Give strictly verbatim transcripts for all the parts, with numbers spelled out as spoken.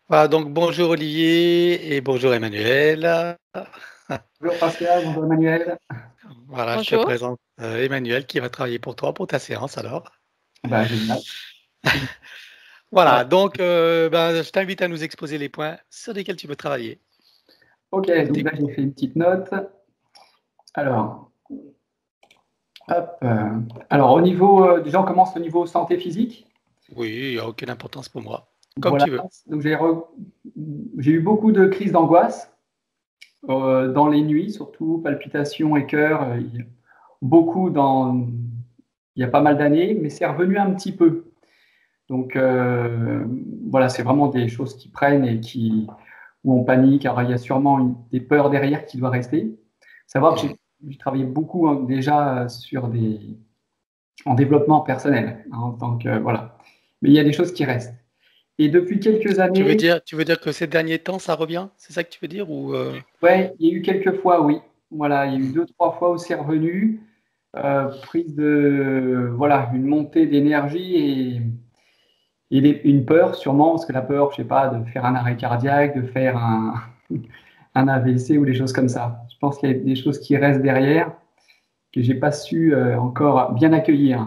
Voilà, donc bonjour Olivier et bonjour Emmanuel. Bonjour Pascal, bonjour Emmanuel. Voilà, je te Bonjour. présente euh, Emmanuel qui va travailler pour toi pour ta séance alors. Bah, génial. Ouais. Voilà, donc euh, ben, je t'invite à nous exposer les points sur lesquels tu veux travailler. Ok, Je donc là t'écoute. j'ai fait une petite note. Alors, hop. euh, Alors au niveau, euh, déjà on commence au niveau santé physique. Oui, il n'y a aucune importance pour moi. Comme Voilà. tu veux. Donc j'ai re- j'ai eu beaucoup de crises d'angoisse euh, dans les nuits, surtout palpitations et cœur. euh, il y a beaucoup dans, il y a pas mal d'années, mais c'est revenu un petit peu. Donc euh, voilà, c'est vraiment des choses qui prennent et qui où on panique. Alors il y a sûrement une- des peurs derrière qui doivent rester. Savoir que Mhm. j'ai j'ai travaillé beaucoup hein, déjà sur des en développement personnel hein, en tant que voilà. Mais il y a des choses qui restent. Et depuis quelques Tu veux années, dire, tu veux dire que ces derniers temps, ça revient? C'est ça que tu veux dire ou euh, ouais, il y a eu quelques fois, oui. Voilà, il y a eu mhm. deux, trois fois où c'est revenu. Euh, prise de voilà, une montée d'énergie et, et des- une peur sûrement, parce que la peur, je sais pas, de faire un arrêt cardiaque, de faire un, un A V C ou des choses comme ça. Je pense qu'il y a des choses qui restent derrière que j'ai pas su euh, encore bien accueillir.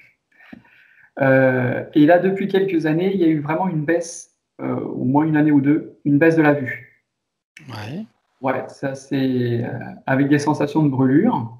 Euh, et là, depuis quelques années, il y a eu vraiment une baisse, euh, au moins une année ou deux, une baisse de la vue. Ouais. Ouais, ça c'est euh, avec des sensations de brûlure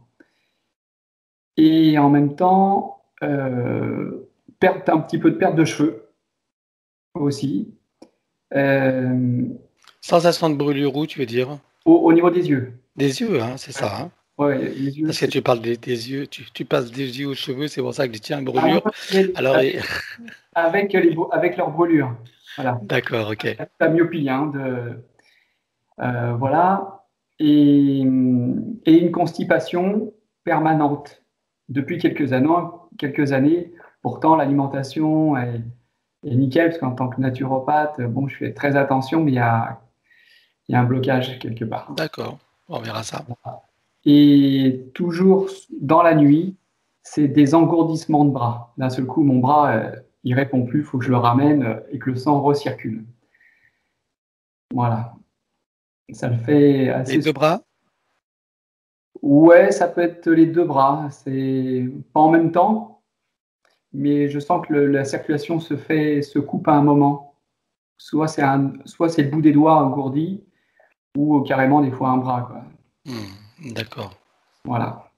et en même temps euh, perte un petit peu de perte de cheveux aussi. Euh, Sensation de brûlure où tu veux dire? au, au niveau des yeux. Des yeux, hein, c'est Ouais, ça, hein? ouais, les yeux, Parce que c'est tu parles des, des yeux, tu, tu passes des yeux aux cheveux, c'est pour ça que je dis tiens, ah, brûlure. les- Alors, et- avec les avec leur brûlure. Voilà, d'accord, ok. la myopie, hein, de Euh, voilà. Et, et une constipation permanente depuis quelques années. Quelques années. Pourtant, l'alimentation est, est nickel, parce qu'en tant que naturopathe, bon, je fais très attention, mais il y a, il y a un blocage quelque part. D'accord, on verra ça. Et toujours dans la nuit, c'est des engourdissements de bras. D'un seul coup, mon bras, euh, il répond plus, il faut que je le ramène euh, et que le sang recircule. Voilà. Ça le fait Les assez deux souvent. bras? Ouais, ça peut être les deux bras. C'est pas en même temps, mais je sens que le- la circulation se fait, se coupe à un moment. Soit c'est un, soit c'est le bout des doigts engourdi, ou carrément des fois un bras, quoi. Hmm, d'accord. Voilà.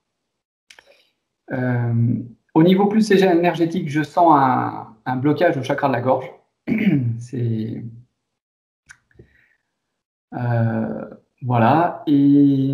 Euh, Au niveau plus énergétique, je sens un, un blocage au chakra de la gorge. C'est euh, voilà. Et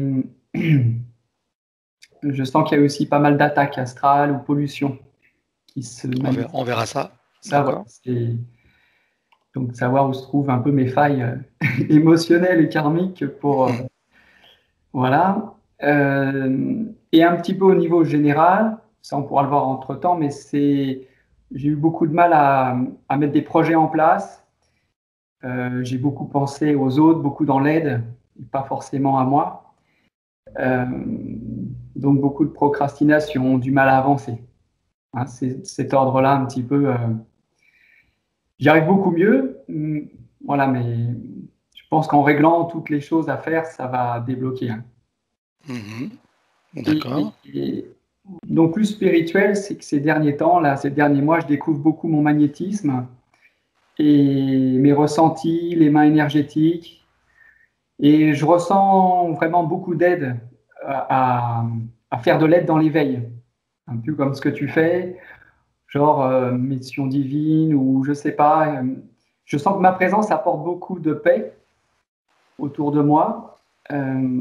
je sens qu'il y a aussi pas mal d'attaques astrales ou pollution qui se On verra, manifestent. on verra ça. Ça, voilà, D'accord. c'est donc savoir où se trouvent un peu mes failles euh, émotionnelles et karmiques pour euh, Hmm, voilà. Euh, et un petit peu au niveau général, ça on pourra le voir entre temps, mais c'est j'ai eu beaucoup de mal à, à mettre des projets en place. Euh, j'ai beaucoup pensé aux autres, beaucoup dans l'aide, pas forcément à moi. Euh, donc beaucoup de procrastination, du mal à avancer. Hein, c'est cet ordre-là un petit peu. Euh, j'y arrive beaucoup mieux, hum, voilà, mais je pense qu'en réglant toutes les choses à faire, ça va débloquer. Hein. mhm, Et, d'accord. et donc plus spirituel, c'est que ces derniers temps, là, ces derniers mois, je découvre beaucoup mon magnétisme et mes ressentis, les mains énergétiques. Et je ressens vraiment beaucoup d'aide à, à, à faire de l'aide dans l'éveil. Un peu comme ce que tu fais, genre euh, mission divine ou je sais pas. euh, je sens que ma présence apporte beaucoup de paix autour de moi. Euh,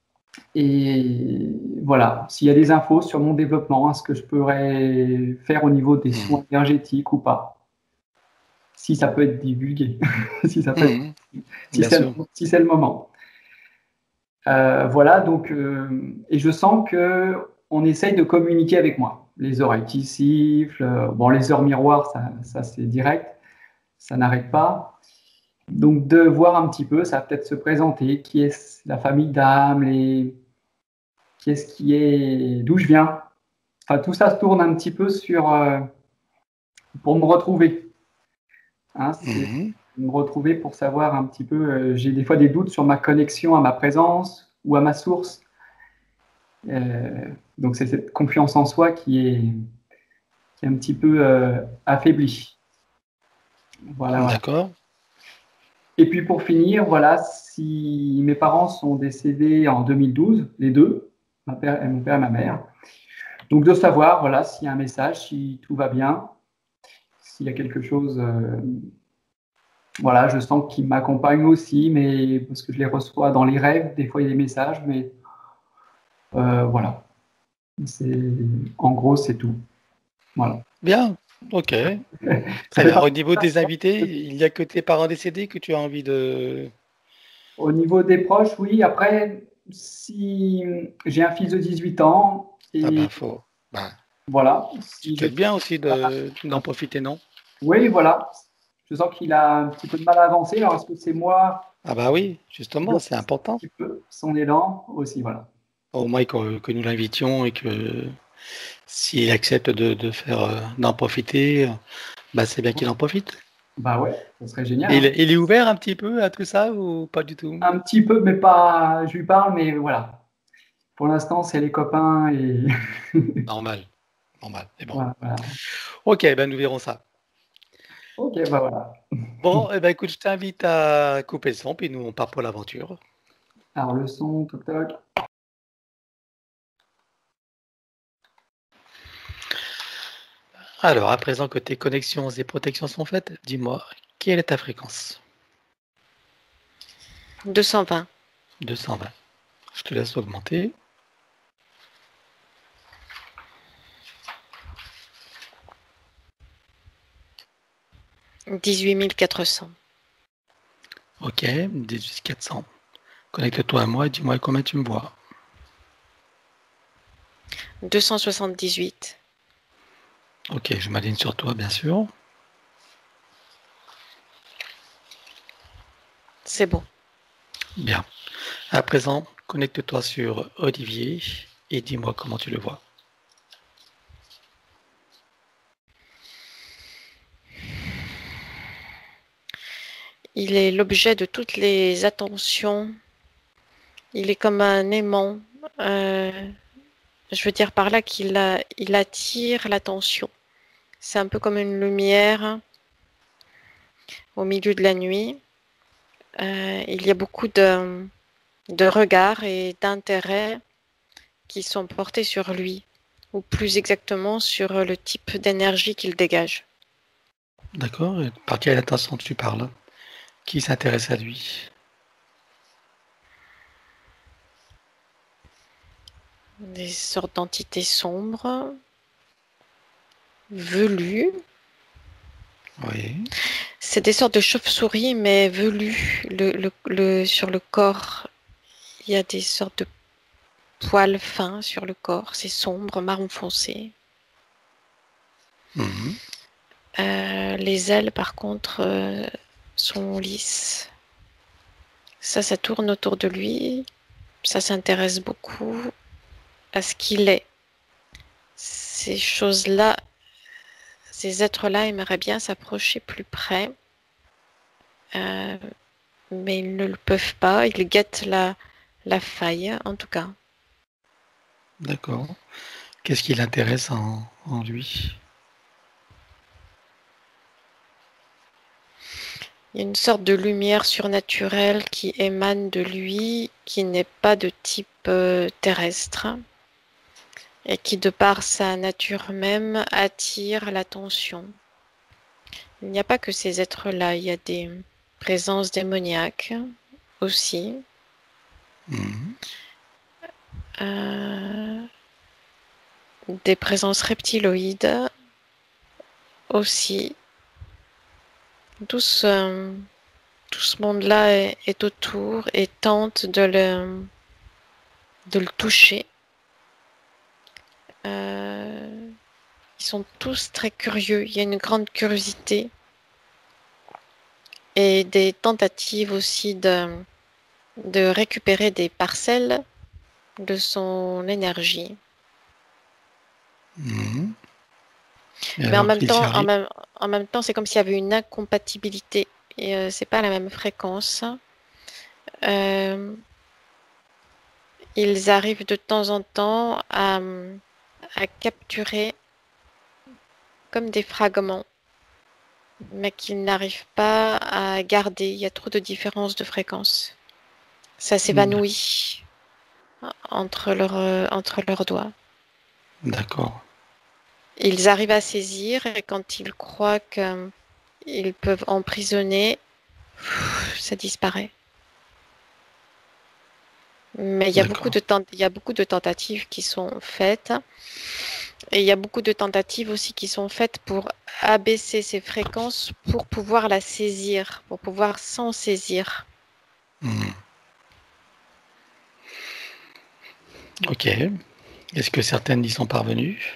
et voilà, s'il y a des infos sur mon développement, hein, ce que je pourrais faire au niveau des Hmm, soins énergétiques ou pas, si ça peut être divulgué, si ça peut être, hmm, si bien c'est sûr. si c'est le moment. Euh, voilà, donc, euh, et je sens que on essaye de communiquer avec moi. Les oreilles qui sifflent, euh, bon, les heures miroirs, ça, ça c'est direct, ça n'arrête pas. Donc, de voir un petit peu, ça va peut-être se présenter, qui est la famille d'âme, les, qui est-ce qui est, d'où je viens. Enfin, tout ça se tourne un petit peu sur, euh, pour me retrouver. Hein, c'est Mhm, me retrouver pour savoir un petit peu. Euh, j'ai des fois des doutes sur ma connexion à ma présence ou à ma source. Euh, donc c'est cette confiance en soi qui est, qui est un petit peu euh, affaiblie. Voilà, voilà. D'accord. Et puis pour finir, voilà, si mes parents sont décédés en deux mille douze, les deux, ma père, mon père et ma mère. Donc de savoir, voilà, s'il y a un message, si tout va bien, s'il y a quelque chose, euh, voilà, je sens qu'ils m'accompagnent aussi, mais parce que je les reçois dans les rêves, des fois il y a des messages, mais euh, voilà. C'est, en gros, c'est tout. Voilà. Bien. Ok. Ça Très fait bien. Au partie niveau des invités, il n'y a que tes parents décédés que tu as envie de... Au niveau des proches, oui. Après, si j'ai un fils de dix-huit ans, Ah ben, et faut... Ben, voilà, c'est si je peut-être bien aussi de... d'en profiter, non? oui, voilà. Je sens qu'il a un petit peu de mal à avancer. Alors, est-ce que c'est moi Ah bah oui, qui justement, bloque c'est un important. petit peu son élan aussi, voilà. Au moins que, que nous l'invitions et que s'il accepte de, de faire euh, d'en profiter, bah c'est bien qu'il en profite. Bah ouais, ça serait génial, Et il, hein. il est ouvert un petit peu à tout ça ou pas du tout? Un petit peu, mais pas. Je lui parle, mais voilà. Pour l'instant, c'est les copains et Normal, normal, c'est bon. voilà, voilà. Ok, ben nous verrons ça. Ok, bah voilà. Bon, eh ben écoute, je t'invite à couper le son, puis nous on part pour l'aventure. Alors le son, toc toc. Alors, à présent que tes connexions et protections sont faites, dis-moi, quelle est ta fréquence? deux cent vingt. deux cent vingt. Je te laisse augmenter. dix-huit mille quatre cents. Ok, dix-huit quatre cents. Connecte-toi à moi et dis-moi combien tu me vois. deux cent soixante-dix-huit. Ok, je m'aligne sur toi, bien sûr. C'est bon. Bien. À présent, connecte-toi sur Olivier et dis-moi comment tu le vois. Il est l'objet de toutes les attentions. Il est comme un aimant. Euh, je veux dire par là qu'il a, il attire l'attention. C'est un peu comme une lumière au milieu de la nuit. Euh, il y a beaucoup de, de regards et d'intérêts qui sont portés sur lui, ou plus exactement sur le type d'énergie qu'il dégage. D'accord? Et par quelle attention tu parles? Qui s'intéresse à lui? Des sortes d'entités sombres, velues. Oui. C'est des sortes de chauves-souris, mais velues. Le, le, le, sur le corps, il y a des sortes de poils fins sur le corps. C'est sombre, marron foncé. Mhm. Euh, les ailes, par contre, euh, sont lisses. Ça, ça tourne autour de lui. Ça s'intéresse beaucoup à ce qu'il est. Ces choses-là, ces êtres-là aimeraient bien s'approcher plus près. Euh, mais ils ne le peuvent pas. Ils guettent la, la faille, en tout cas. D'accord. Qu'est-ce qui l'intéresse en, en lui? Il y a une sorte de lumière surnaturelle qui émane de lui, qui n'est pas de type euh, terrestre et qui, de par sa nature même, attire l'attention. Il n'y a pas que ces êtres-là, il y a des présences démoniaques aussi. Mhm. Euh, des présences reptiloïdes aussi. Tout ce, tout ce monde-là est, est autour et tente de le, de le toucher. Euh, ils sont tous très curieux. Il y a une grande curiosité et des tentatives aussi de, de récupérer des parcelles de son énergie. Mhm. Et Mais en alors, même il s'y temps, en arrive? même, en même temps, c'est comme s'il y avait une incompatibilité et euh, c'est pas la même fréquence. Euh, ils arrivent de temps en temps à, à capturer comme des fragments, mais qu'ils n'arrivent pas à garder. Il y a trop de différences de fréquence. Ça s'évanouit entre leurs euh, entre leurs doigts. D'accord. Ils arrivent à saisir et quand ils croient qu'ils peuvent emprisonner, ça disparaît. Mais il y a beaucoup de tent- il y a beaucoup de tentatives qui sont faites et il y a beaucoup de tentatives aussi qui sont faites pour abaisser ces fréquences pour pouvoir la saisir, pour pouvoir s'en saisir. Hmm. Ok. Est-ce que certaines y sont parvenues?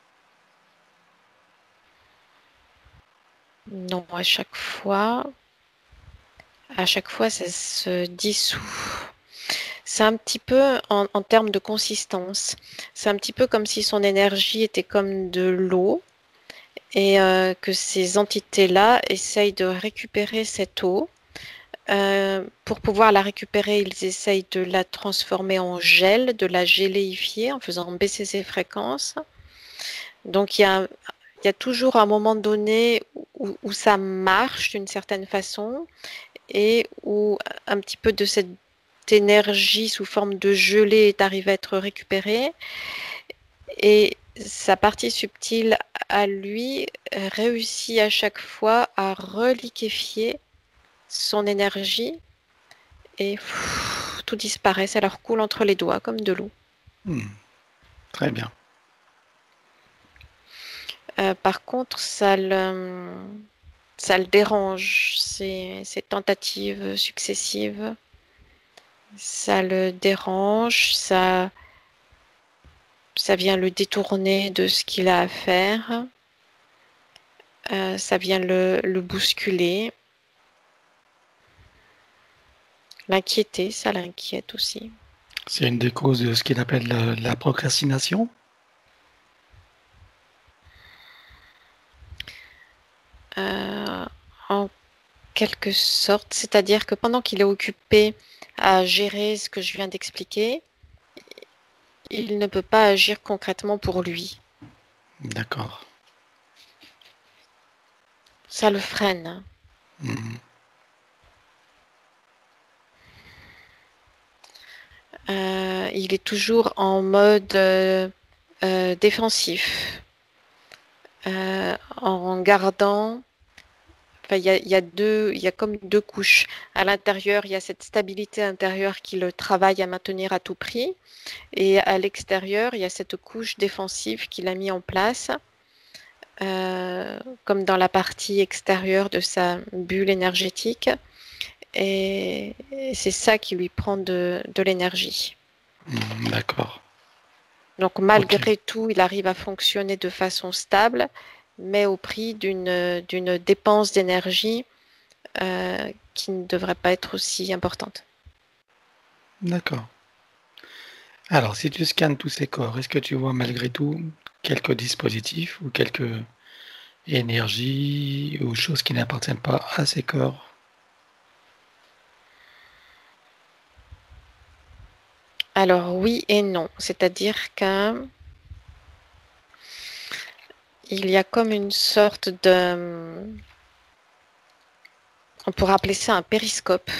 Non, à chaque fois, à chaque fois, ça se dissout. C'est un petit peu en, en termes de consistance. C'est un petit peu comme si son énergie était comme de l'eau et euh, que ces entités-là essayent de récupérer cette eau. Euh, pour pouvoir la récupérer, ils essayent de la transformer en gel, de la géléifier en faisant baisser ses fréquences. Donc il y a, il y a toujours un moment donné où, où ça marche d'une certaine façon et où un petit peu de cette énergie sous forme de gelée est arrivée à être récupérée. Et sa partie subtile à lui réussit à chaque fois à reliquéfier son énergie et pff, tout disparaît, ça leur coule entre les doigts comme de l'eau. Hmm. Très bien. Euh, par contre, ça le, ça le dérange, ces, ces tentatives successives. Ça le dérange, ça, ça vient le détourner de ce qu'il a à faire. Euh, ça vient le, le bousculer. L'inquiéter, ça l'inquiète aussi. C'est une des causes de ce qu'il appelle la, la procrastination? Euh, en quelque sorte, c'est-à-dire que pendant qu'il est occupé à gérer ce que je viens d'expliquer, il ne peut pas agir concrètement pour lui. D'accord. Ça le freine. Hmm. Euh, il est toujours en mode euh, euh, défensif, euh, en gardant. Enfin, il y a, il y a deux, il y a comme deux couches. À l'intérieur, il y a cette stabilité intérieure qui le travaille à maintenir à tout prix, et à l'extérieur, il y a cette couche défensive qu'il a mis en place, euh, comme dans la partie extérieure de sa bulle énergétique. Et, et c'est ça qui lui prend de, de l'énergie. Hmm, d'accord. Donc Ok. malgré tout, il arrive à fonctionner de façon stable, mais au prix d'une d'une dépense d'énergie euh, qui ne devrait pas être aussi importante. D'accord. Alors, si tu scannes tous ces corps, est-ce que tu vois malgré tout quelques dispositifs ou quelques énergies ou choses qui n'appartiennent pas à ces corps? Alors oui et non, c'est-à-dire qu'il y a comme une sorte de, on pourrait appeler ça un périscope,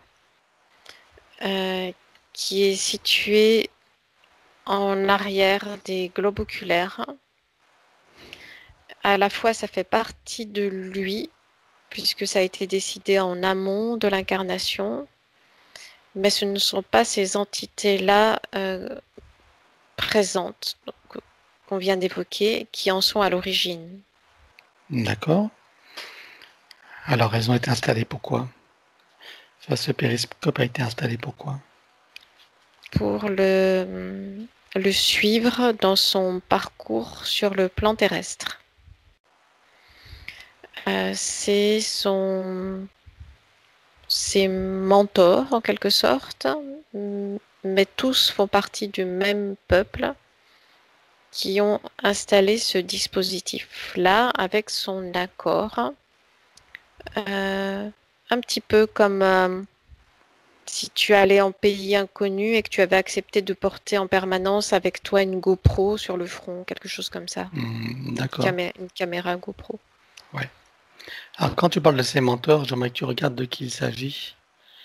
euh, qui est situé en arrière des globes oculaires. À la fois, ça fait partie de lui, puisque ça a été décidé en amont de l'incarnation, mais ce ne sont pas ces entités-là euh, présentes donc, qu'on vient d'évoquer qui en sont à l'origine. D'accord. Alors, elles ont été installées pourquoi? Enfin, ce périscope a été installé pourquoi? Pour le, le suivre dans son parcours sur le plan terrestre. Euh, c'est son, ses mentors en quelque sorte, mais tous font partie du même peuple qui ont installé ce dispositif-là avec son accord. Euh, un petit peu comme euh, si tu allais en pays inconnu et que tu avais accepté de porter en permanence avec toi une GoPro sur le front, quelque chose comme ça. Hmm, d'accord. Camé- une caméra GoPro. Ouais. Alors, quand tu parles de ces menteurs, j'aimerais que tu regardes de qui il s'agit.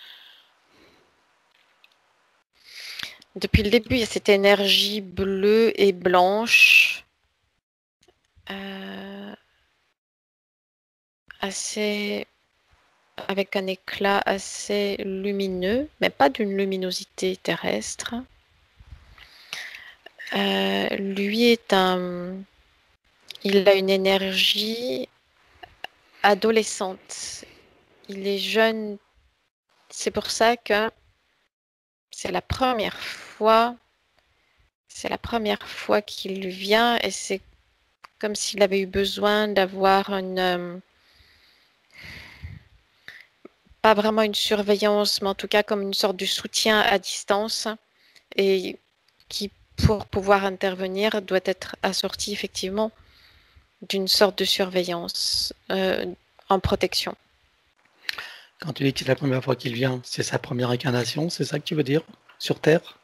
Depuis le début, il y a cette énergie bleue et blanche, euh, assez, avec un éclat assez lumineux, mais pas d'une luminosité terrestre. Euh, lui est un, il a une énergie adolescente. Il est jeune. C'est pour ça que c'est la première fois, c'est la première fois qu'il vient et c'est comme s'il avait eu besoin d'avoir une, euh, pas vraiment une surveillance, mais en tout cas comme une sorte de soutien à distance et qui, pour pouvoir intervenir, doit être assorti effectivement d'une sorte de surveillance euh, en protection. Quand tu dis que c'est la première fois qu'il vient, c'est sa première incarnation, c'est ça que tu veux dire? Sur Terre?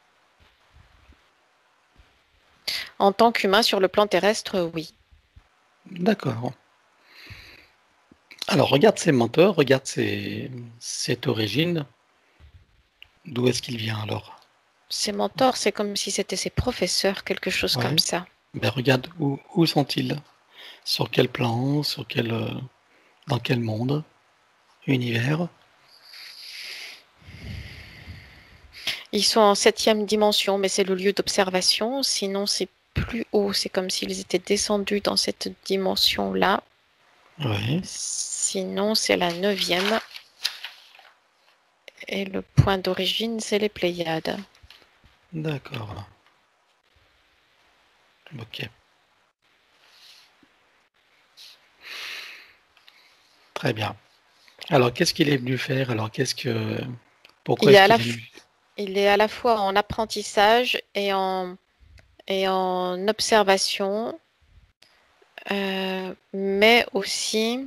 En tant qu'humain sur le plan terrestre, oui. D'accord. Alors, regarde ses menteurs, regarde ses, cette origine. D'où est-ce qu'il vient alors? Ses mentors, c'est comme si c'était ses professeurs, quelque chose comme Ouais. ça. Ben, regarde où, où sont-ils? Sur quel plan? Sur quel, euh, dans quel monde? Univers? Ils sont en septième dimension, mais c'est le lieu d'observation. Sinon, c'est plus haut. C'est comme s'ils étaient descendus dans cette dimension-là. Oui. Sinon, c'est la neuvième. Et le point d'origine, c'est les Pléiades. D'accord. Ok. Très bien. Alors, qu'est-ce qu'il est venu faire? Alors, qu'est-ce que, pourquoi Il est est-ce à la, qu'il est f- venu? il est à la fois en apprentissage et en, et en observation, euh, mais aussi,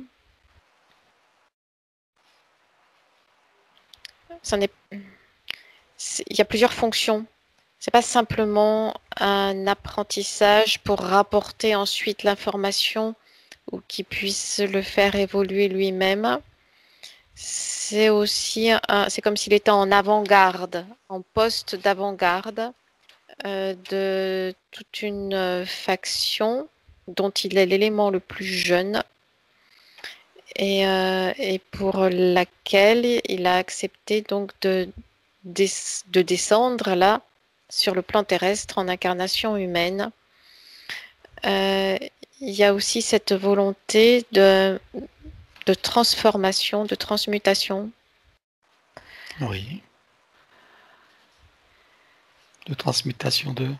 ça n'est, c'est- il y a plusieurs fonctions. C'est pas simplement un apprentissage pour rapporter ensuite l'information ou qu'il puisse le faire évoluer lui-même. C'est aussi un- c'est comme s'il était en avant-garde, en poste d'avant-garde euh, de toute une euh, faction dont il est l'élément le plus jeune et, euh, et pour laquelle il a accepté donc de, des- de descendre là sur le plan terrestre en incarnation humaine. Euh, il y a aussi cette volonté de, de transformation, de transmutation. Oui. De transmutation de.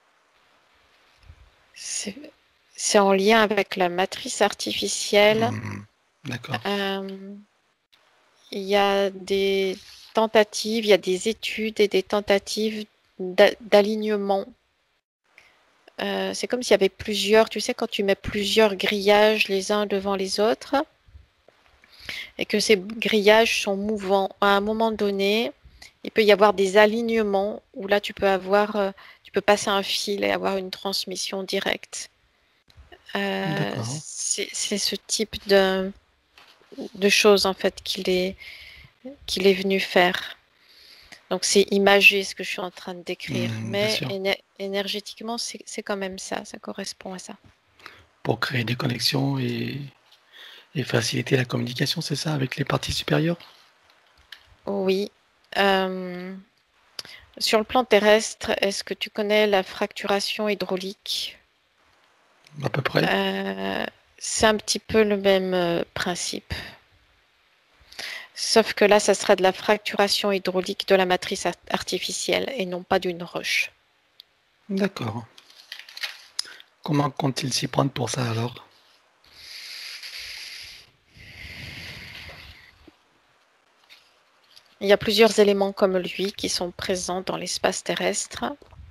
C'est c'est en lien avec la matrice artificielle. Hmm, d'accord. Euh, il y a des tentatives, il y a des études et des tentatives d'a- d'alignement. Euh, c'est comme s'il y avait plusieurs, tu sais, quand tu mets plusieurs grillages les uns devant les autres et que ces grillages sont mouvants. À un moment donné, il peut y avoir des alignements où là, tu peux avoir, euh, tu peux passer un fil et avoir une transmission directe. Euh, D'accord. c'est c'est ce type de, de choses en fait qu'il est, qu'il est venu faire. Donc c'est imagé ce que je suis en train de décrire, Hmm, bien mais sûr. éner- énergétiquement, c'est c'est quand même ça, ça correspond à ça. Pour créer des connexions et, et faciliter la communication, c'est ça, avec les parties supérieures? Oui. Euh, sur le plan terrestre, est-ce que tu connais la fracturation hydraulique? À peu près. Euh, c'est un petit peu le même euh, principe. Sauf que là, ça serait de la fracturation hydraulique de la matrice art- artificielle et non pas d'une roche. D'accord. Comment compte-t-il s'y prendre pour ça alors? Il y a plusieurs éléments comme lui qui sont présents dans l'espace terrestre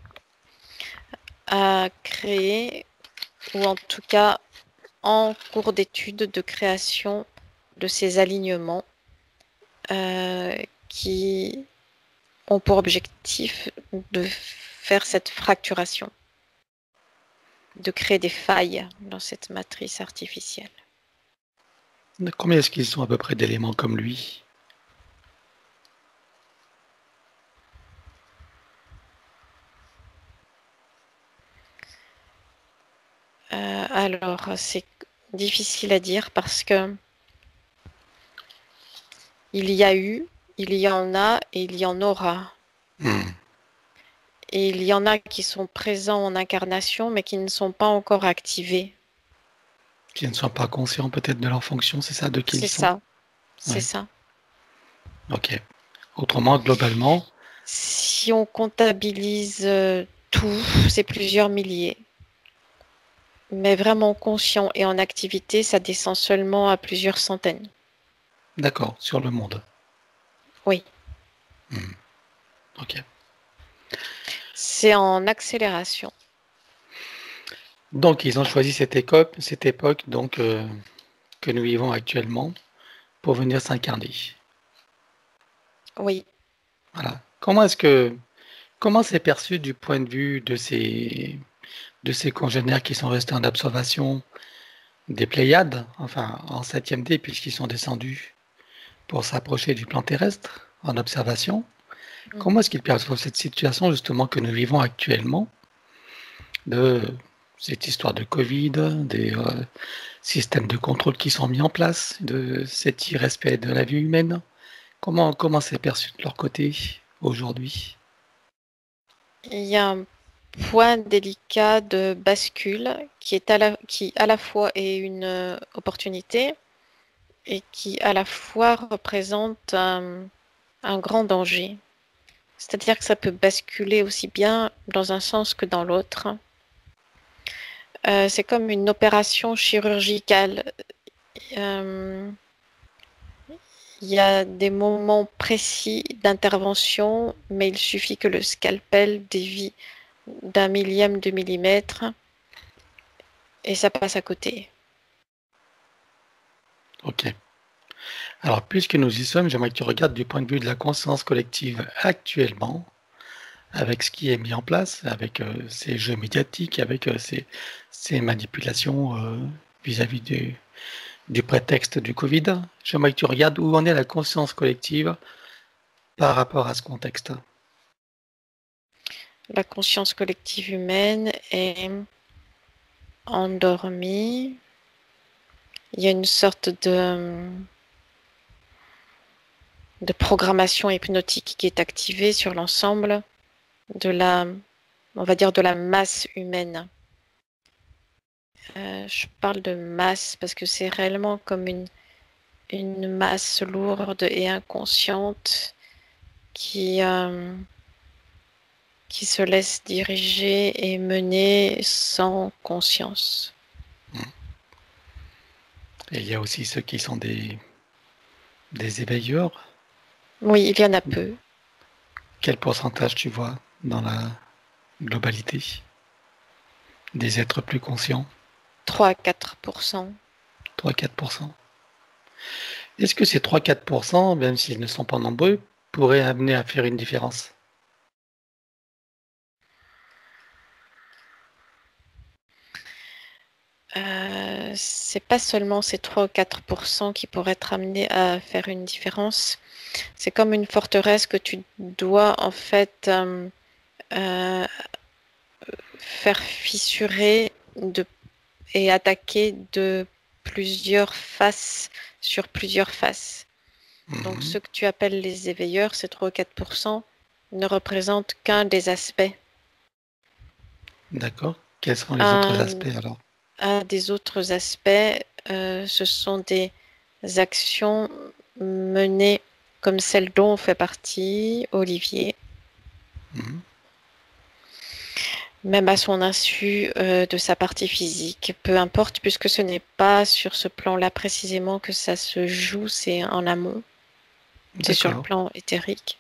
à créer, ou en tout cas en cours d'étude de création de ces alignements euh, qui ont pour objectif de faire cette fracturation, de créer des failles dans cette matrice artificielle. Combien est-ce qu'ils sont à peu près d'éléments comme lui? Euh, alors, c'est difficile à dire parce que il y a eu, il y en a et il y en aura. Hmm. Et il y en a qui sont présents en incarnation mais qui ne sont pas encore activés. Qui ne sont pas conscients peut-être de leur fonction, c'est ça, de qui ils C'est sont? ça, c'est Ouais. ça. Ok. Autrement, globalement, Si on comptabilise euh, tout, c'est plusieurs milliers. Mais vraiment conscient et en activité, ça descend seulement à plusieurs centaines. d'accord, sur le monde. Oui, Hmm. Ok. c'est en accélération. Donc, ils ont choisi cette époque, cette époque donc, euh, que nous vivons actuellement pour venir s'incarner. Oui. Voilà. Comment est-ce que, comment c'est perçu du point de vue de ces, de ces congénères qui sont restés en observation des Pléiades, enfin en septième D, puisqu'ils sont descendus pour s'approcher du plan terrestre en observation? Comment est-ce qu'ils perçoivent cette situation justement que nous vivons actuellement, de cette histoire de Covid, des euh, systèmes de contrôle qui sont mis en place, de cet irrespect de la vie humaine? Comment comment c'est perçu de leur côté aujourd'hui? Il y a un point délicat de bascule qui est à la, qui à la fois est une euh, opportunité et qui à la fois représente un, un grand danger. C'est-à-dire que ça peut basculer aussi bien dans un sens que dans l'autre. Euh, c'est comme une opération chirurgicale. Euh, Il y a des moments précis d'intervention, mais il suffit que le scalpel dévie d'un millième de millimètre et ça passe à côté. Ok. Alors, puisque nous y sommes, j'aimerais que tu regardes du point de vue de la conscience collective actuellement, avec ce qui est mis en place, avec euh, ces jeux médiatiques, avec euh, ces, ces manipulations euh, vis-à-vis du, du prétexte du Covid. J'aimerais que tu regardes où en est la conscience collective par rapport à ce contexte. La conscience collective humaine est endormie. Il y a une sorte de, de programmation hypnotique qui est activée sur l'ensemble de la, on va dire, de la masse humaine. Euh, je parle de masse parce que c'est réellement comme une, une masse lourde et inconsciente qui, euh, qui se laisse diriger et mener sans conscience. Et il y a aussi ceux qui sont des, des éveilleurs. Oui, il y en a peu. Quel pourcentage tu vois dans la globalité des êtres plus conscients? trois à quatre pour cent. trois à quatre pour cent. Est-ce que ces trois à quatre pour cent, même s'ils ne sont pas nombreux, pourraient amener à faire une différence? Euh, c'est pas seulement ces trois ou quatre pour cent qui pourraient être amenés à faire une différence. C'est comme une forteresse que tu dois en fait euh, euh, faire fissurer de, et attaquer de plusieurs faces sur plusieurs faces. Donc Mhm. ceux que tu appelles les éveilleurs, ces trois ou quatre pour cent, ne représentent qu'un des aspects. D'accord. Quels sont les autres Un, aspects alors? un des autres aspects, euh, ce sont des actions menées comme celle dont fait partie Olivier, Mhm. même à son insu euh, de sa partie physique. Peu importe, puisque ce n'est pas sur ce plan-là précisément que ça se joue, c'est en amont, c'est sur le D'accord. plan éthérique.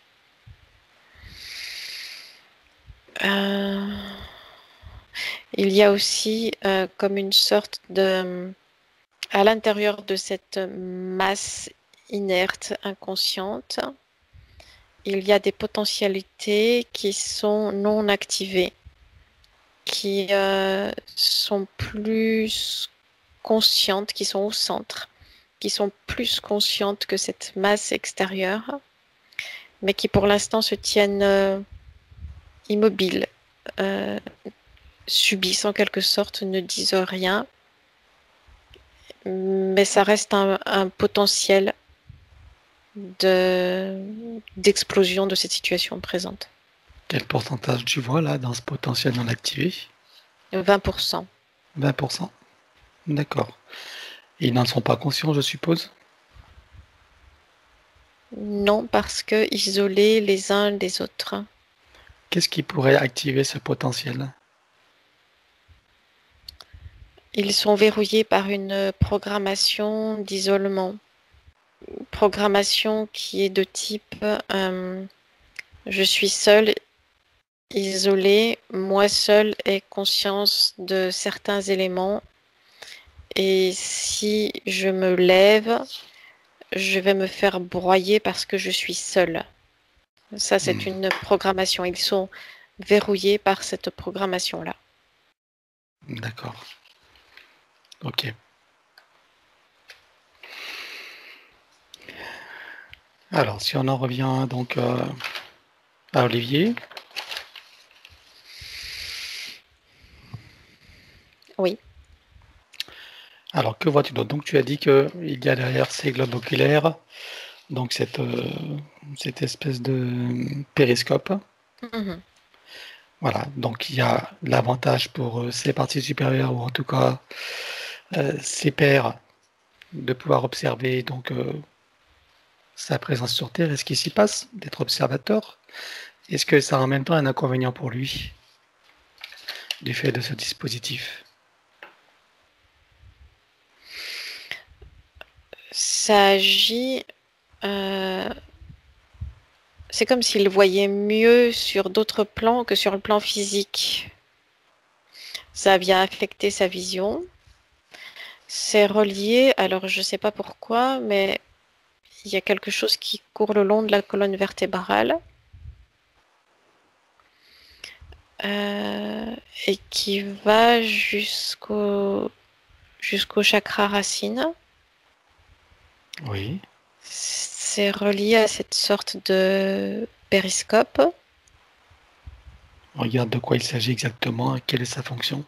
Euh, il y a aussi euh, comme une sorte de... À l'intérieur de cette masse inerte, inconsciente, il y a des potentialités qui sont non activées, qui euh, sont plus conscientes, qui sont au centre, qui sont plus conscientes que cette masse extérieure, mais qui pour l'instant se tiennent euh, immobiles, euh, subissent en quelque sorte, ne disent rien, mais ça reste un, un potentiel de, d'explosion de cette situation présente. Quel pourcentage tu vois là dans ce potentiel non activé? vingt pour cent. vingt pour cent. D'accord. Et ils n'en sont pas conscients, je suppose? Non, parce que isolés les uns des autres. Qu'est-ce qui pourrait activer ce potentiel? Ils sont verrouillés par une programmation d'isolement. Programmation qui est de type euh, je suis seul, isolé, moi seul ai conscience de certains éléments et si je me lève, je vais me faire broyer parce que je suis seul. Ça, c'est Hmm. une programmation. Ils sont verrouillés par cette programmation-là. D'accord. Ok. Alors, si on en revient donc euh, à Olivier. Oui. Alors, que vois-tu d'autre? Donc, tu as dit qu'il y a derrière ces globes oculaires, donc cette, euh, cette espèce de périscope. Mhm. Voilà, donc il y a l'avantage pour euh, ces parties supérieures, ou en tout cas euh, ses pairs, de pouvoir observer donc euh, sa présence sur Terre et ce qui s'y passe, d'être observateur. Est-ce que ça a en même temps un inconvénient pour lui, du fait de ce dispositif? Ça agit. euh, C'est comme s'il voyait mieux sur d'autres plans que sur le plan physique. Ça vient affecter sa vision. C'est relié, alors je ne sais pas pourquoi, mais il y a quelque chose qui court le long de la colonne vertébrale euh, et qui va jusqu'au jusqu'au chakra racine. Oui. C'est relié à cette sorte de périscope. Regarde de quoi il s'agit exactement, quelle est sa fonction.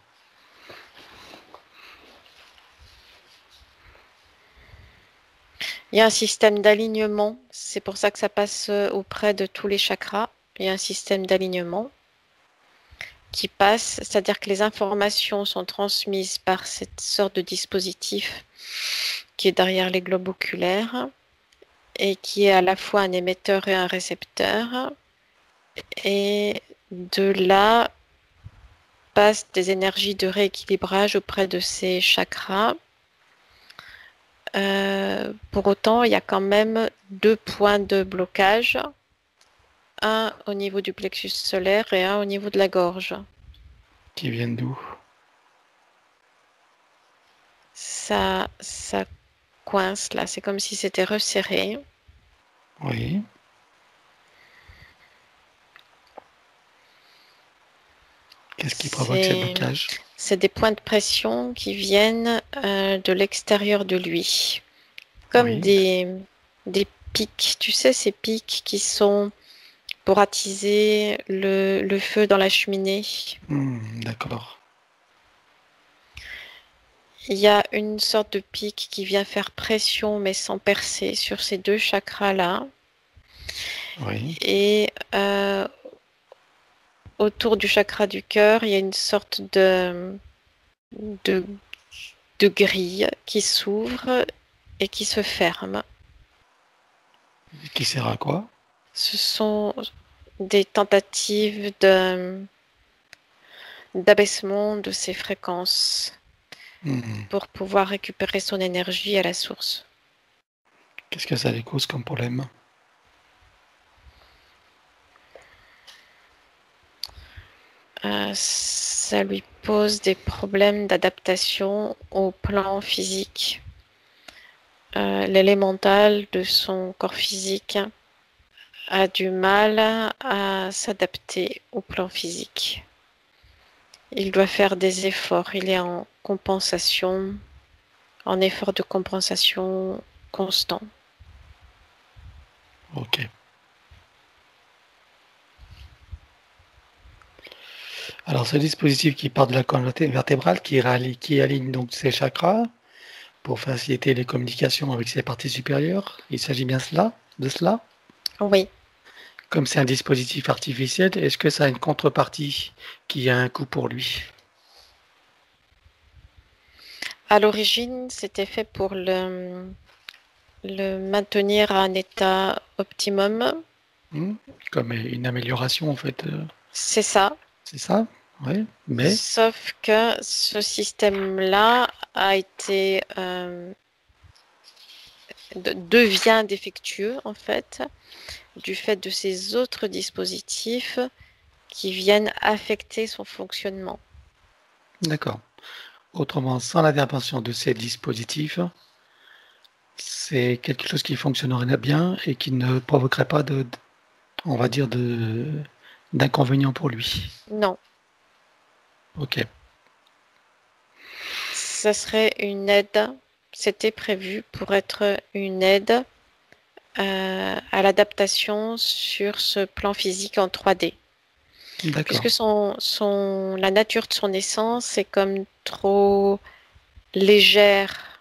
Il y a un système d'alignement, c'est pour ça que ça passe auprès de tous les chakras. Il y a un système d'alignement qui passe, c'est-à-dire que les informations sont transmises par cette sorte de dispositif qui est derrière les globes oculaires et qui est à la fois un émetteur et un récepteur. Et de là passent des énergies de rééquilibrage auprès de ces chakras. Euh, pour autant, il y a quand même deux points de blocage, un au niveau du plexus solaire et un au niveau de la gorge. Qui viennent d'où? Ça, ça coince là, c'est comme si c'était resserré. Oui. Qu'est-ce qui provoque ces C'est, blocages? c'est des points de pression qui viennent euh, de l'extérieur de lui, comme Oui. des, des pics. Tu sais, ces pics qui sont pour attiser le, le feu dans la cheminée. Hmm, d'accord. Il y a une sorte de pic qui vient faire pression mais sans percer sur ces deux chakras-là. Oui. Et euh, autour du chakra du cœur, il y a une sorte de, de, de grille qui s'ouvre et qui se ferme. Et qui sert à quoi? Ce sont des tentatives de, d'abaissement de ces fréquences Hmm. pour pouvoir récupérer son énergie à la source. Qu'est-ce que ça lui cause comme problème? Euh, ça lui pose des problèmes d'adaptation au plan physique. euh, l'élémental de son corps physique a du mal à s'adapter au plan physique. Il doit faire des efforts, il est en compensation, en effort de compensation constant. Ok. Alors, ce dispositif qui part de la colonne vertébrale, qui, rallie, qui aligne donc ses chakras pour faciliter les communications avec ses parties supérieures, il s'agit bien cela, de cela? Oui. Comme c'est un dispositif artificiel, est-ce que ça a une contrepartie qui a un coût pour lui? À l'origine, c'était fait pour le, le maintenir à un état optimum. Hmm, comme une amélioration, en fait. euh, C'est ça. C'est ça? Oui. Mais, Sauf que ce système-là a été euh, de- devient défectueux en fait du fait de ces autres dispositifs qui viennent affecter son fonctionnement. d'accord. Autrement, sans l'intervention de ces dispositifs, c'est quelque chose qui fonctionnerait bien et qui ne provoquerait pas de, de- on va dire, de, d'inconvénients pour lui. Non, Ok. ce serait une aide. C'était prévu pour être une aide euh, à l'adaptation sur ce plan physique en trois D. D'accord. Puisque son, son, la nature de son essence est comme trop légère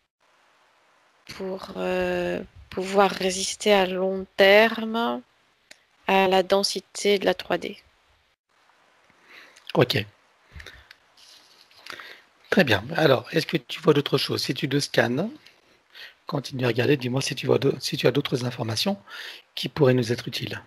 pour euh, pouvoir résister à long terme à la densité de la trois D. Ok. Très bien. Alors, est-ce que tu vois d'autres choses? Si tu te scannes, continue à regarder, dis-moi si tu vois d'au- si tu as d'autres informations qui pourraient nous être utiles.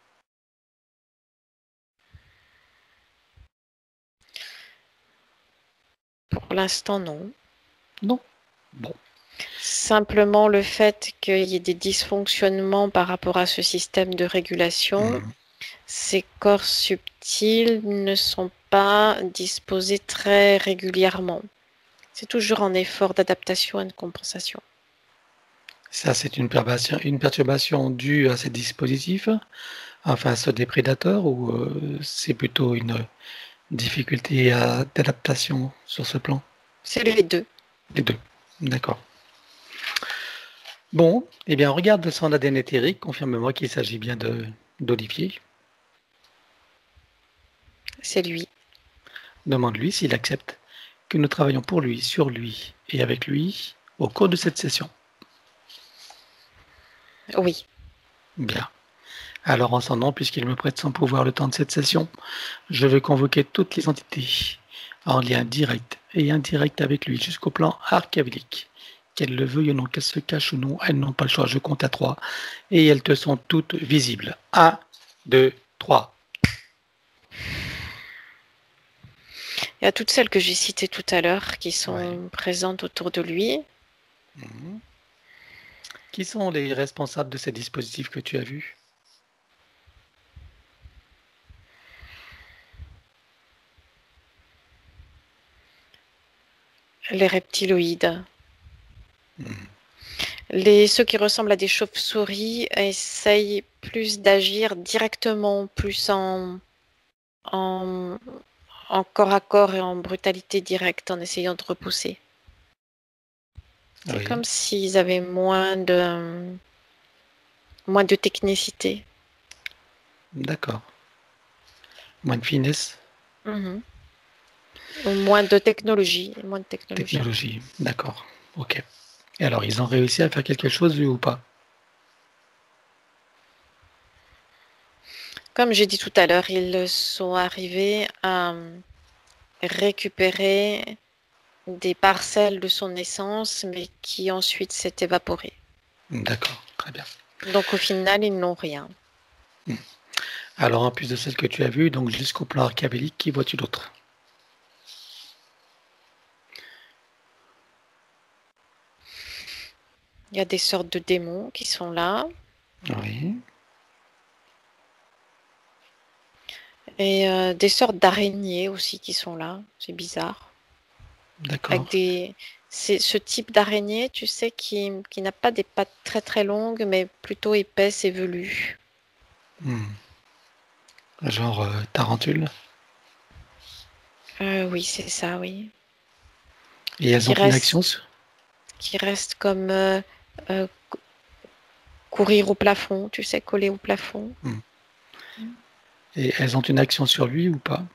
Pour l'instant, non. Non? Bon. Simplement le fait qu'il y ait des dysfonctionnements par rapport à ce système de régulation, Mhm. ces corps subtils ne sont pas disposés très régulièrement. C'est toujours en effort d'adaptation et de compensation. Ça, c'est une perturbation, une perturbation due à ces dispositifs, enfin à ce déprédateur, ou euh, c'est plutôt une difficulté à- d'adaptation sur ce plan? C'est les deux. Les deux. D'accord. Bon, eh bien, regarde son A D N éthérique, confirme-moi qu'il s'agit bien de d'Olivier. C'est lui. Demande-lui s'il accepte que nous travaillons pour lui, sur lui et avec lui au cours de cette session. Oui. Bien. Alors, en son nom, puisqu'il me prête son pouvoir le temps de cette session, je vais convoquer toutes les entités en lien direct et indirect avec lui jusqu'au plan archaïque. Qu'elles le veuillent ou non, qu'elles se cachent ou non, elles n'ont pas le choix. Je compte à trois et elles te sont toutes visibles. Un, deux, trois. Il y a toutes celles que j'ai citées tout à l'heure qui Ouais. sont présentes autour de lui. Mhm. Qui sont les responsables de ces dispositifs que tu as vus? Les reptiloïdes. Mhm. Les, ceux qui ressemblent à des chauves-souris essayent plus d'agir directement, plus en, en, en corps à corps et en brutalité directe, en essayant de repousser. C'est Oui, comme s'ils avaient moins de, moins de technicité. d'accord. Moins de finesse, Mhm. Ou moins de technologie. Moins de technologie. technologie, d'accord. Ok. Et alors, ils ont réussi à faire quelque chose ou pas? Comme j'ai dit tout à l'heure, ils sont arrivés à récupérer des parcelles de son essence, mais qui ensuite s'est évaporée. D'accord, très bien. Donc au final, ils n'ont rien. Alors, en plus de celle que tu as vue, donc jusqu'au plan archaïque, qui vois-tu d'autre? Il y a des sortes de démons qui sont là Oui, et euh, des sortes d'araignées aussi qui sont là. C'est bizarre. d'accord. Avec des, C'est ce type d'araignée, tu sais, qui, qui n'a pas des pattes très très longues, mais plutôt épaisses et velues. Hmm. Genre euh, tarentule. Euh, oui, c'est ça, oui. Et elles Qui ont une reste, action sur... qui reste comme euh, euh, cou- courir au plafond, tu sais, coller au plafond. Hmm. Et elles ont une action sur lui ou pas?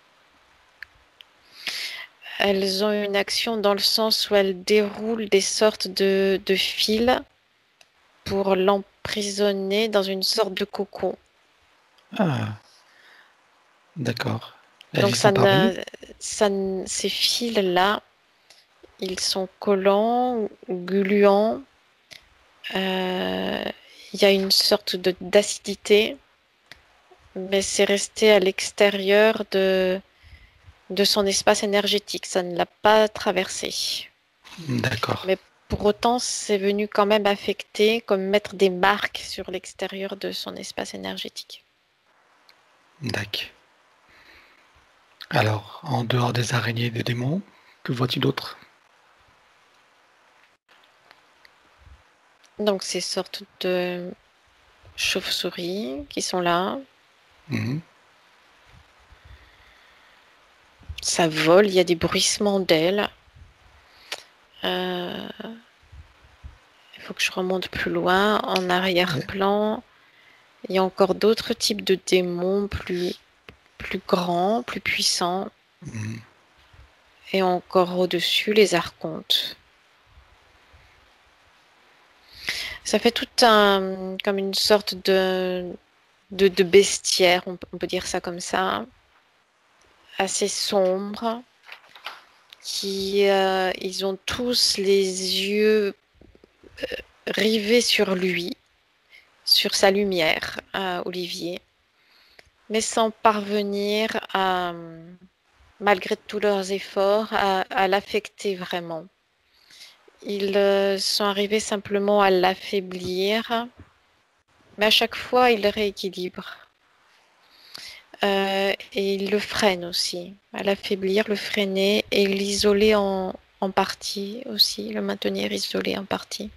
Elles ont une action dans le sens où elles déroulent des sortes de, de fils pour l'emprisonner dans une sorte de cocon. Ah, d'accord. Elles y Donc ça sont parvenues? ne, ça ne- ces fils-là, ils sont collants ou gluants. Euh, Il y a une sorte de d'acidité, mais c'est resté à l'extérieur de, de son espace énergétique. Ça ne l'a pas traversé. D'accord. Mais pour autant, c'est venu quand même affecter, comme mettre des marques sur l'extérieur de son espace énergétique. D'accord. Alors, en dehors des araignées et des démons, que vois-tu d'autre? Donc ces sortes de chauves-souris qui sont là, Mhm. ça vole, il y a des bruissements d'ailes. Euh, il faut que je remonte plus loin. En Ouais. arrière-plan, il y a encore d'autres types de démons plus, plus grands, plus puissants. Mhm. Et encore au-dessus, les archontes. Ça fait tout un, comme une sorte de, de, de bestiaire, on, peut- on peut dire ça comme ça, assez sombre, qui, euh, ils ont tous les yeux rivés sur lui, sur sa lumière, à Olivier, mais sans parvenir à, malgré tous leurs efforts, à, à l'affecter vraiment. Ils euh, sont arrivés simplement à l'affaiblir, mais à chaque fois, ils le rééquilibrent. Euh, et ils le freinent aussi, à l'affaiblir, le freiner et l'isoler en, en partie aussi, le maintenir isolé en partie.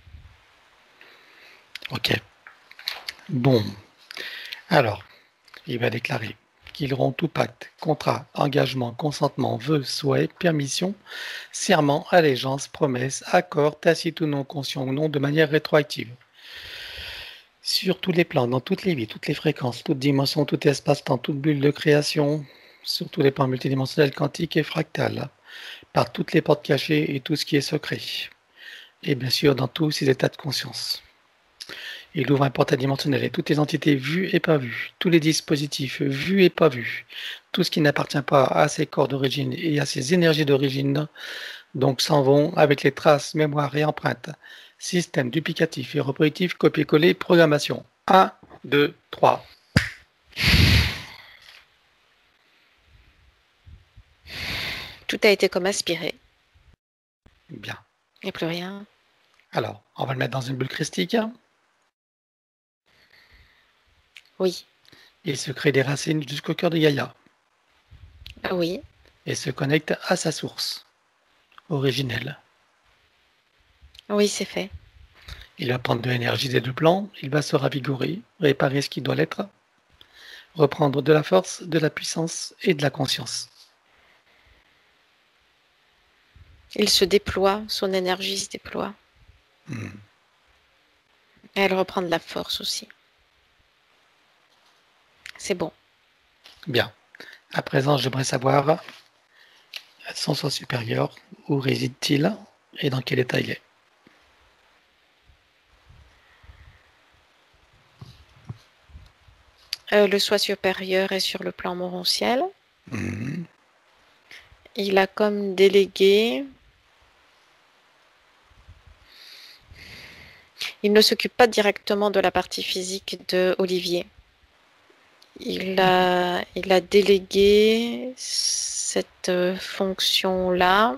Ok. Bon. Alors, il va déclarer qu'ils rompt tout pacte, contrat, engagement, consentement, vœu, souhait, permission, serment, allégeance, promesse, accord, tacite ou non, conscient ou non, de manière rétroactive. Sur tous les plans, dans toutes les vies, toutes les fréquences, toutes dimensions, tout espace-temps, toute bulle de création, sur tous les plans multidimensionnels, quantiques et fractales, par toutes les portes cachées et tout ce qui est secret. Et bien sûr, dans tous ces états de conscience. Il ouvre un portail dimensionnel et toutes les entités vues et pas vues, tous les dispositifs vus et pas vus, tout ce qui n'appartient pas à ses corps d'origine et à ses énergies d'origine, donc s'en vont avec les traces, mémoire et empreintes. Système duplicatif et reproductif, copier-coller, programmation. un, deux, trois. Tout a été comme aspiré. Bien. Il n'y a plus rien. Alors, on va le mettre dans une bulle christique. Oui, Il se crée des racines jusqu'au cœur de Gaïa ah oui, et se connecte à sa source originelle. oui, c'est fait. Il va prendre de l'énergie des deux plans, il va se ravigorer, réparer ce qui doit l'être, reprendre de la force, de la puissance et de la conscience. Il se déploie, son énergie se déploie. Hmm. Et elle reprend de la force aussi. C'est bon. Bien. À présent, j'aimerais savoir son soi supérieur, où réside-t-il et dans quel état il est. Euh, le soi supérieur est sur le plan morontiel. Hmm. Il a comme délégué. Il ne s'occupe pas directement de la partie physique de Olivier. Il a, il a délégué cette euh, fonction-là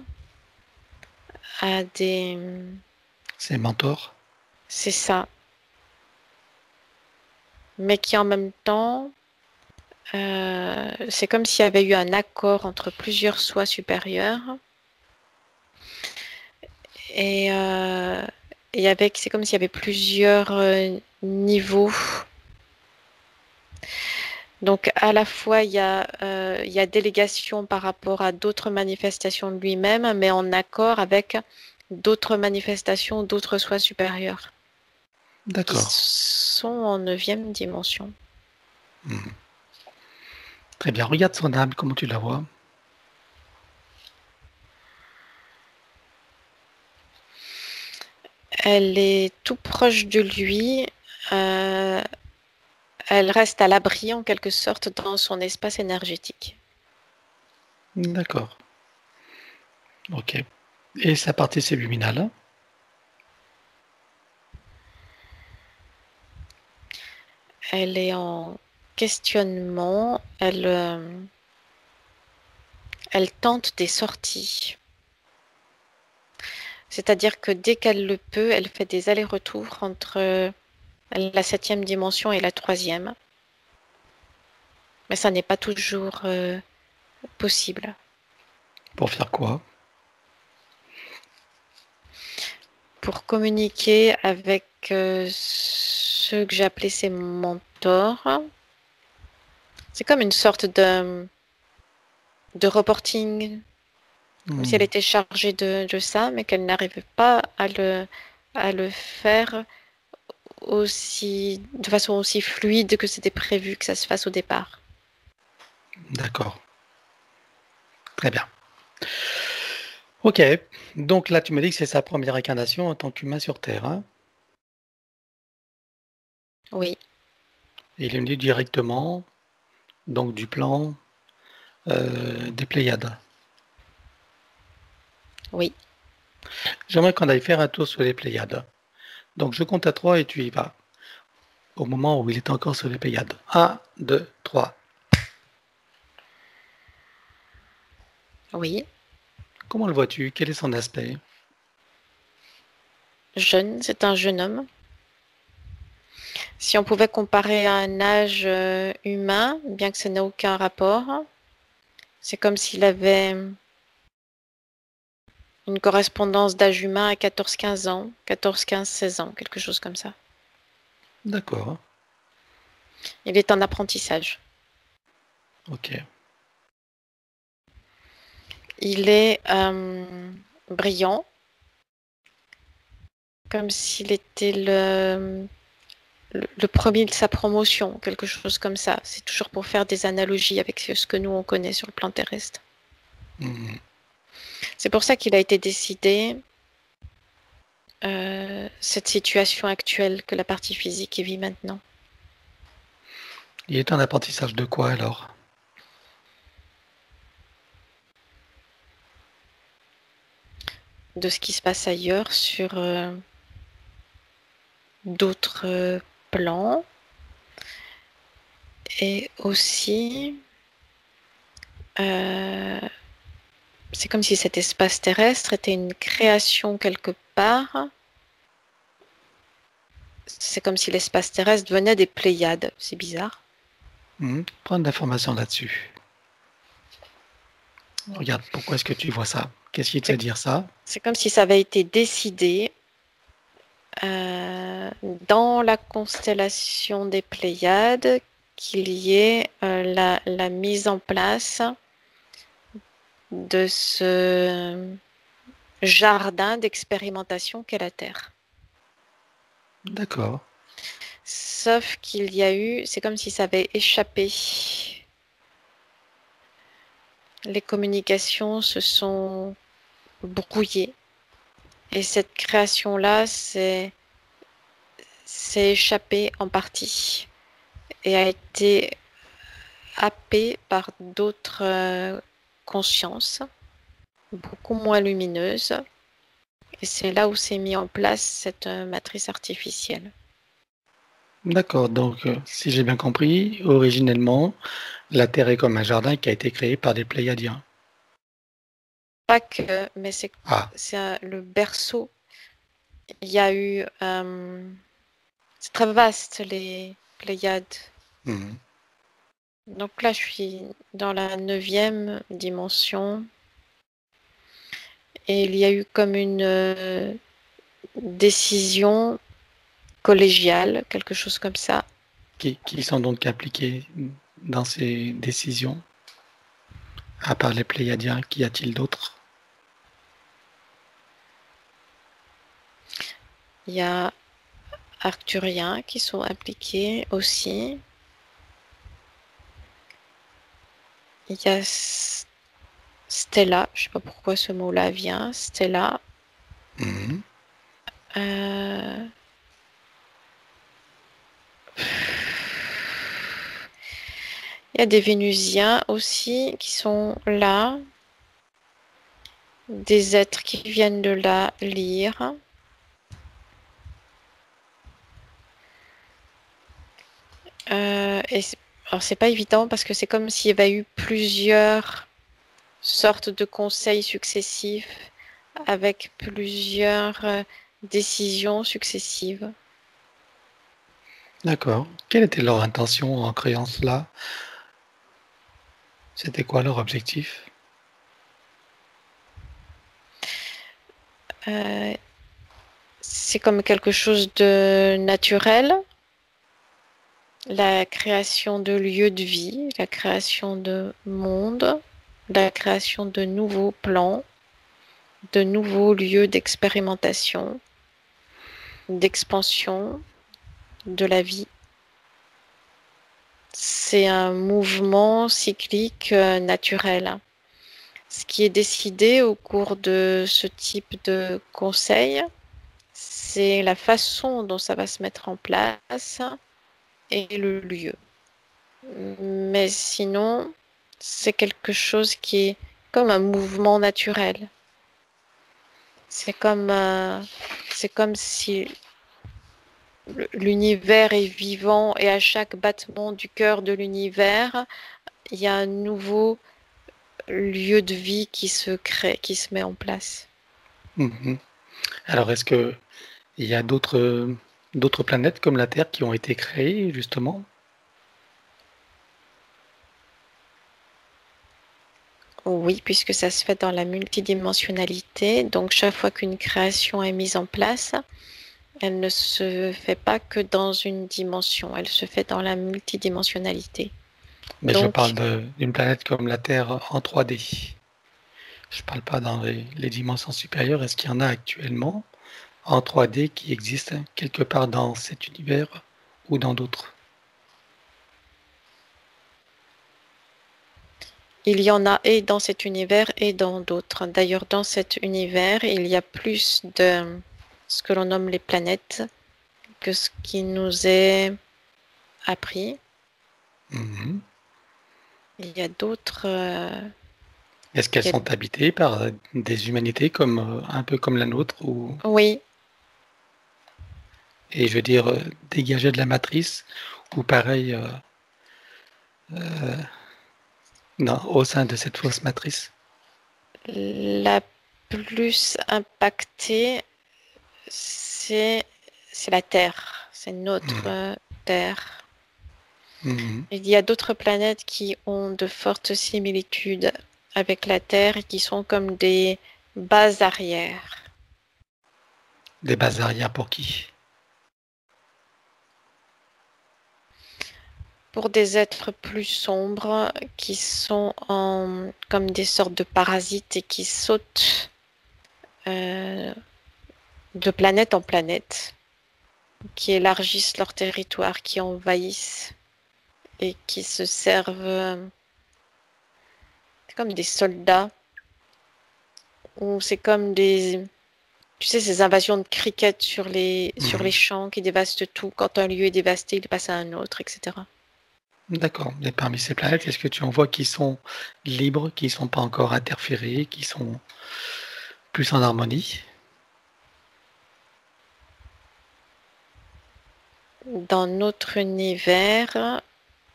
à des... Ses mentors. C'est ça. Mais qui en même temps, euh, c'est comme s'il y avait eu un accord entre plusieurs soi supérieurs Et, euh, et avec, c'est comme s'il y avait plusieurs euh, niveaux. Donc à la fois, il y a, euh, il y a délégation par rapport à d'autres manifestations de lui-même, mais en accord avec d'autres manifestations, d'autres soi supérieurs, qui D'accord. sont en neuvième dimension. Hmm. Très bien. Regarde son âme, comment tu la vois? Elle est tout proche de lui. euh, elle reste à l'abri en quelque sorte dans son espace énergétique. D'accord. Ok. Et sa partie subliminale? Elle est en questionnement. Elle, euh, elle tente des sorties. C'est-à-dire que dès qu'elle le peut, elle fait des allers-retours entre la septième dimension et la troisième. Mais ça n'est pas toujours euh, possible. Pour faire quoi? Pour communiquer avec euh, ceux que j'ai appelés ses mentors, c'est comme une sorte de, de reporting, comme si elle Hmm. était chargée de, de ça, mais qu'elle n'arrivait pas à le, à le faire aussi, de façon aussi fluide que c'était prévu que ça se fasse au départ. D'accord. Très bien. Ok. Donc là, tu me dis que c'est sa première incarnation en tant qu'humain sur Terre, hein? Oui, Il est venu directement, donc du plan euh, des Pléiades. oui. J'aimerais qu'on aille faire un tour sur les Pléiades. Donc je compte à trois et tu y vas. Au moment où il est encore sur les Pléiades. Un, deux, trois. Oui, Comment le vois-tu? Quel est son aspect? jeune, c'est un jeune homme. Si on pouvait comparer à un âge euh, humain, bien que ça n'a aucun rapport, c'est comme s'il avait une correspondance d'âge humain à quatorze quinze ans, quatorze quinze seize ans, quelque chose comme ça. D'accord. Il est en apprentissage. Ok. Il est euh, brillant, comme s'il était le, le, le premier de sa promotion, quelque chose comme ça. C'est toujours pour faire des analogies avec ce que nous on connaît sur le plan terrestre. Hmm. C'est pour ça qu'il a été décidé euh, cette situation actuelle que la partie physique vit maintenant. Il est en apprentissage de quoi alors? De ce qui se passe ailleurs sur euh, d'autres euh, plans et aussi euh, c'est comme si cet espace terrestre était une création quelque part. C'est comme si l'espace terrestre venait des Pléiades. C'est bizarre. Hmm. Prendre l'information là-dessus. Regarde, pourquoi est-ce que tu vois ça? Qu'est-ce qui te fait C'est, dire ça? c'est comme si ça avait été décidé euh, dans la constellation des Pléiades qu'il y ait euh, la, la mise en place de ce jardin d'expérimentation qu'est la Terre. D'accord. Sauf qu'il y a eu, c'est comme si ça avait échappé. Les communications se sont brouillées. Et cette création-là s'est, s'est échappée en partie et a été happée par d'autres euh, consciences, beaucoup moins lumineuses. Et c'est là où s'est mis en place cette euh, matrice artificielle. D'accord. Donc, euh, si j'ai bien compris, originellement, la Terre est comme un jardin qui a été créé par des Pléiadiens. Pas que, mais c'est, Ah. c'est un- le berceau. Il y a eu... euh, c'est très vaste, les Pléiades. Hmm. Donc là, je suis dans la neuvième dimension. et il y a eu comme une euh, décision collégiale, quelque chose comme ça. Qui, qui sont donc impliqués dans ces décisions? À part les Pléiadiens, qu'y a-t-il d'autres? Il y a Arcturiens qui sont impliqués aussi. Il y a S- Stella, je sais pas pourquoi ce mot-là vient, Stella. Mhm. Euh, Il y a des Vénusiens aussi qui sont là, des êtres qui viennent de la lyre. Euh, et c'est- alors c'est pas évident parce que c'est comme s'il y avait eu plusieurs sortes de conseils successifs avec plusieurs euh, décisions successives. D'accord. Quelle était leur intention en créant cela? C'était quoi leur objectif? Euh, c'est comme quelque chose de naturel, la création de lieux de vie, la création de mondes, la création de nouveaux plans, de nouveaux lieux d'expérimentation, d'expansion de la vie. C'est un mouvement cyclique euh, naturel. Ce qui est décidé au cours de ce type de conseil, c'est la façon dont ça va se mettre en place et le lieu. Mais sinon, c'est quelque chose qui est comme un mouvement naturel. C'est comme, euh, c'est comme si l'univers est vivant et à chaque battement du cœur de l'univers, il y a un nouveau lieu de vie qui se crée, qui se met en place. Mhm. Alors, est-ce que il y a d'autres d'autres planètes comme la Terre qui ont été créées justement? Oui, puisque ça se fait dans la multidimensionnalité. Donc, chaque fois qu'une création est mise en place, elle ne se fait pas que dans une dimension, elle se fait dans la multidimensionnalité. Mais je parle Donc, de- d'une planète comme la Terre en trois D. Je parle pas dans les, les dimensions supérieures. Est-ce qu'il y en a actuellement en trois D qui existent quelque part dans cet univers ou dans d'autres? il y en a et dans cet univers et dans d'autres. D'ailleurs, dans cet univers, il y a plus de ce que l'on nomme les planètes que ce qui nous est appris. Mhm. Il y a d'autres. euh, Est-ce qu'elles il y a- sont habitées par des humanités comme euh, un peu comme la nôtre ou Oui, et je veux dire euh, dégagées de la matrice ou pareil euh, dans- au sein de cette fausse matrice? la plus impactée, c'est c'est la Terre. C'est notre Mhm. euh, Terre. Mhm. Il y a d'autres planètes qui ont de fortes similitudes avec la Terre et qui sont comme des bases arrières. Des bases arrière pour qui? Pour des êtres plus sombres qui sont en, comme des sortes de parasites et qui sautent euh, de planète en planète, qui élargissent leur territoire, qui envahissent et qui se servent euh, comme des soldats, ou c'est comme des, tu sais, ces invasions de crickets sur les, sur les Mhm. champs qui dévastent tout. Quand un lieu est dévasté, il passe à un autre, et cetera. D'accord. Et parmi ces planètes, est-ce que tu en vois qui sont libres, qui ne sont pas encore interférées, qui sont plus en harmonie? Dans notre univers,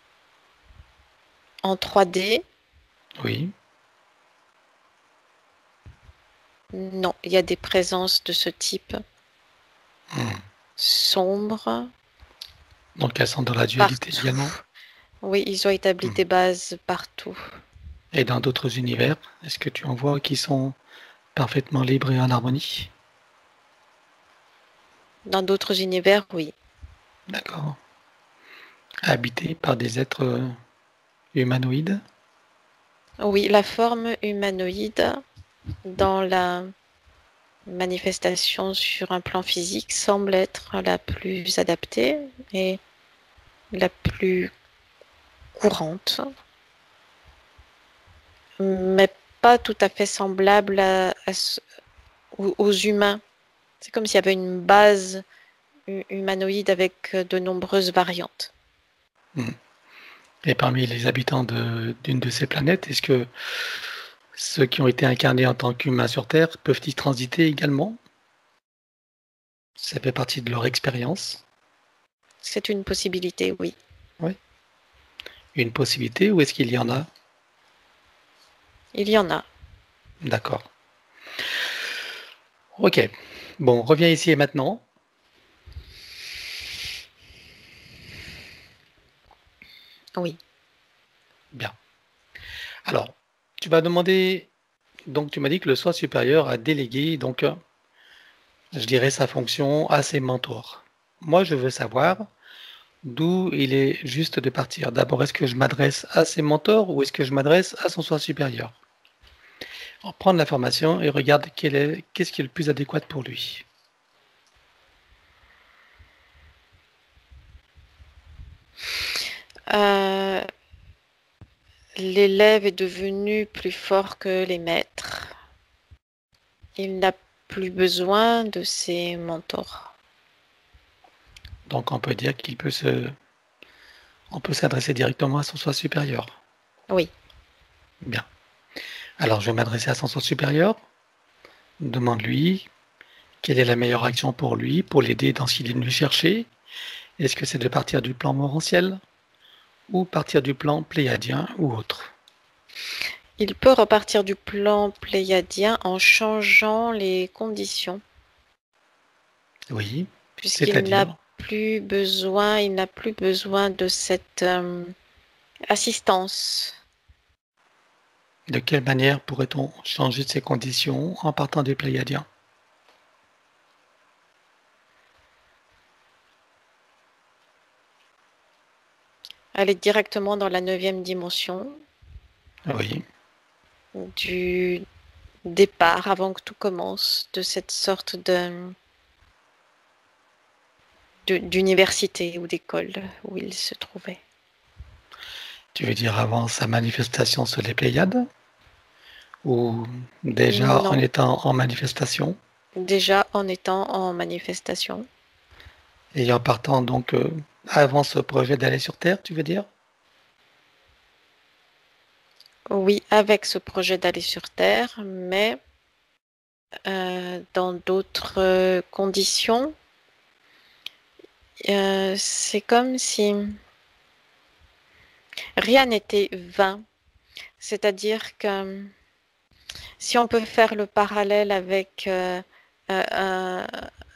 en trois D, Oui. non, il y a des présences de ce type Mhm. sombres Donc elles sont dans la dualité partout. également. Oui, ils ont établi Mhm. des bases partout. Et dans d'autres univers, est-ce que tu en vois qui sont parfaitement libre et en harmonie. Dans d'autres univers, oui. D'accord. Habité par des êtres euh, humanoïdes. Oui, la forme humanoïde dans la manifestation sur un plan physique semble être la plus adaptée et la plus courante, mais pas tout à fait semblable à, à ce- aux, aux humains. C'est comme s'il y avait une base hu- humanoïde avec de nombreuses variantes. Hmm. Et parmi les habitants de- d'une de ces planètes, est-ce que ceux qui ont été incarnés en tant qu'humains sur Terre peuvent y transiter également? Ça fait partie de leur expérience. C'est une possibilité, oui. Oui. Une possibilité ou est-ce qu'il y en a? Il y en a. D'accord. Ok. Bon, reviens ici et maintenant. Oui. Bien. Alors, tu vas demander. Donc, tu m'as dit que le soi supérieur a délégué, donc, euh, je dirais, sa fonction à ses mentors. Moi, je veux savoir d'où il est juste de partir. D'abord, est-ce que je m'adresse à ses mentors ou est-ce que je m'adresse à son soi supérieur? Alors, prendre l'information et regarde quel est, qu'est-ce qui est le plus adéquat pour lui. Euh, L'élève est devenu plus fort que les maîtres. Il n'a plus besoin de ses mentors. Donc, on peut dire qu'il peut se, on peut s'adresser directement à son soi supérieur. Oui. Bien. Alors, je vais m'adresser à son soi supérieur. Demande-lui quelle est la meilleure action pour lui, pour l'aider dans ce qu'il est venu chercher. Est-ce que c'est de partir du plan morantiel ou partir du plan pléiadien ou autre? Il peut repartir du plan pléiadien en changeant les conditions, Oui, puisqu'il n'a c'est-à-dire, plus besoin, il n'a plus besoin de cette euh, assistance. de quelle manière pourrait-on changer ses conditions en partant du pléiadien? Aller directement dans la neuvième dimension Oui, du départ, avant que tout commence, de cette sorte de de- d'université ou d'école où il se trouvait. tu veux dire avant sa manifestation sur les Pléiades ou déjà en Non, étant en manifestation déjà en étant en manifestation. et en partant donc euh, avant ce projet d'aller sur Terre, tu veux dire? Oui, avec ce projet d'aller sur Terre, mais euh, dans d'autres euh, conditions. Euh, c'est comme si rien n'était vain. C'est-à-dire que si on peut faire le parallèle avec euh, euh, un,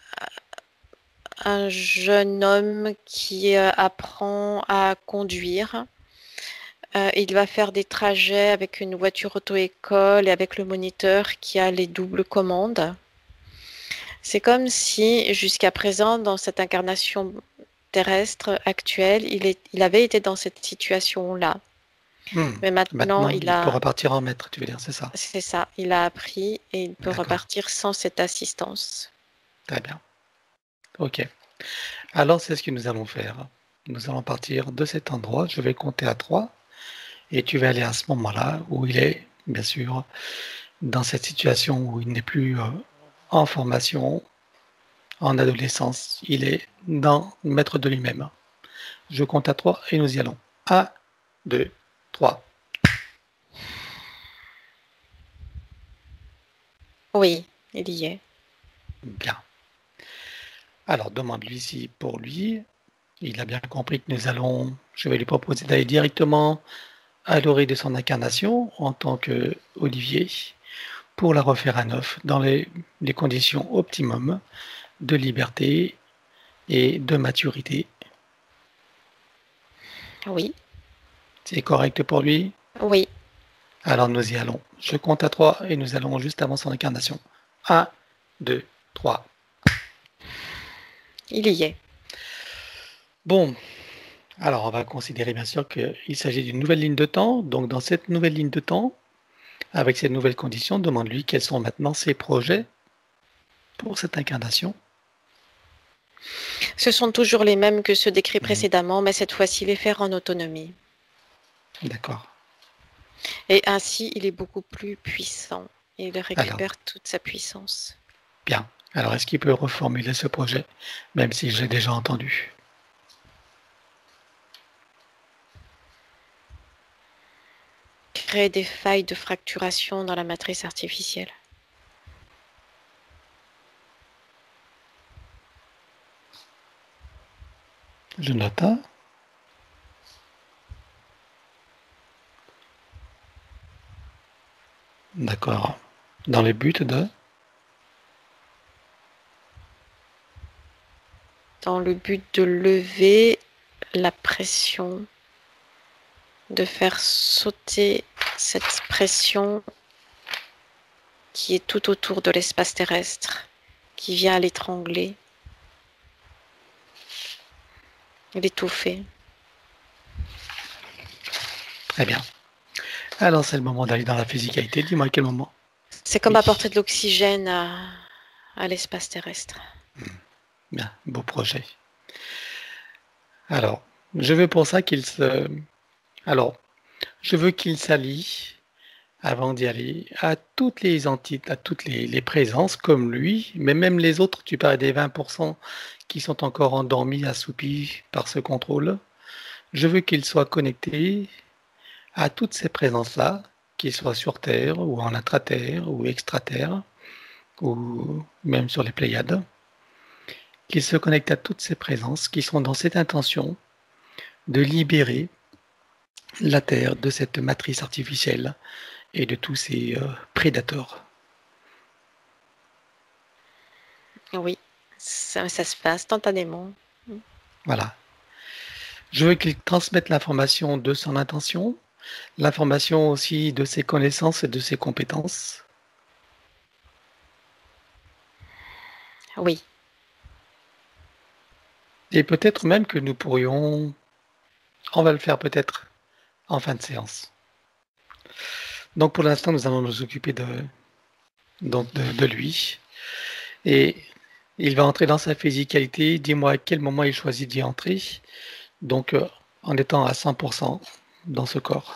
un jeune homme qui euh, apprend à conduire, euh, il va faire des trajets avec une voiture auto-école et avec le moniteur qui a les doubles commandes. C'est comme si jusqu'à présent, dans cette incarnation terrestre actuelle, il, est, il avait été dans cette situation-là. Hmm. Mais maintenant, Maintenant, il il peut a, repartir en maître, tu veux dire, c'est ça? c'est ça, il a appris et il peut D'accord, repartir sans cette assistance. très bien. Ok. Alors, c'est ce que nous allons faire. Nous allons partir de cet endroit. Je vais compter à trois et tu vas aller à ce moment-là où il est, bien sûr, dans cette situation où il n'est plus euh, en formation, en adolescence. Il est dans maître de lui-même. Je compte à trois et nous y allons. Un, deux, trois. Oui, il y est. Bien. Alors, demande-lui si pour lui, il a bien compris que nous allons, je vais lui proposer d'aller directement à l'orée de son incarnation en tant que Olivier pour la refaire à neuf dans les, les conditions optimum de liberté et de maturité. Oui, C'est correct pour lui? oui, Alors nous y allons. Je compte à trois et nous allons juste avant son incarnation. Un, deux, trois. Il y est. Bon, alors on va considérer bien sûr qu'il s'agit d'une nouvelle ligne de temps. Donc dans cette nouvelle ligne de temps, avec ces nouvelles conditions, demande-lui quels sont maintenant ses projets pour cette incarnation. Ce sont toujours les mêmes que ceux décrits Mhm. précédemment, mais cette fois-ci les faire en autonomie. D'accord. Et ainsi, il est beaucoup plus puissant. Il récupère Alors. toute sa puissance. Bien. Alors, est-ce qu'il peut reformuler ce projet, même si je l'ai déjà entendu? Créer des failles de fracturation dans la matrice artificielle. Je note. Hein? D'accord. Dans le but de... Dans le but de lever la pression, de faire sauter cette pression qui est tout autour de l'espace terrestre, qui vient l'étrangler, l'étouffer. Très bien. Alors, c'est le moment d'aller dans la physicalité. Dis-moi à quel moment. C'est comme Oui. apporter de l'oxygène à, à l'espace terrestre. Bien, beau projet. Alors, je veux pour ça qu'il se... Alors, je veux qu'il s'allie, avant d'y aller, à toutes les entités, à toutes les, les présences, comme lui, mais même les autres, tu parles des vingt pour cent qui sont encore endormis, assoupis par ce contrôle. Je veux qu'il soit connecté à toutes ces présences-là, qu'ils soient sur Terre, ou en intra-terre, ou extra-terre, ou même sur les Pléiades, qu'il se connecte à toutes ces présences qui sont dans cette intention de libérer la Terre de cette matrice artificielle et de tous ces euh, prédateurs. Oui, ça, ça se passe instantanément. Voilà. Je veux qu'il transmette l'information de son intention, l'information aussi de ses connaissances et de ses compétences. Oui. Et peut-être même que nous pourrions, on va le faire peut-être en fin de séance. Donc pour l'instant, nous allons nous occuper de, donc de, de lui. Et il va entrer dans sa physicalité. Dis-moi à quel moment il choisit d'y entrer. Donc euh, en étant à cent pour cent dans ce corps.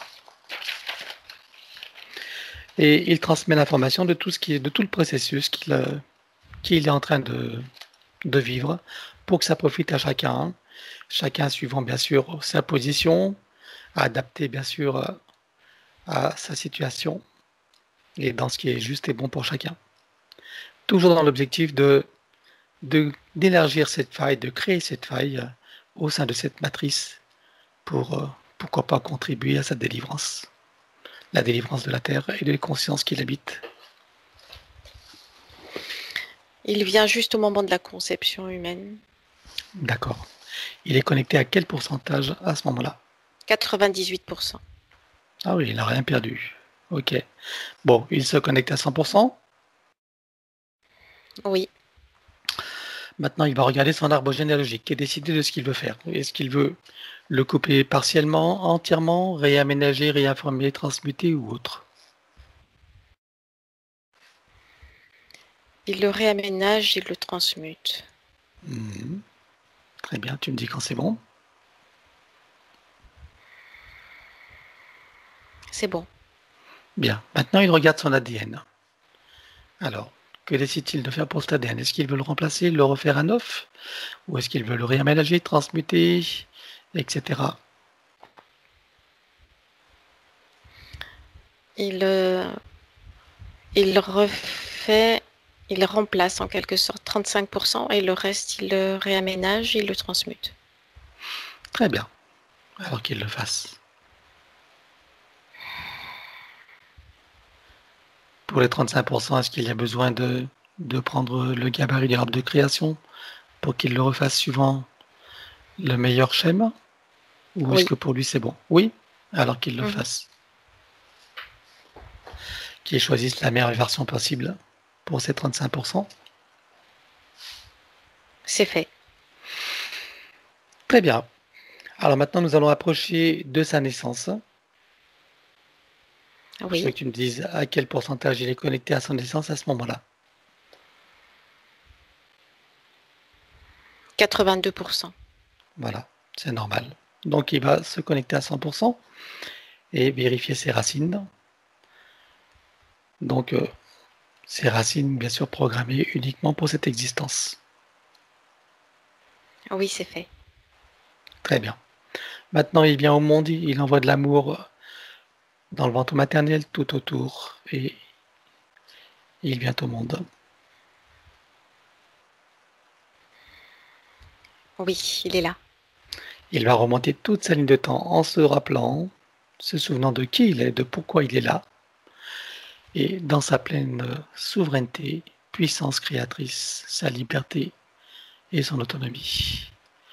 Et il transmet l'information de tout ce qui est, de tout le processus qu'il euh, qu'il est en train de, de vivre pour que ça profite à chacun. Chacun suivant bien sûr sa position, adapté bien sûr à, à sa situation et dans ce qui est juste et bon pour chacun. Toujours dans l'objectif de, de, d'élargir cette faille, de créer cette faille euh, au sein de cette matrice pour, euh, pourquoi pas, contribuer à sa délivrance. La délivrance de la Terre et des consciences qui l'habitent. Il vient juste au moment de la conception humaine. D'accord. Il est connecté à quel pourcentage à ce moment-là? quatre-vingt-dix-huit pour cent. Ah oui, il n'a rien perdu. Ok. Bon, il se connecte à cent pour cent. Oui. Maintenant, il va regarder son arbre généalogique et décider de ce qu'il veut faire. Est-ce qu'il veut le couper partiellement, entièrement, réaménager, réinformer, transmuter ou autre? Il le réaménage, il le transmute. Mmh. Très bien, tu me dis quand c'est bon. C'est bon. Bien, maintenant il regarde son A D N. Alors, que décide-t-il de faire pour cet A D N? Est-ce qu'il veut le remplacer, le refaire à neuf? Ou est-ce qu'il veut le réaménager, transmuter, et cetera. Il, euh, il refait, il remplace en quelque sorte trente-cinq pour cent et le reste, il le réaménage, il le transmute. Très bien, alors qu'il le fasse. Pour les trente-cinq pour cent, est-ce qu'il y a besoin de, de prendre le gabarit de l'arbre de création pour qu'il le refasse suivant le meilleur schéma? Ou est-ce Oui. que pour lui c'est bon? Oui, alors qu'il le Mhm. fasse. qu'ils choisissent la meilleure version possible pour ces trente-cinq pour cent. C'est fait. Très bien. Alors maintenant, nous allons approcher de sa naissance. Oui. Je veux que tu me dises à quel pourcentage il est connecté à son naissance à ce moment-là. quatre-vingt-deux pour cent. Voilà, c'est normal. Donc il va se connecter à cent pour cent et vérifier ses racines. Donc euh, ses racines, bien sûr, programmées uniquement pour cette existence. Oui, c'est fait. Très bien. Maintenant, il vient au monde, il envoie de l'amour dans le ventre maternel tout autour et il vient au monde. Oui, il est là. Il va remonter toute sa ligne de temps en se rappelant, se souvenant de qui il est, de pourquoi il est là, et dans sa pleine souveraineté, puissance créatrice, sa liberté et son autonomie.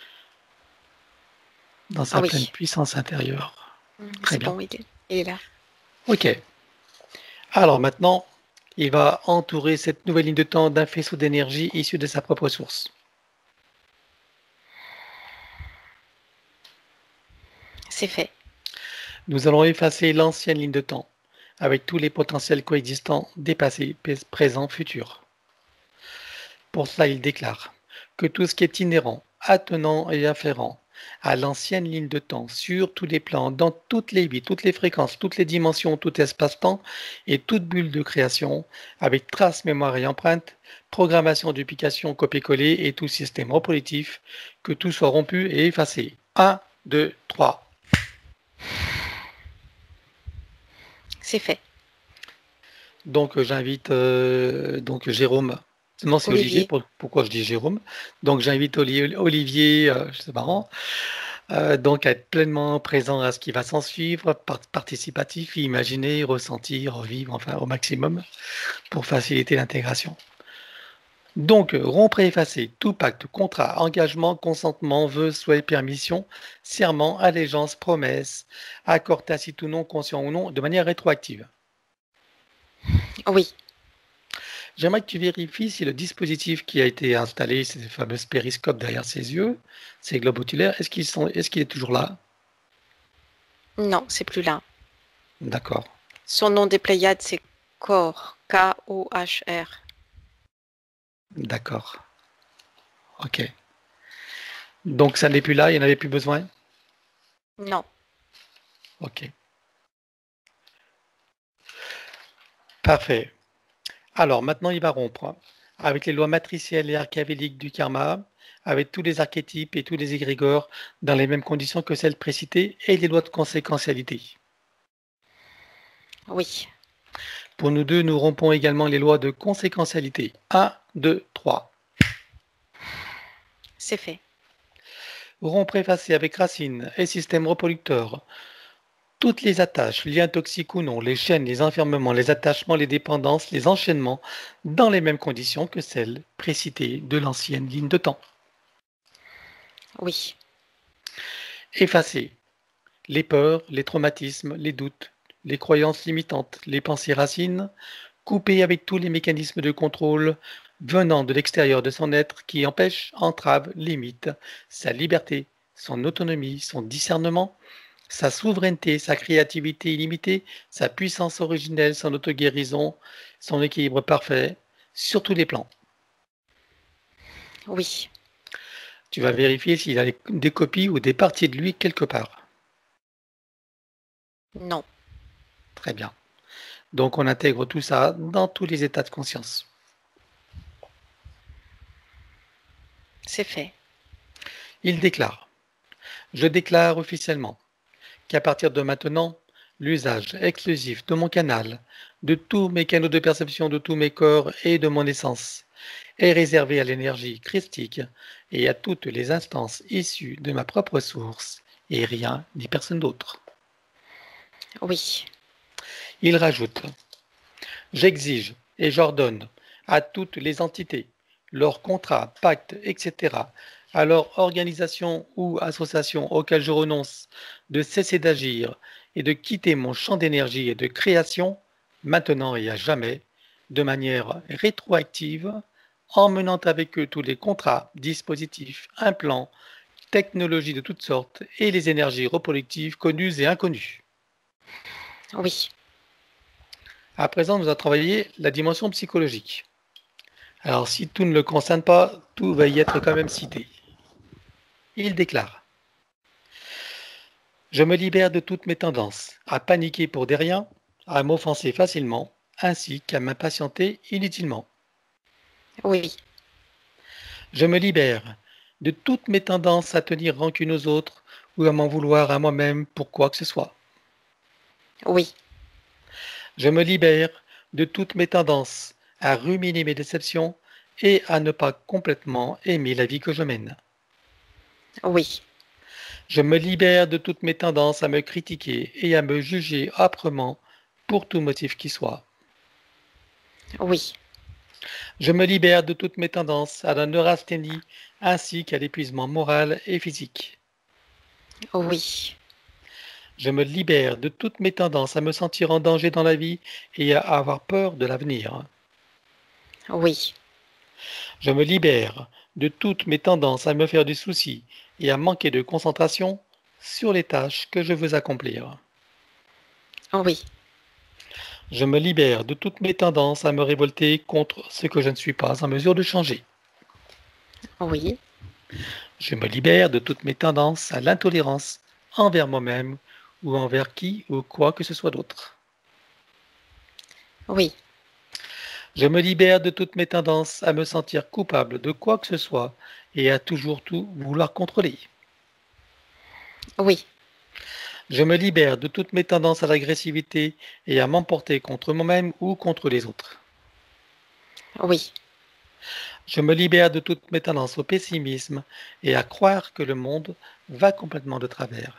Dans sa Ah oui. pleine puissance intérieure. Très C'est bien. bon, il est, il est là. Ok. Alors maintenant, il va entourer cette nouvelle ligne de temps d'un faisceau d'énergie issu de sa propre source. C'est fait. Nous allons effacer l'ancienne ligne de temps avec tous les potentiels coexistants dépassés, présents, futurs. Pour cela, il déclare que tout ce qui est inhérent, attenant et afférent à l'ancienne ligne de temps, sur tous les plans, dans toutes les vies, toutes les fréquences, toutes les dimensions, tout espace-temps et toute bulle de création, avec trace, mémoire et empreinte, programmation, duplication, copier-coller et tout système reproductif, que tout soit rompu et effacé. un, deux, trois. C'est fait. Donc j'invite euh, donc Jérôme. Non, c'est Olivier. Olivier. Pour- pourquoi je dis Jérôme? Donc j'invite Oli- Olivier, euh, c'est marrant, euh, donc à être pleinement présent à ce qui va s'en suivre, par- participatif, imaginer, ressentir, vivre, enfin au maximum, pour faciliter l'intégration. Donc rompre et effacer tout pacte, contrat, engagement, consentement, vœu, souhait, permission, serment, allégeance, promesse, accord tacite ou non, conscient ou non, de manière rétroactive. Oui. J'aimerais que tu vérifies si le dispositif qui a été installé, ces fameux périscopes derrière ses yeux, ces globes oculaires, est-ce qu'ils sont, est-ce qu'il est toujours là? Non, c'est plus là. D'accord, Son nom des Pléiades, c'est Kor. K O H R. d'accord. Ok. Donc ça n'est plus là, il n'y en avait plus besoin? Non. Ok. Parfait. Alors maintenant, il va rompre avec les lois matricielles et archavéliques du karma, avec tous les archétypes et tous les égrégores dans les mêmes conditions que celles précitées et les lois de conséquentialité. Oui. Pour nous deux, nous rompons également les lois de conséquentialité. un, deux, trois. C'est fait. Rompre effacé avec racines et système reproducteur. Toutes les attaches, liens toxiques ou non, les chaînes, les enfermements, les attachements, les dépendances, les enchaînements, dans les mêmes conditions que celles précitées de l'ancienne ligne de temps. Oui. Effacer les peurs, les traumatismes, les doutes, les croyances limitantes, les pensées racines, couper avec tous les mécanismes de contrôle venant de l'extérieur de son être qui empêchent, entravent, limitent sa liberté, son autonomie, son discernement, sa souveraineté, sa créativité illimitée, sa puissance originelle, son auto-guérison, son équilibre parfait, sur tous les plans. Oui. Tu vas vérifier s'il a des copies ou des parties de lui quelque part. Non. Très bien. Donc on intègre tout ça dans tous les états de conscience. C'est fait. Il déclare, je déclare officiellement qu'à partir de maintenant, l'usage exclusif de mon canal, de tous mes canaux de perception, de tous mes corps et de mon essence est réservé à l'énergie christique et à toutes les instances issues de ma propre source et rien ni personne d'autre. Oui. Il rajoute, j'exige et j'ordonne à toutes les entités, leurs contrats, pactes, et cetera, à leur organisation ou association auxquelles je renonce, de cesser d'agir et de quitter mon champ d'énergie et de création maintenant et à jamais, de manière rétroactive, emmenant avec eux tous les contrats, dispositifs, implants, technologies de toutes sortes et les énergies reproductives connues et inconnues. Oui. À présent, nous allons travailler la dimension psychologique. Alors, si tout ne le concerne pas, tout va y être quand même cité. Il déclare: Je me libère de toutes mes tendances à paniquer pour des riens, à m'offenser facilement, ainsi qu'à m'impatienter inutilement. Oui. Je me libère de toutes mes tendances à tenir rancune aux autres ou à m'en vouloir à moi-même pour quoi que ce soit. Oui. Je me libère de toutes mes tendances à ruminer mes déceptions et à ne pas complètement aimer la vie que je mène. Oui. Je me libère de toutes mes tendances à me critiquer et à me juger âprement pour tout motif qui soit. Oui. Je me libère de toutes mes tendances à la neurasthénie ainsi qu'à l'épuisement moral et physique. Oui. Je me libère de toutes mes tendances à me sentir en danger dans la vie et à avoir peur de l'avenir. Oui. Je me libère de toutes mes tendances à me faire du souci et à manquer de concentration sur les tâches que je veux accomplir. Oui. Je me libère de toutes mes tendances à me révolter contre ce que je ne suis pas en mesure de changer. Oui. Je me libère de toutes mes tendances à l'intolérance envers moi-même ou envers qui ou quoi que ce soit d'autre. Oui. Je me libère de toutes mes tendances à me sentir coupable de quoi que ce soit et à toujours tout vouloir contrôler. Oui. Je me libère de toutes mes tendances à l'agressivité et à m'emporter contre moi-même ou contre les autres. Oui. Je me libère de toutes mes tendances au pessimisme et à croire que le monde va complètement de travers.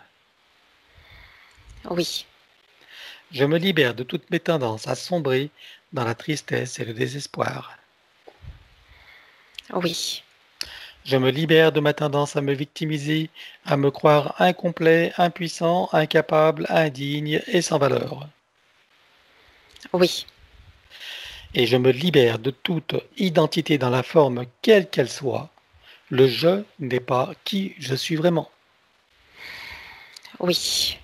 Oui. Je me libère de toutes mes tendances à sombrer dans la tristesse et le désespoir. Oui. Je me libère de ma tendance à me victimiser, à me croire incomplet, impuissant, incapable, indigne et sans valeur. Oui. Et je me libère de toute identité dans la forme quelle qu'elle soit. Le je n'est pas qui je suis vraiment. Oui.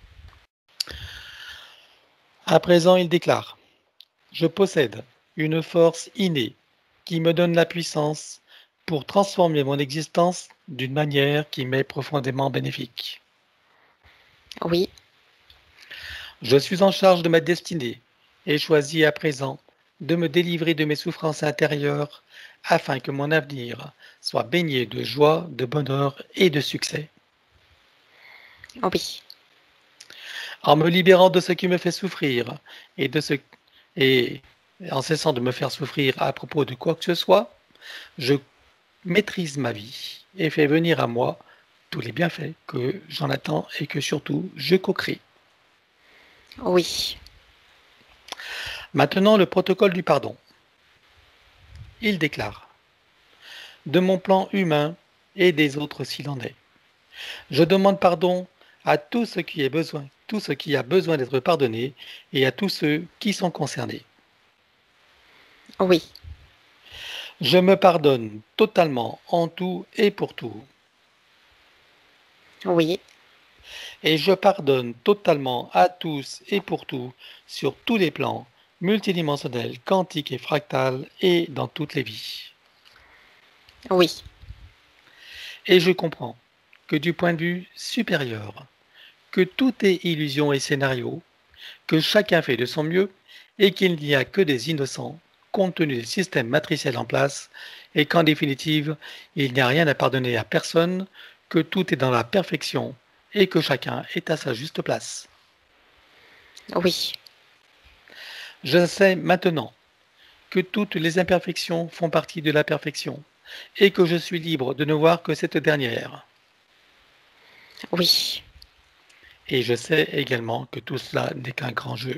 À présent, il déclare: Je possède une force innée qui me donne la puissance pour transformer mon existence d'une manière qui m'est profondément bénéfique. Oui. Je suis en charge de ma destinée et choisis à présent de me délivrer de mes souffrances intérieures afin que mon avenir soit baigné de joie, de bonheur et de succès. Oui. En me libérant de ce qui me fait souffrir et de ce et en cessant de me faire souffrir à propos de quoi que ce soit, je maîtrise ma vie et fais venir à moi tous les bienfaits que j'en attends et que surtout je co-crée. Oui. Maintenant, le protocole du pardon. Il déclare: De mon plan humain et des autres s'il en est, je demande pardon à tout ce qui est besoin, tout ce qui a besoin d'être pardonné et à tous ceux qui sont concernés. Oui. Je me pardonne totalement en tout et pour tout. Oui. Et je pardonne totalement à tous et pour tout sur tous les plans, multidimensionnels, quantiques et fractales et dans toutes les vies. Oui. Et je comprends que du point de vue supérieur, que tout est illusion et scénario, que chacun fait de son mieux et qu'il n'y a que des innocents compte tenu des systèmes matriciels en place et qu'en définitive, il n'y a rien à pardonner à personne, que tout est dans la perfection et que chacun est à sa juste place. Oui. Je sais maintenant que toutes les imperfections font partie de la perfection et que je suis libre de ne voir que cette dernière. Oui. Et je sais également que tout cela n'est qu'un grand jeu.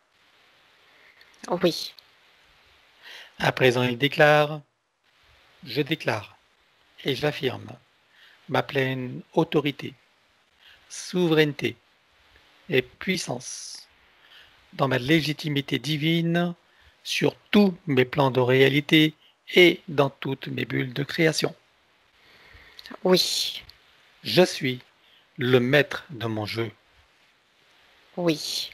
Oui. À présent, il déclare: Je déclare et j'affirme ma pleine autorité, souveraineté et puissance dans ma légitimité divine sur tous mes plans de réalité et dans toutes mes bulles de création. Oui. Je suis le maître de mon jeu. Oui.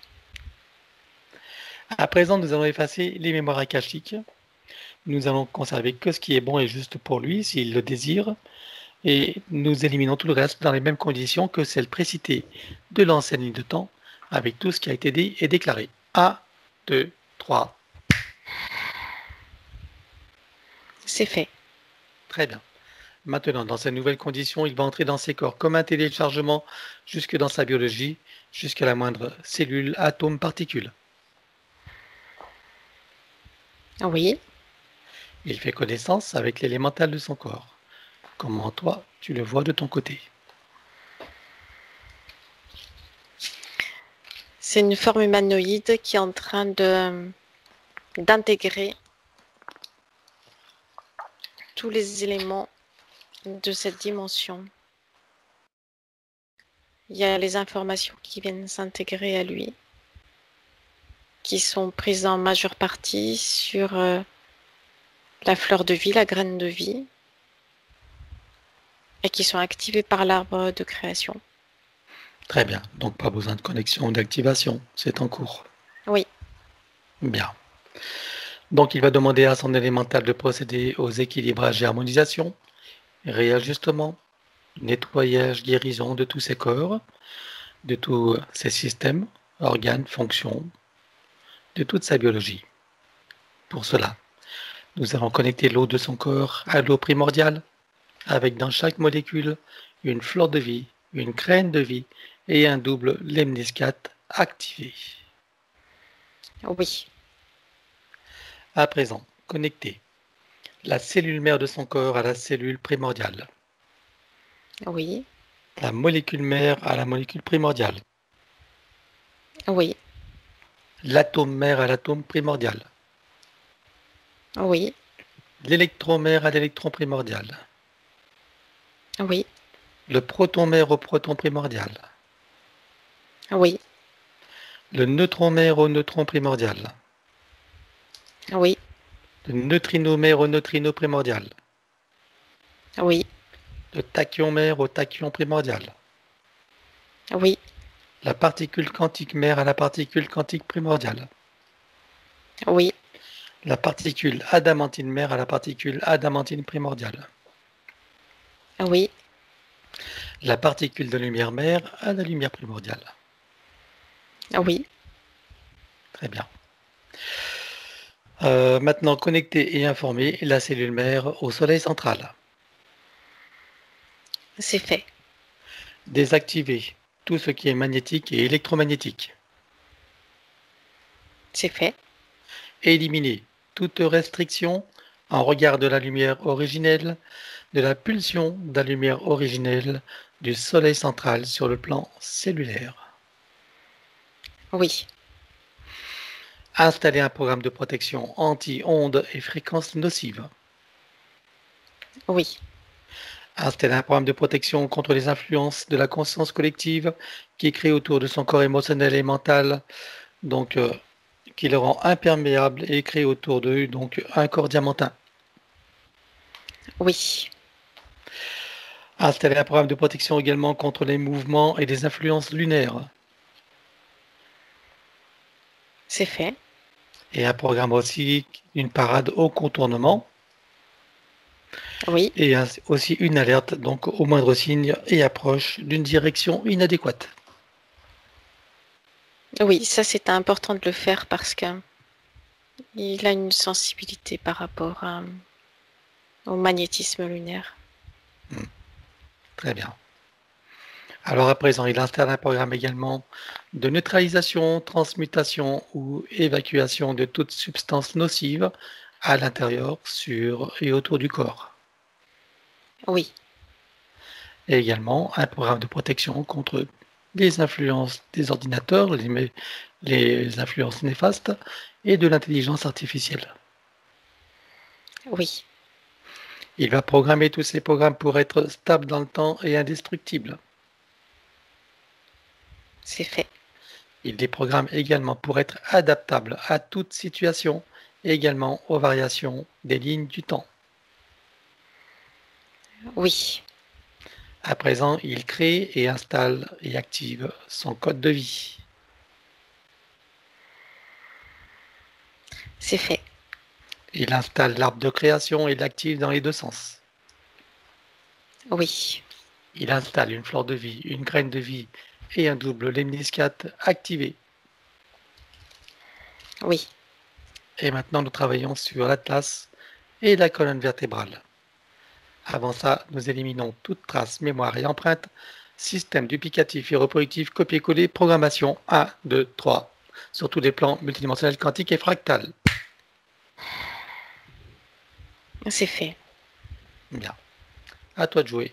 À présent, nous allons effacer les mémoires akashiques. Nous allons conserver que ce qui est bon et juste pour lui, s'il le désire, et nous éliminons tout le reste dans les mêmes conditions que celles précitées de l'ancienne ligne de temps, avec tout ce qui a été dit et déclaré. un, deux, trois. C'est fait. Très bien. Maintenant, dans ces nouvelles conditions, il va entrer dans ses corps comme un téléchargement jusque dans sa biologie, jusqu'à la moindre cellule, atome, particule. Oui. Il fait connaissance avec l'élémental de son corps. Comment toi, tu le vois de ton côté? C'est une forme humanoïde qui est en train de d'intégrer tous les éléments de cette dimension. Il y a les informations qui viennent s'intégrer à lui, qui sont prises en majeure partie sur euh, la fleur de vie, la graine de vie, et qui sont activées par l'arbre de création. Très bien, donc pas besoin de connexion ou d'activation, c'est en cours. Oui. Bien. Donc il va demander à son élémental de procéder aux équilibrages et harmonisations, réajustements, nettoyage, guérison de tous ses corps, de tous ses systèmes, organes, fonctions, de toute sa biologie. Pour cela, nous allons connecter l'eau de son corps à l'eau primordiale, avec dans chaque molécule une fleur de vie, une graine de vie et un double lemniscate activé. Oui. À présent, connecter la cellule mère de son corps à la cellule primordiale, Oui. la molécule mère à la molécule primordiale, Oui. l'atome mère à l'atome primordial, Oui. l'électron mère à l'électron primordial, Oui. le proton mère au proton primordial, Oui. le neutron mère au neutron primordial, Oui. le neutrino mère au neutrino primordial, Oui. le tachyon mère au tachyon primordial, Oui. la particule quantique mère à la particule quantique primordiale, Oui. la particule adamantine mère à la particule adamantine primordiale, Oui. la particule de lumière mère à la lumière primordiale. Oui. Très bien. Euh, maintenant, connecter et informer la cellule mère au soleil central. C'est fait. Désactiver tout ce qui est magnétique et électromagnétique. C'est fait. Éliminer toute restriction en regard de la lumière originelle, de la pulsion de la lumière originelle du soleil central sur le plan cellulaire. Oui. Installer un programme de protection anti-ondes et fréquences nocives. Oui. Installer un programme de protection contre les influences de la conscience collective qui est créée autour de son corps émotionnel et mental, donc euh, qui le rend imperméable et crée autour d'eux donc un corps diamantin. Oui. Installer un programme de protection également contre les mouvements et les influences lunaires. C'est fait. Et un programme aussi d'une parade au contournement. Oui. Et un- aussi une alerte donc au moindre signe et approche d'une direction inadéquate. Oui, ça c'est important de le faire parce que il a une sensibilité par rapport à- au magnétisme lunaire. Très bien. Alors à présent, il installe un programme également de neutralisation, transmutation ou évacuation de toute substance nocive à l'intérieur, sur et autour du corps. Oui. Et également un programme de protection contre les influences des ordinateurs, les, les influences néfastes et de l'intelligence artificielle. Oui. Il va programmer tous ces programmes pour être stables dans le temps et indestructibles. C'est fait. Il les programme également pour être adaptables à toute situation et également aux variations des lignes du temps. Oui, À présent, il crée et installe et active son code de vie. c'est fait. Il installe l'arbre de création et l'active dans les deux sens. Oui, Il installe une fleur de vie, une graine de vie et un double lemniscate activé. oui, Et maintenant, nous travaillons sur l'atlas et la colonne vertébrale. Avant ça, nous éliminons toute trace, mémoire et empreinte. Système duplicatif et reproductif, copier-coller, programmation un, deux, trois. Sur tous les plans multidimensionnels, quantiques et fractales. c'est fait. Bien. À toi de jouer.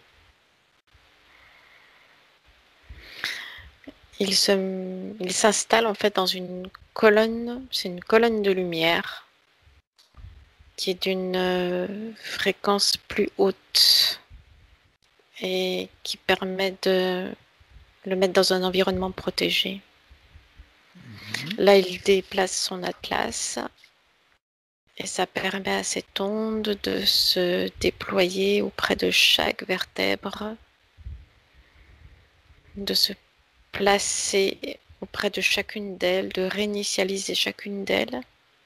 Il se, il s'installe en fait dans une colonne, c'est une colonne de lumière qui est d'une euh, fréquence plus haute et qui permet de le mettre dans un environnement protégé. Là, il déplace son atlas et ça permet à cette onde de se déployer auprès de chaque vertèbre, de se placer auprès de chacune d'elles, de réinitialiser chacune d'elles,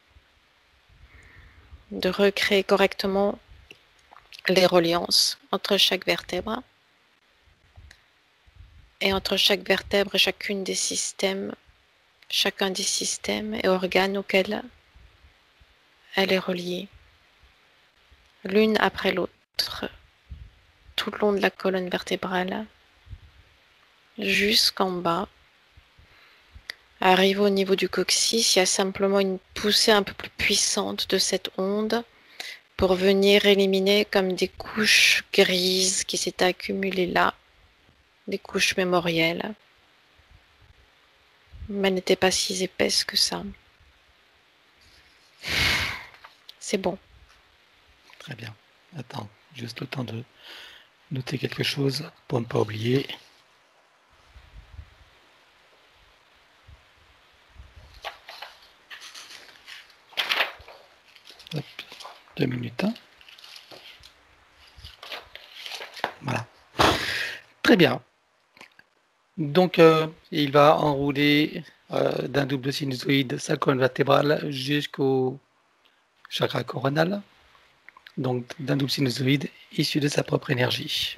de recréer correctement les reliances entre chaque vertèbre et entre chaque vertèbre et chacune des systèmes, chacun des systèmes et organes auxquels elle est reliée, l'une après l'autre, tout le long de la colonne vertébrale, jusqu'en bas. Arrivé au niveau du coccyx, il y a simplement une poussée un peu plus puissante de cette onde pour venir éliminer comme des couches grises qui s'étaient accumulées là, des couches mémorielles. Mais elles n'étaient pas si épaisses que ça. C'est bon. Très bien. Attends, juste le temps de noter quelque chose pour ne pas oublier. Hop, deux minutes. Hein. Voilà. Très bien. Donc, euh, il va enrouler euh, d'un double sinusoïde sa colonne vertébrale jusqu'au chakra coronal. Donc, d'un double sinusoïde issu de sa propre énergie.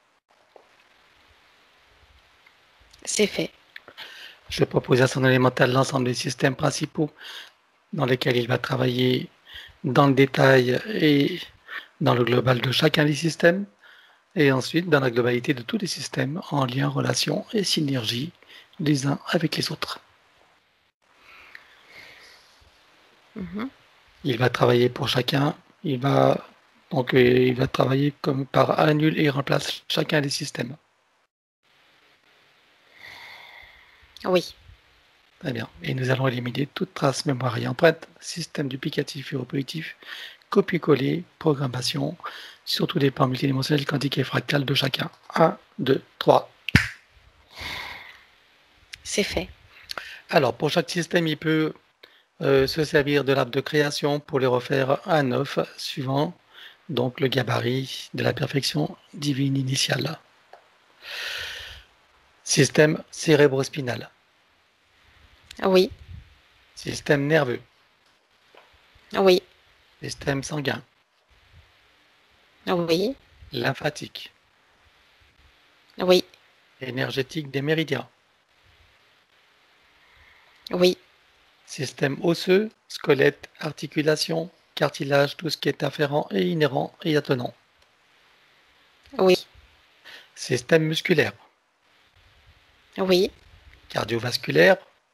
C'est fait. Je propose à son élémental l'ensemble des systèmes principaux dans lesquels il va travailler dans le détail et dans le global de chacun des systèmes, et ensuite dans la globalité de tous les systèmes en lien, relation et synergie les uns avec les autres. Mm-hmm. Il va travailler pour chacun, il va donc euh, il va travailler comme par annule et remplace chacun des systèmes. Oui. Très bien. Et nous allons éliminer toute trace mémoire et empreinte, système duplicatif et reproductif, copier-coller, programmation, sur tous les plans multidimensionnels, quantiques et fractales de chacun. un, deux, trois. C'est fait. Alors, pour chaque système, il peut euh, se servir de l'arbre de création pour les refaire à neuf, suivant donc le gabarit de la perfection divine initiale. Système cérébrospinal. Oui. Système nerveux. Oui. Système sanguin. Oui. Lymphatique. Oui. Énergétique des méridiens. Oui. Système osseux, squelette, articulation, cartilage, tout ce qui est afférent et inhérent et attenant. Oui. Système musculaire. Oui. Cardiovasculaire.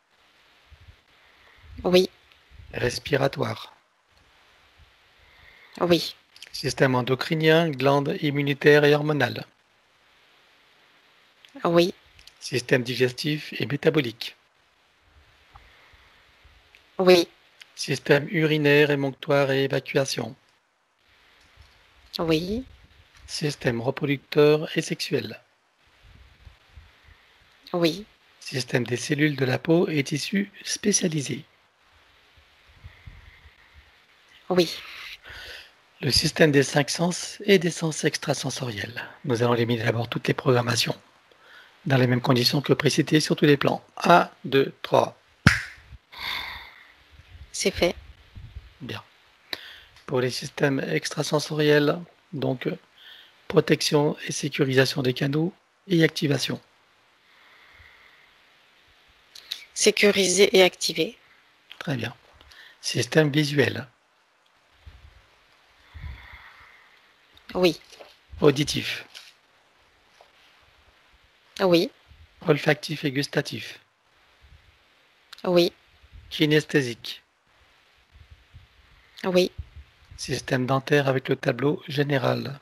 Oui. Respiratoire. Oui. Système endocrinien, glandes immunitaires et hormonales. Oui. Système digestif et métabolique. Oui. Système urinaire, émonctoire et évacuation. Oui. Système reproducteur et sexuel. Oui. Système des cellules de la peau et tissus spécialisés. Oui. Le système des cinq sens et des sens extrasensoriels. Nous allons éliminer d'abord toutes les programmations dans les mêmes conditions que précitées sur tous les plans. un, deux, trois. C'est fait. Bien. Pour les systèmes extrasensoriels, donc protection et sécurisation des canaux et activation. Sécurisé et activé. Très bien. Système visuel. Oui. Auditif. Oui. Olfactif et gustatif. Oui. Kinesthésique. Oui. Système dentaire avec le tableau général.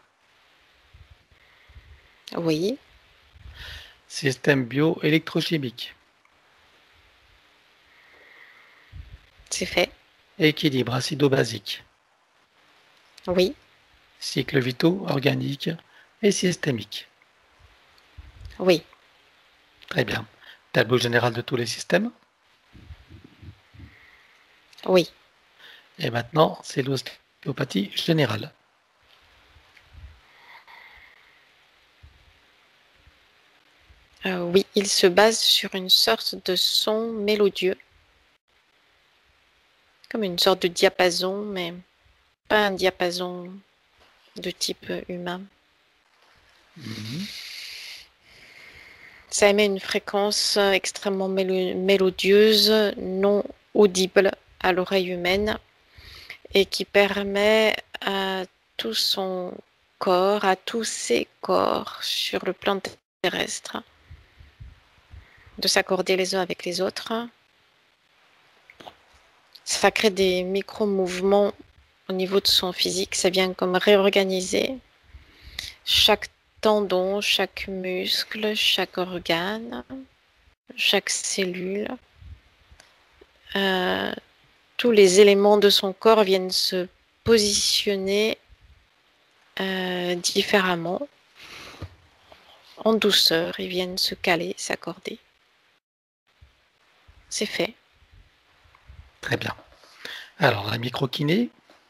Oui. Système bio-électrochimique. C'est fait. Équilibre acido-basique. Oui. Cycle vitaux organique et systémique. Oui. Très bien. Tableau général de tous les systèmes. Oui. Et maintenant, c'est l'ostéopathie générale. Euh, oui, il se base sur une sorte de son mélodieux, comme une sorte de diapason, mais pas un diapason de type humain. Mmh. Ça émet une fréquence extrêmement mélo mélodieuse, non audible à l'oreille humaine, et qui permet à tout son corps, à tous ses corps sur le plan terrestre, de s'accorder les uns avec les autres. Ça crée des micro-mouvements au niveau de son physique. Ça vient comme réorganiser chaque tendon, chaque muscle, chaque organe, chaque cellule. Euh, tous les éléments de son corps viennent se positionner euh, différemment, en douceur. Ils viennent se caler, s'accorder. C'est fait. Très bien. Alors, la microkiné.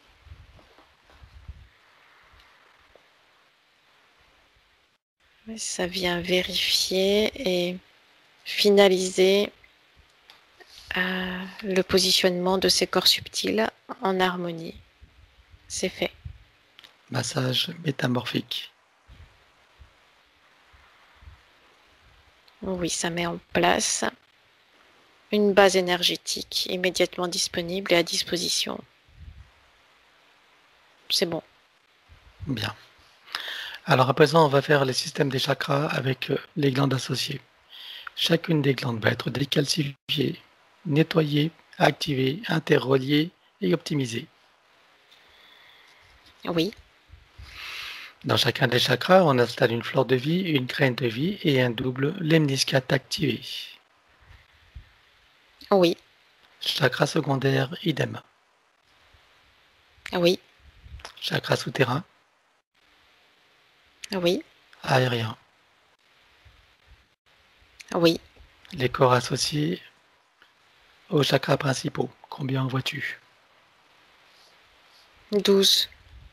Ça vient vérifier et finaliser euh, le positionnement de ces corps subtils en harmonie. C'est fait. Massage métamorphique. Oui, ça met en place une base énergétique immédiatement disponible et à disposition. C'est bon. Bien. Alors à présent, on va faire les systèmes des chakras avec les glandes associées. Chacune des glandes va être décalcifiée, nettoyée, activée, interreliée et optimisée. Oui. Dans chacun des chakras, on installe une fleur de vie, une graine de vie et un double lemniscate activé. Oui. Chakra secondaire, idem. Oui. Chakra souterrain. Oui. Aérien. Oui. Les corps associés aux chakras principaux. Combien en vois-tu? douze.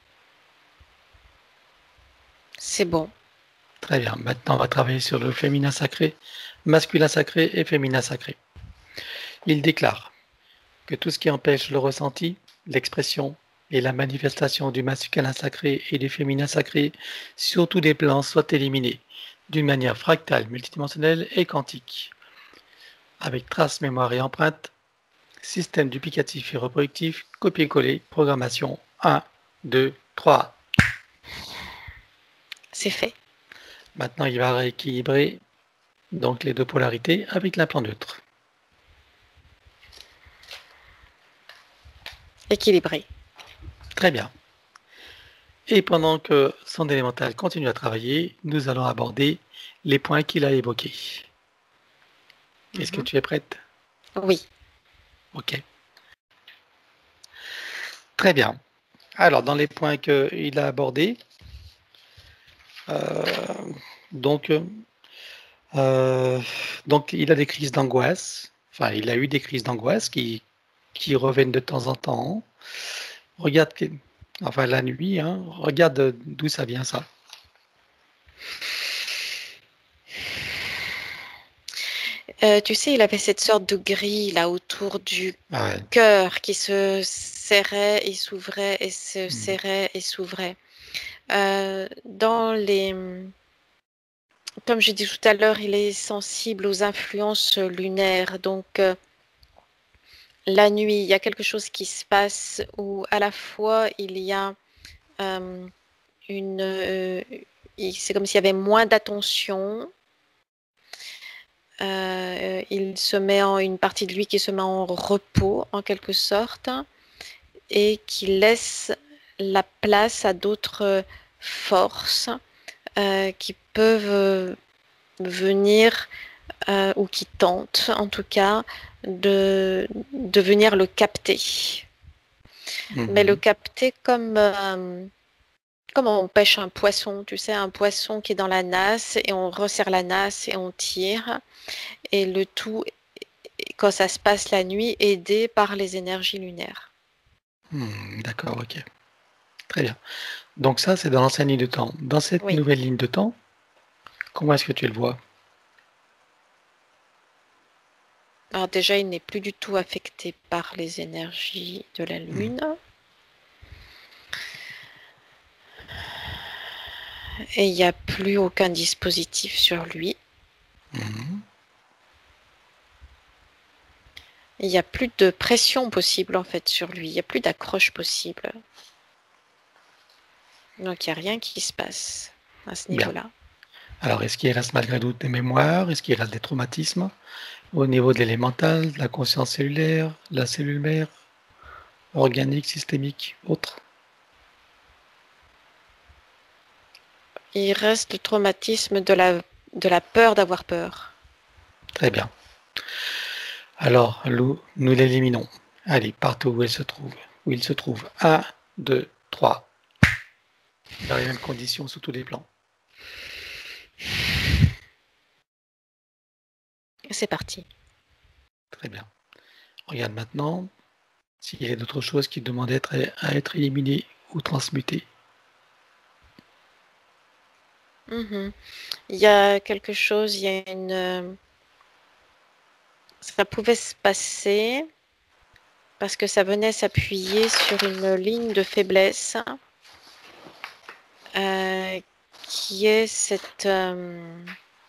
C'est bon. Très bien. Maintenant, on va travailler sur le féminin sacré, masculin sacré et féminin sacré. Il déclare que tout ce qui empêche le ressenti, l'expression et la manifestation du masculin sacré et du féminin sacré sur tous les plans soit éliminé d'une manière fractale, multidimensionnelle et quantique. Avec traces, mémoire et empreinte, système duplicatif et reproductif, copier-coller, programmation un, deux, trois. C'est fait. Maintenant, il va rééquilibrer donc les deux polarités avec l'implant neutre. Équilibré. Très bien. Et pendant que son élémental continue à travailler, nous allons aborder les points qu'il a évoqués. Est-ce que tu es prête? Oui. Ok. Très bien. Alors, dans les points qu'il a abordés, euh, donc, Euh, donc, il a des crises d'angoisse. Enfin, il a eu des crises d'angoisse qui, qui reviennent de temps en temps. Regarde, que- enfin, la nuit, hein, regarde d'où ça vient, ça. Euh, tu sais, il avait cette sorte de grille là autour du Ah ouais. cœur qui se serrait et s'ouvrait et se Hmm. serrait et s'ouvrait. Euh, dans les, comme j'ai dit tout à l'heure, il est sensible aux influences lunaires. Donc, euh, la nuit, il y a quelque chose qui se passe où à la fois il y a euh, une, euh, il- c'est comme s'il y avait moins d'attention. Euh, il se met en une partie de lui qui se met en repos en quelque sorte et qui laisse la place à d'autres forces euh, qui peuvent euh, venir euh, ou qui tentent en tout cas de, de venir le capter. Mais le Mhm. capter comme, euh, comme on pêche un poisson, tu sais, un poisson qui est dans la nasse et on resserre la nasse et on tire. Et le tout, quand ça se passe la nuit, aidé par les énergies lunaires. Hmm, d'accord, ok. Très bien. Donc ça, c'est dans l'ancienne ligne de temps. Dans cette Oui. nouvelle ligne de temps, comment est-ce que tu le vois? Alors déjà, il n'est plus du tout affecté par les énergies de la Hmm. Lune. Et il n'y a plus aucun dispositif sur lui. Mhm. Il n'y a plus de pression possible en fait sur lui. Il n'y a plus d'accroche possible. Donc il n'y a rien qui se passe à ce Bien. niveau-là. Alors, est-ce qu'il reste malgré tout des mémoires? Est-ce qu'il reste des traumatismes au niveau de l'élémental, de la conscience cellulaire, de la cellule mère, organique, systémique, autre? Il reste le traumatisme de la, de la peur d'avoir peur. Très bien. Alors, nous, nous l'éliminons. Allez, partout où elle se trouve. Où il se trouve. Un, deux, trois. Dans les mêmes conditions sous tous les plans. C'est parti. Très bien. Regarde maintenant s'il y a d'autres choses qui demandent à être, à être éliminées ou transmutées. Mhm. Il y a quelque chose, il y a une... Ça pouvait se passer parce que ça venait s'appuyer sur une ligne de faiblesse euh, qui est cette, euh,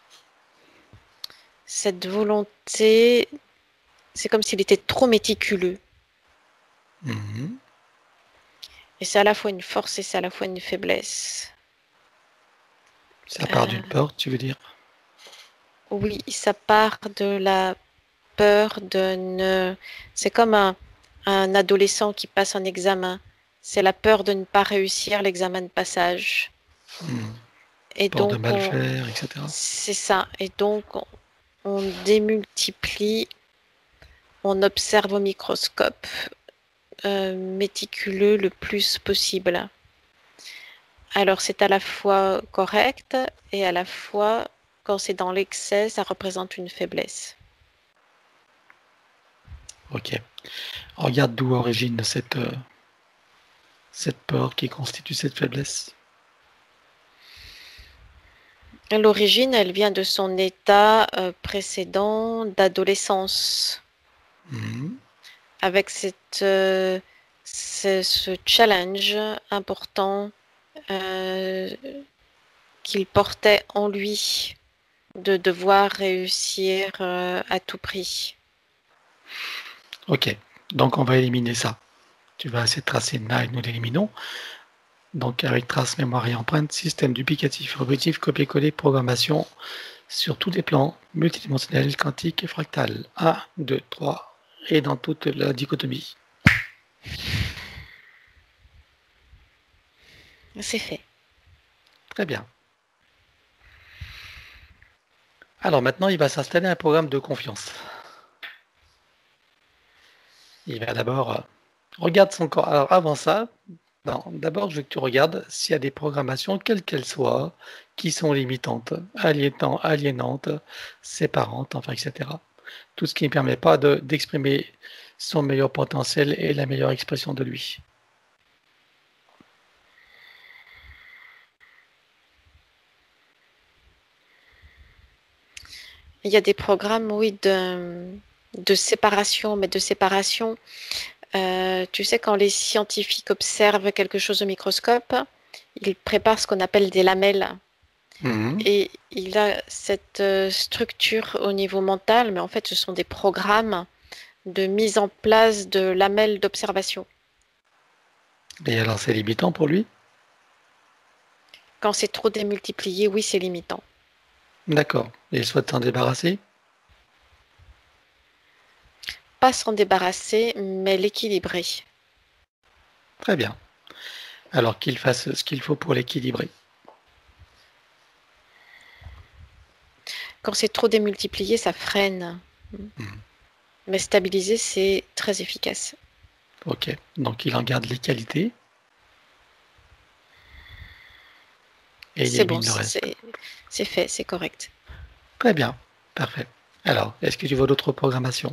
cette volonté. C'est comme s'il était trop méticuleux. Mhm. Et c'est à la fois une force et c'est à la fois une faiblesse. Ça part Euh, d'une porte, tu veux dire? oui, ça part de la peur de ne... C'est comme un, un adolescent qui passe un examen. C'est la peur de ne pas réussir l'examen de passage. Mhm. Et Peur de donc, mal on... faire, et cetera. c'est ça. Et donc, on, on démultiplie, on observe au microscope, euh, méticuleux le plus possible. Alors, c'est à la fois correct et à la fois, quand c'est dans l'excès, ça représente une faiblesse. Ok. Regarde d'où origine cette, euh, cette peur qui constitue cette faiblesse. L'origine, elle vient de son état euh, précédent d'adolescence, Mhm. avec cette, euh, ce, ce challenge important euh, qu'il portait en lui de devoir réussir euh, à tout prix. Ok. Donc on va éliminer ça. Tu vas essayer de tracer là et nous l'éliminons. Donc avec trace, mémoire et empreinte, système duplicatif, répétitif, copier-coller, programmation sur tous les plans, multidimensionnels, quantique et fractal. un, deux, trois, et dans toute la dichotomie. C'est fait. Très bien. Alors maintenant, il va s'installer un programme de confiance. Il va d'abord... euh, regarde son corps. Alors avant ça, non, d'abord, je veux que tu regardes s'il y a des programmations, quelles qu'elles soient, qui sont limitantes, aliénant- aliénantes, séparantes, enfin, et cetera. Tout ce qui ne permet pas de- d'exprimer son meilleur potentiel et la meilleure expression de lui. Il y a des programmes, oui, de, de séparation, mais de séparation. Euh, tu sais, quand les scientifiques observent quelque chose au microscope, ils préparent ce qu'on appelle des lamelles. Mhm. Et il a cette euh, structure au niveau mental, mais en fait, ce sont des programmes de mise en place de lamelles d'observation. Et alors, c'est limitant pour lui? Quand c'est trop démultiplié, oui, c'est limitant. D'accord. Et il souhaite s'en débarrasser? Pas s'en débarrasser, mais l'équilibrer. Très bien. Alors qu'il fasse ce qu'il faut pour l'équilibrer. Quand c'est trop démultiplié, ça freine. Mhm. Mais stabiliser, c'est très efficace. Ok. Donc, il en garde les qualités et il C'est bon, élimine le reste. c'est c'est fait, c'est correct. Très bien. Parfait. Alors, est-ce que tu vois d'autres programmations?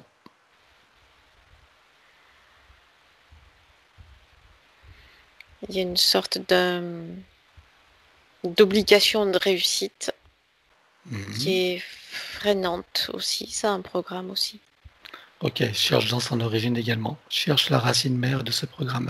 Il y a une sorte de d'obligation de réussite Mhm. qui est freinante aussi. Ça, un programme aussi. Ok. Cherche dans son origine également. Cherche la racine mère de ce programme.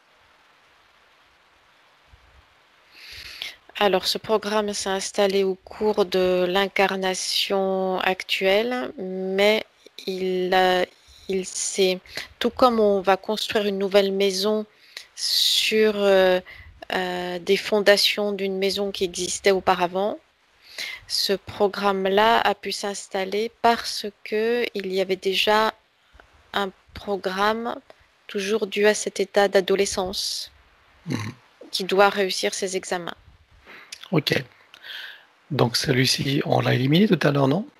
Alors, ce programme s'est installé au cours de l'incarnation actuelle, mais il, a- il s'est, tout comme on va construire une nouvelle maison sur euh, euh, des fondations d'une maison qui existait auparavant, ce programme-là a pu s'installer parce que il y avait déjà un programme toujours dû à cet état d'adolescence Mhm. qui doit réussir ses examens. Ok. Donc, celui-ci, on l'a éliminé tout à l'heure, non?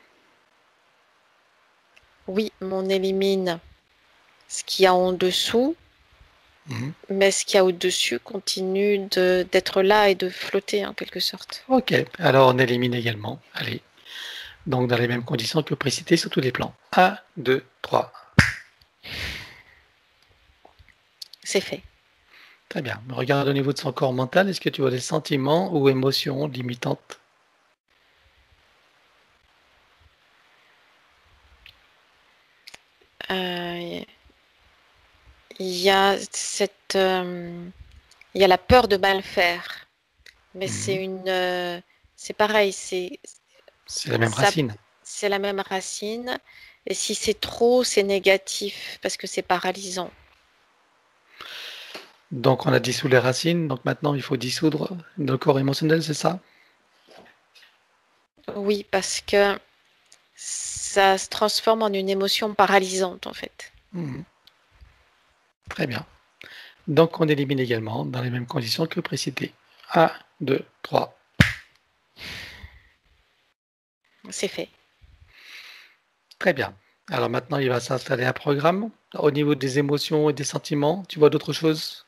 Oui, mais on élimine ce qu'il y a en dessous, Mhm. mais ce qu'il y a au-dessus continue de- d'être là et de flotter en quelque sorte. Ok. Alors, on élimine également. Allez. Donc, dans les mêmes conditions que précité sur tous les plans. Un, deux, trois. C'est fait. Très bien. Regarde au niveau de son corps mental. Est-ce que tu vois des sentiments ou émotions limitantes? Euh, Il y a cette, euh, il y a la peur de mal faire, mais c'est Mhm. une, euh, c'est pareil, c'est C'est la même ça, racine. c'est la même racine. Et si c'est trop, c'est négatif parce que c'est paralysant. Donc, on a dissous les racines. Donc, maintenant, il faut dissoudre le corps émotionnel, c'est ça? Oui, parce que ça se transforme en une émotion paralysante en fait. Mhm. Très bien. Donc, on élimine également dans les mêmes conditions que précité. Un, deux, trois. C'est fait. Très bien. Alors maintenant, il va s'installer un programme. Au niveau des émotions et des sentiments, tu vois d'autres choses?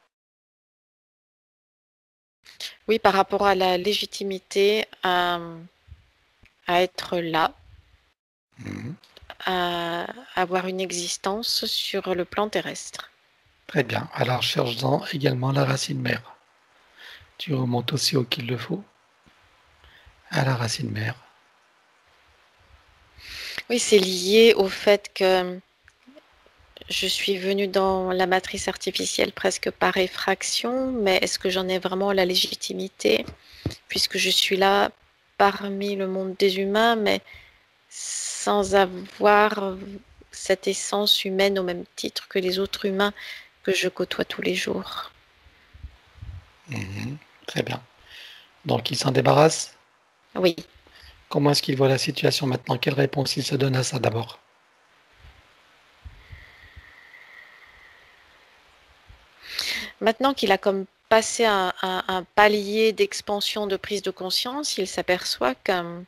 Oui, par rapport à la légitimité à, à être là, Mhm. à avoir une existence sur le plan terrestre. Très bien. Alors, cherche-en également la racine mère. Tu remontes aussi au qu'il le faut à la racine mère. Oui, c'est lié au fait que je suis venue dans la matrice artificielle presque par effraction, mais est-ce que j'en ai vraiment la légitimité puisque je suis là parmi le monde des humains, mais sans avoir cette essence humaine au même titre que les autres humains que je côtoie tous les jours. Mhm. Très bien. Donc, il s'en débarrasse. Oui. Comment est-ce qu'il voit la situation maintenant? Quelle réponse il se donne à ça d'abord? Maintenant qu'il a comme passé un, un, un palier d'expansion de prise de conscience, il s'aperçoit qu'il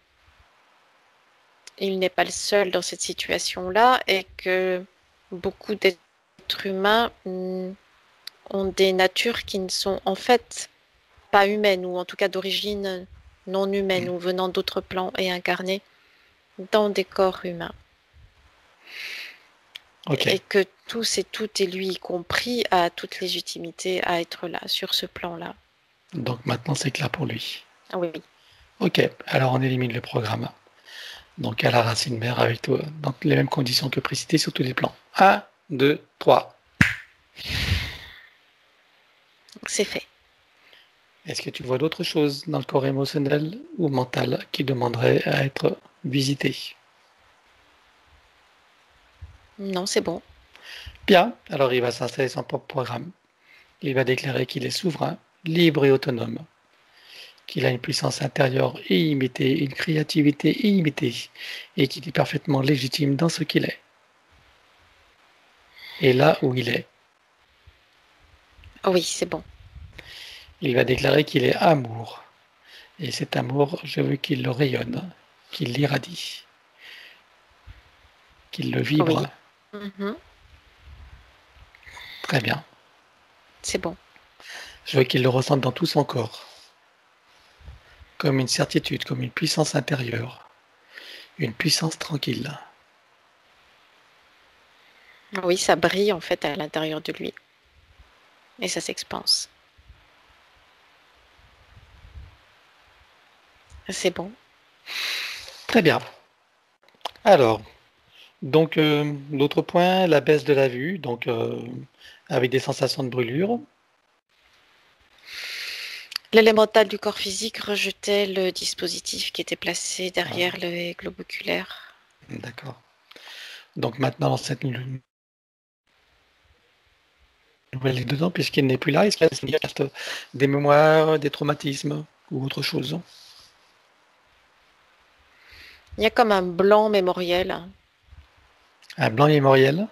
n'est pas le seul dans cette situation-là et que beaucoup d'êtres humains mm, ont des natures qui ne sont en fait pas humaines ou en tout cas d'origine non humaines ou venant d'autres plans et incarnées dans des corps humains. Ok. Et que tous et toutes, et lui y compris, a toute légitimité à être là, sur ce plan-là. Donc maintenant, c'est clair pour lui. Oui. Ok. Alors on élimine le programme. Donc à la racine mère avec toi, dans les mêmes conditions que précitées sur tous les plans. un, deux, trois. C'est fait. Est-ce que tu vois d'autres choses dans le corps émotionnel ou mental qui demanderaient à être visitées? Non, c'est bon. Bien, alors il va s'installer son propre programme. Il va déclarer qu'il est souverain, libre et autonome, qu'il a une puissance intérieure illimitée, une créativité illimitée, et qu'il est parfaitement légitime dans ce qu'il est. Et là où il est. Oui, c'est bon. Il va déclarer qu'il est amour. Et cet amour, je veux qu'il le rayonne, qu'il l'irradie, qu'il le vibre. Oui. Mhm. Très bien. C'est bon. Je veux qu'il le ressente dans tout son corps, comme une certitude, comme une puissance intérieure, une puissance tranquille. Oui, ça brille en fait à l'intérieur de lui. Et ça s'expanse. C'est bon. Très bien. Alors, donc euh, l'autre point, la baisse de la vue, donc euh, avec des sensations de brûlure. L'élémental du corps physique rejetait le dispositif qui était placé derrière Ah, le globe oculaire. d'accord. Donc maintenant, dans cette nou- nouvelle ligne dedans, puisqu'il n'est plus là, est-ce qu'il reste des mémoires, des traumatismes ou autre chose? Il y a comme un blanc mémoriel. Un blanc mémoriel.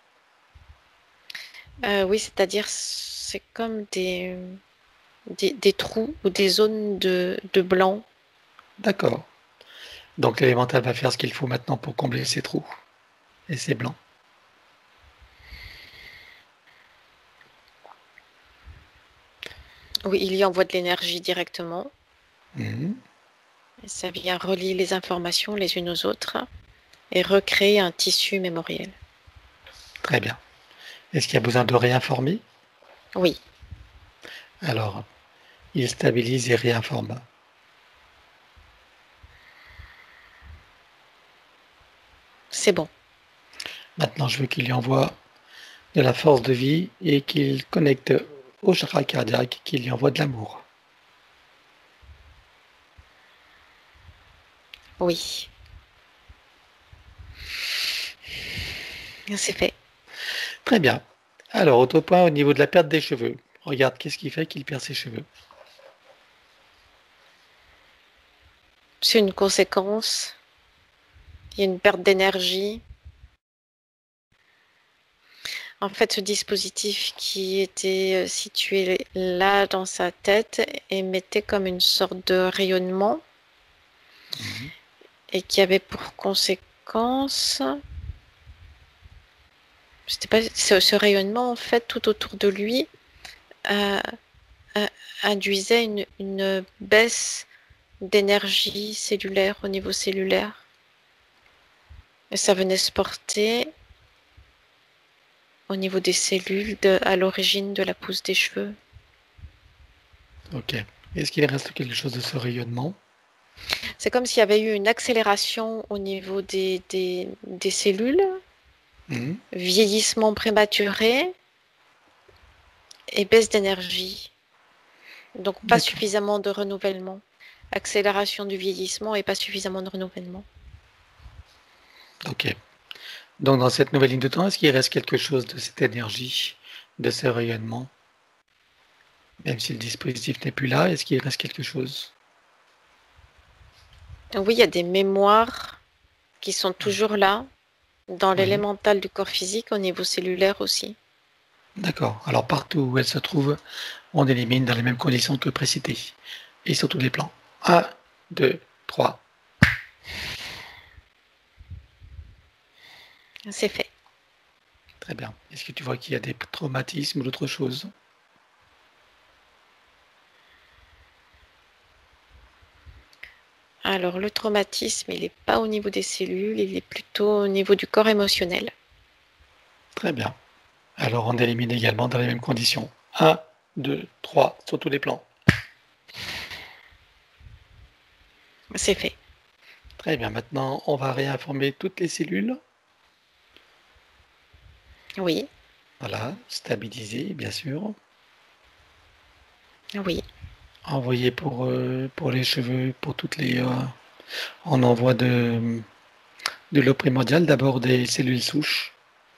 Euh, oui, c'est-à-dire c'est comme des, des, des trous ou des zones de, de blanc. D'accord. Donc l'élémental va faire ce qu'il faut maintenant pour combler ces trous et ces blancs. Oui, il y envoie de l'énergie directement. Mhm. Et ça vient relier les informations les unes aux autres et recréer un tissu mémoriel. Très bien. Est-ce qu'il y a besoin de réinformer? Oui, Alors, il stabilise et réinforme. c'est bon. Maintenant, je veux qu'il lui envoie de la force de vie et qu'il connecte au chakra cardiaque, qu'il lui envoie de l'amour. Oui, c'est fait. Très bien. Alors, autre point au niveau de la perte des cheveux. Regarde, qu'est-ce qui fait qu'il perd ses cheveux? C'est une conséquence. Il y a une perte d'énergie. En fait, ce dispositif qui était situé là dans sa tête émettait comme une sorte de rayonnement Mhm. et qui avait pour conséquence, c'était pas ce, ce rayonnement en fait tout autour de lui euh, euh, induisait une, une baisse d'énergie cellulaire au niveau cellulaire et ça venait se porter au niveau des cellules de, à l'origine de la pousse des cheveux. Ok. Est-ce qu'il reste quelque chose de ce rayonnement? C'est comme s'il y avait eu une accélération au niveau des, des, des cellules, Mhm. vieillissement prématuré et baisse d'énergie. Donc pas D'accord. suffisamment de renouvellement. Accélération du vieillissement et pas suffisamment de renouvellement. Ok. Donc, dans cette nouvelle ligne de temps, est-ce qu'il reste quelque chose de cette énergie, de ce rayonnement? Même si le dispositif n'est plus là, est-ce qu'il reste quelque chose? Oui, il y a des mémoires qui sont toujours là, dans Oui. l'élémental du corps physique, au niveau cellulaire aussi. D'accord. Alors, partout où elle se trouve, on élimine dans les mêmes conditions que précitées. Et sur tous les plans. Un, deux, trois. C'est fait. Très bien. Est-ce que tu vois qu'il y a des traumatismes ou d'autres choses? Alors, le traumatisme, il n'est pas au niveau des cellules, il est plutôt au niveau du corps émotionnel. Très bien. Alors, on élimine également dans les mêmes conditions. un, deux, trois, sur tous les plans. C'est fait. Très bien. Maintenant, on va réinformer toutes les cellules. Oui, Voilà, stabiliser, bien sûr. oui, Envoyer pour, euh, pour les cheveux, pour toutes les... euh, on envoie de, de l'eau primordiale, d'abord des cellules souches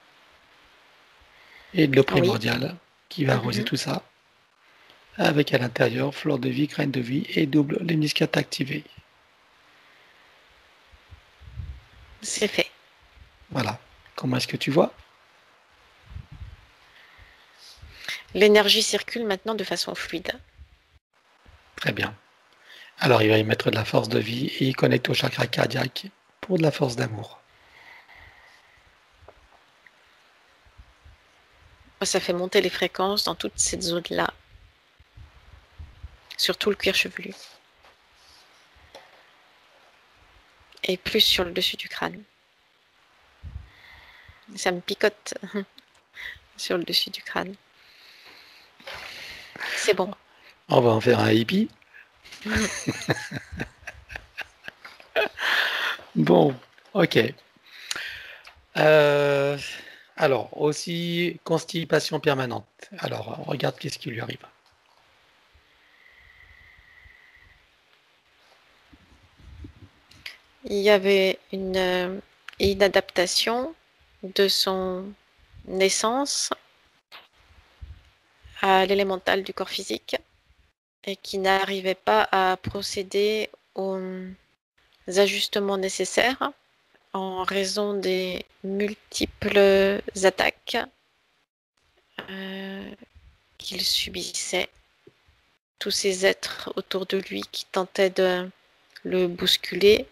et de l'eau oui. primordiale qui va arroser Mhm. tout ça. Avec à l'intérieur fleur de vie, graines de vie et double lemniscate activé. C'est fait. Voilà. Comment est-ce que tu vois? L'énergie circule maintenant de façon fluide. Très bien. Alors, il va y mettre de la force de vie et il connecte au chakra cardiaque pour de la force d'amour. Ça fait monter les fréquences dans toute cette zone-là, surtout le cuir chevelu. Et plus sur le dessus du crâne. Ça me picote sur le dessus du crâne. C'est bon. On va en faire un hippie. Bon, ok. Euh, alors, aussi, constipation permanente. Alors, on regarde qu'est-ce qui lui arrive. Il y avait une euh, inadaptation de son naissance à l'élémental du corps physique et qui n'arrivait pas à procéder aux ajustements nécessaires en raison des multiples attaques euh, qu'il subissait. Tous ces êtres autour de lui qui tentaient de le bousculer,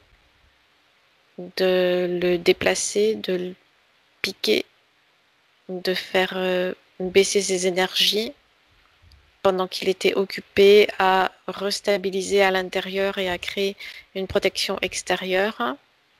de le déplacer, de le piquer, de faire euh, baisser ses énergies pendant qu'il était occupé à restabiliser à l'intérieur et à créer une protection extérieure.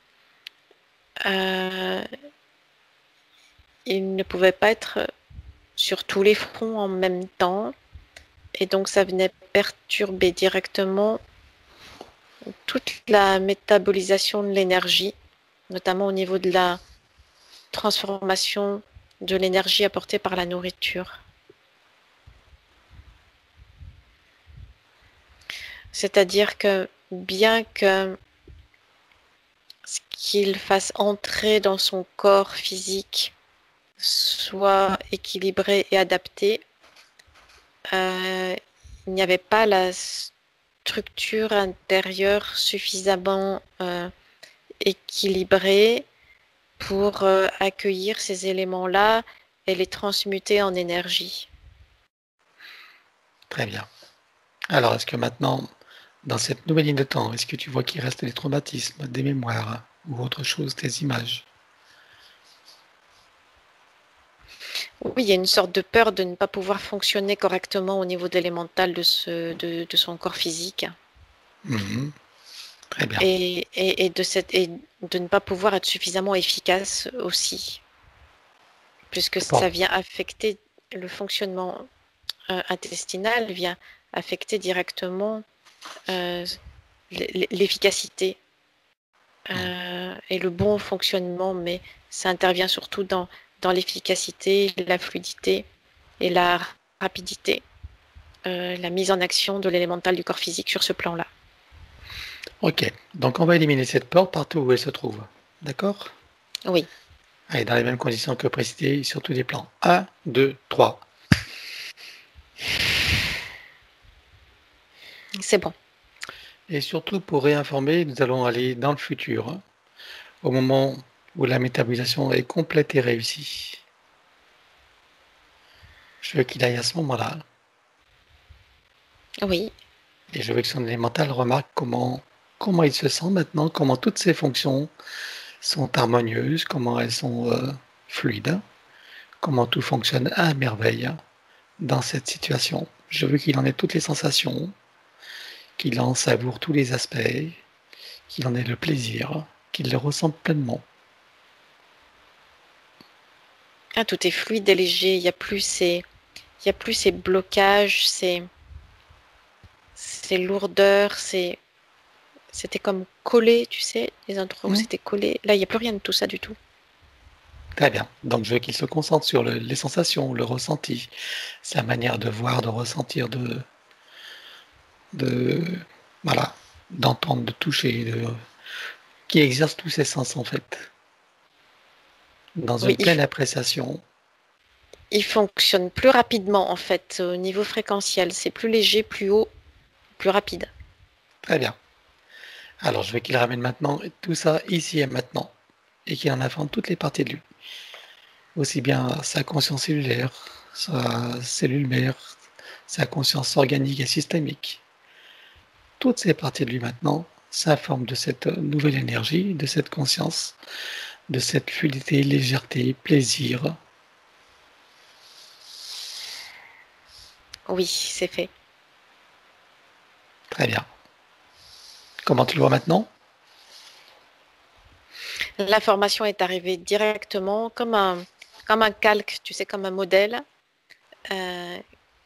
Euh, il ne pouvait pas être sur tous les fronts en même temps et donc ça venait perturber directement toute la métabolisation de l'énergie, notamment au niveau de la transformation de l'énergie apportée par la nourriture. C'est-à-dire que bien que ce qu'il fasse entrer dans son corps physique soit équilibré et adapté, euh, il n'y avait pas la structure intérieure suffisamment euh, équilibrée pour euh, accueillir ces éléments-là et les transmuter en énergie. Très bien. Alors, est-ce que maintenant, dans cette nouvelle ligne de temps, est-ce que tu vois qu'il reste des traumatismes, des mémoires ou autre chose, des images? Oui, il y a une sorte de peur de ne pas pouvoir fonctionner correctement au niveau de l'élémental de, ce, de, de son corps physique. Mmh. Très bien. Et, et, et, de cette, et de ne pas pouvoir être suffisamment efficace aussi, puisque Bon. ça vient affecter le fonctionnement euh, intestinal, vient affecter directement euh, l'efficacité euh, et le bon fonctionnement, mais ça intervient surtout dans, dans l'efficacité, la fluidité et la rapidité, euh, la mise en action de l'élémental du corps physique sur ce plan-là. Ok, donc on va éliminer cette porte partout où elle se trouve. D'accord? Oui. Allez, dans les mêmes conditions que précédé, sur tous les plans. un, deux, trois. C'est bon. Et surtout, pour réinformer, nous allons aller dans le futur, hein, au moment où la métabolisation est complète et réussie. Je veux qu'il aille à ce moment-là. Oui. Et je veux que son élémental remarque comment, comment il se sent maintenant, comment toutes ses fonctions sont harmonieuses, comment elles sont euh, fluides, comment tout fonctionne à merveille dans cette situation. Je veux qu'il en ait toutes les sensations, qu'il en savoure tous les aspects, qu'il en ait le plaisir, qu'il le ressente pleinement. Ah, tout est fluide et léger. Il n'y a plus ces, il y a plus ces blocages, ces, ces lourdeurs, ces, c'était comme collé, tu sais, les endroits où Mmh. c'était collé. Là, il n'y a plus rien de tout ça du tout. Très bien. Donc, je veux qu'il se concentre sur le- les sensations, le ressenti, sa manière de voir, de ressentir, de, de voilà, d'entendre, de toucher, de, qui exerce tous ses sens en fait, dans Oui, une il, pleine appréciation. il fonctionne plus rapidement en fait au niveau fréquentiel. C'est plus léger, plus haut, plus rapide. Très bien. Alors, je veux qu'il ramène maintenant tout ça ici et maintenant, et qu'il en affronte toutes les parties de lui, aussi bien sa conscience cellulaire, sa cellule mère, sa conscience organique et systémique. Toutes ces parties de lui maintenant s'informent de cette nouvelle énergie, de cette conscience, de cette fluidité, légèreté, plaisir. Oui, c'est fait. Très bien. Comment tu le vois maintenant? L'information est arrivée directement comme un, comme un calque, tu sais, comme un modèle. Euh,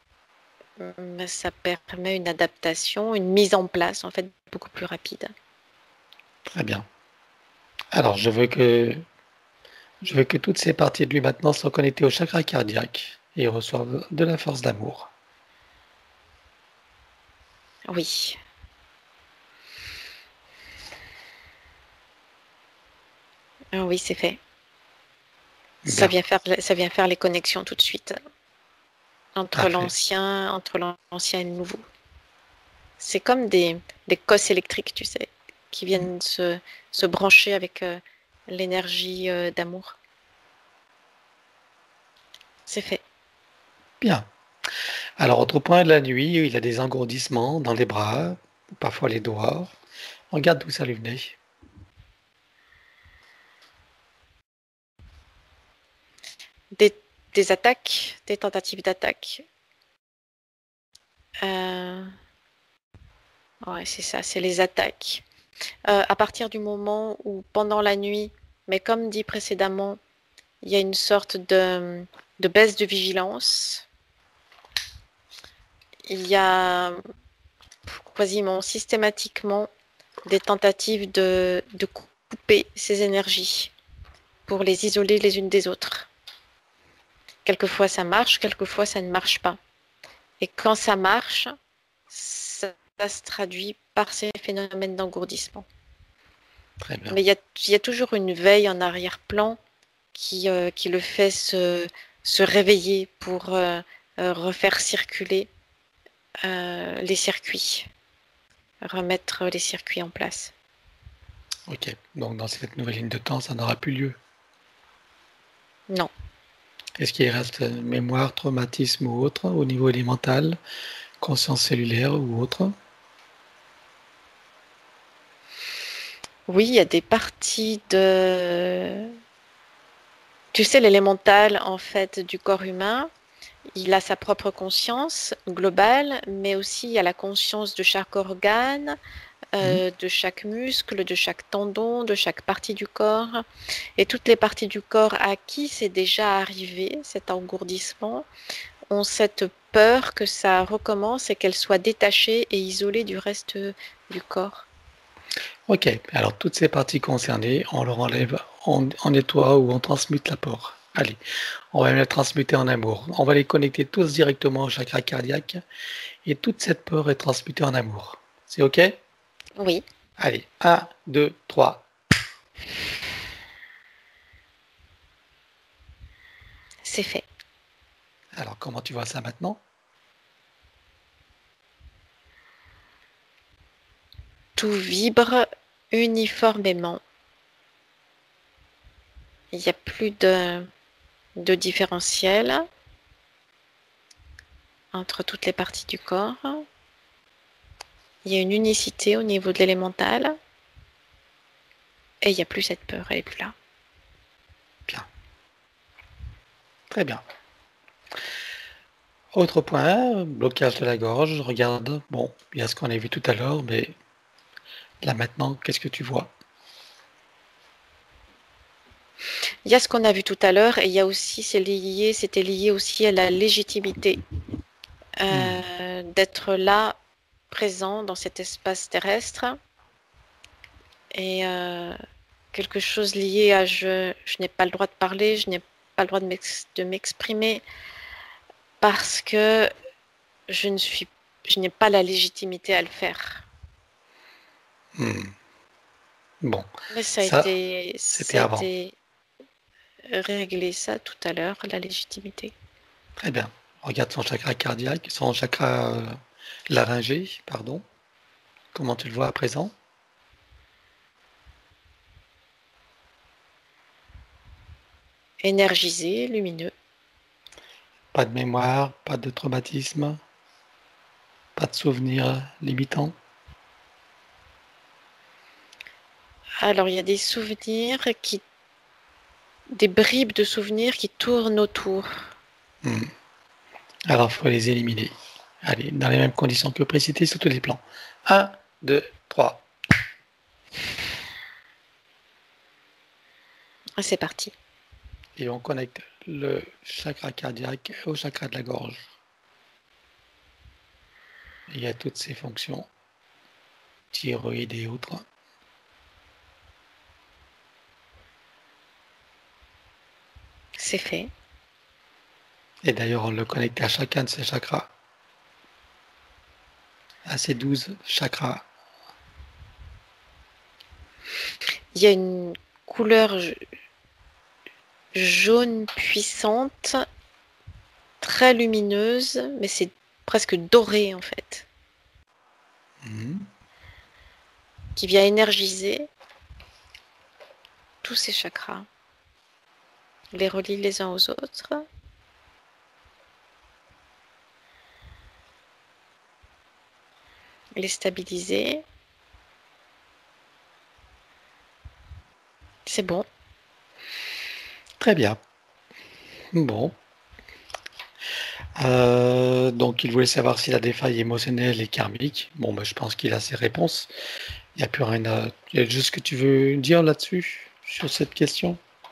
ça permet une adaptation, une mise en place en fait beaucoup plus rapide. Très bien. Alors, je veux que je veux que toutes ces parties de lui maintenant soient connectées au chakra cardiaque et reçoivent de la force d'amour. Oui. Ah oui, c'est fait. Ça Bien. vient faire, ça vient faire les connexions tout de suite entre Parfait. l'ancien, entre l'ancien et le nouveau. C'est comme des, des cosses électriques, tu sais, qui viennent se, se brancher avec euh, l'énergie euh, d'amour. C'est fait. Bien. Alors, autre point de la nuit, il a des engourdissements dans les bras, parfois les doigts. Regarde d'où ça lui venait. Des, des attaques, des tentatives d'attaque. Euh, ouais, c'est ça, c'est les attaques. Euh, à partir du moment où, pendant la nuit, mais comme dit précédemment, il y a une sorte de, de baisse de vigilance. Il y a quasiment systématiquement des tentatives de, de couper ces énergies pour les isoler les unes des autres. Quelquefois ça marche, quelquefois ça ne marche pas. Et quand ça marche, ça, ça se traduit par ces phénomènes d'engourdissement. Très bien. Mais il y a, il y a toujours une veille en arrière-plan qui, euh, qui le fait se, se réveiller pour euh, euh, refaire circuler euh, les circuits, remettre les circuits en place. Ok. Donc, dans cette nouvelle ligne de temps, ça n'aura plus lieu. Non. Est-ce qu'il reste mémoire, traumatisme ou autre au niveau élémental, conscience cellulaire ou autre? Oui, il y a des parties de... Tu sais, l'élémental, en fait, du corps humain, il a sa propre conscience globale, mais aussi il y a la conscience de chaque organe, Hmm. euh, de chaque muscle, de chaque tendon, de chaque partie du corps. Et toutes les parties du corps à qui c'est déjà arrivé, cet engourdissement, ont cette peur que ça recommence et qu'elle soit détachée et isolée du reste du corps. Ok. Alors, toutes ces parties concernées, on leur enlève, on, on nettoie ou on transmute l'apport. Allez, on va même les transmuter en amour. On va les connecter tous directement au chakra cardiaque et toute cette peur est transmutée en amour. C'est ok? Oui, Allez, un, deux, trois. c'est fait. Alors, comment tu vois ça maintenant? Tout vibre uniformément. Il n'y a plus de, de différentiel entre toutes les parties du corps. Il y a une unicité au niveau de l'élémental. Et il n'y a plus cette peur, elle n'est plus là. Bien. Très bien. Autre point, blocage de la gorge. Regarde, bon, il y a ce qu'on a vu tout à l'heure, mais Là maintenant, qu'est-ce que tu vois? Il y a ce qu'on a vu tout à l'heure et il y a aussi, c'est lié, c'était lié aussi à la légitimité euh, mmh. d'être là, présent dans cet espace terrestre et euh, quelque chose lié à je, je n'ai pas le droit de parler, je n'ai pas le droit de m'exprimer parce que je ne suis, je n'ai pas la légitimité à le faire. Mmh. Bon, mais ça a ça, été, c'était ça a avant. été réglé ça tout à l'heure, la légitimité. Très bien. Regarde son chakra cardiaque, son chakra euh, laryngé, pardon. Comment tu le vois à présent? Énergisé, lumineux. Pas de mémoire, pas de traumatisme, pas de souvenirs limitants. Alors, il y a des souvenirs qui... des bribes de souvenirs qui tournent autour. Hmm. Alors, il faut les éliminer. Allez, dans les mêmes conditions que précédé sur tous les plans. un, deux, trois. C'est parti. Et on connecte le chakra cardiaque au chakra de la gorge. Il y a toutes ces fonctions, thyroïde et autres. C'est fait. Et d'ailleurs, on le connecte à chacun de ces chakras, à ces douze chakras. Il y a une couleur jaune puissante, très lumineuse, mais c'est presque doré en fait, Mmh. qui vient énergiser tous ces chakras, les relie les uns aux autres. Les stabiliser. C'est bon. Très bien. Bon. Euh, donc, il voulait savoir s'il a des failles émotionnelles et karmiques. Bon, bah, je pense qu'il a ses réponses. Il n'y a plus rien à... Il y a juste ce que tu veux dire là-dessus, sur cette question?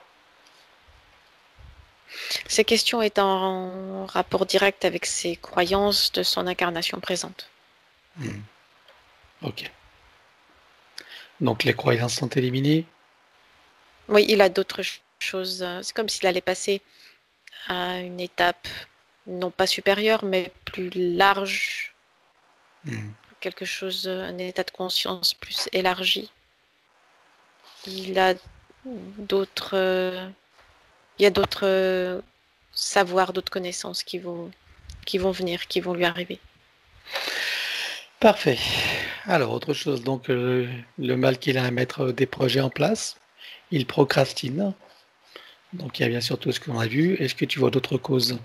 Ces questions est en rapport direct avec ses croyances de son incarnation présente. Hmm. Ok. Donc, les croyances sont éliminées? Oui, il a d'autres choses. C'est comme s'il allait passer à une étape, non pas supérieure, mais plus large. Hmm. Quelque chose, un état de conscience plus élargi. Il a d'autres... Euh, il y a d'autres euh, savoirs, d'autres connaissances qui vont, qui vont venir, qui vont lui arriver. Parfait. Alors, autre chose, donc euh, le mal qu'il a à mettre des projets en place, il procrastine. Donc, il y a bien sûr tout ce qu'on a vu. Est-ce que tu vois d'autres causes?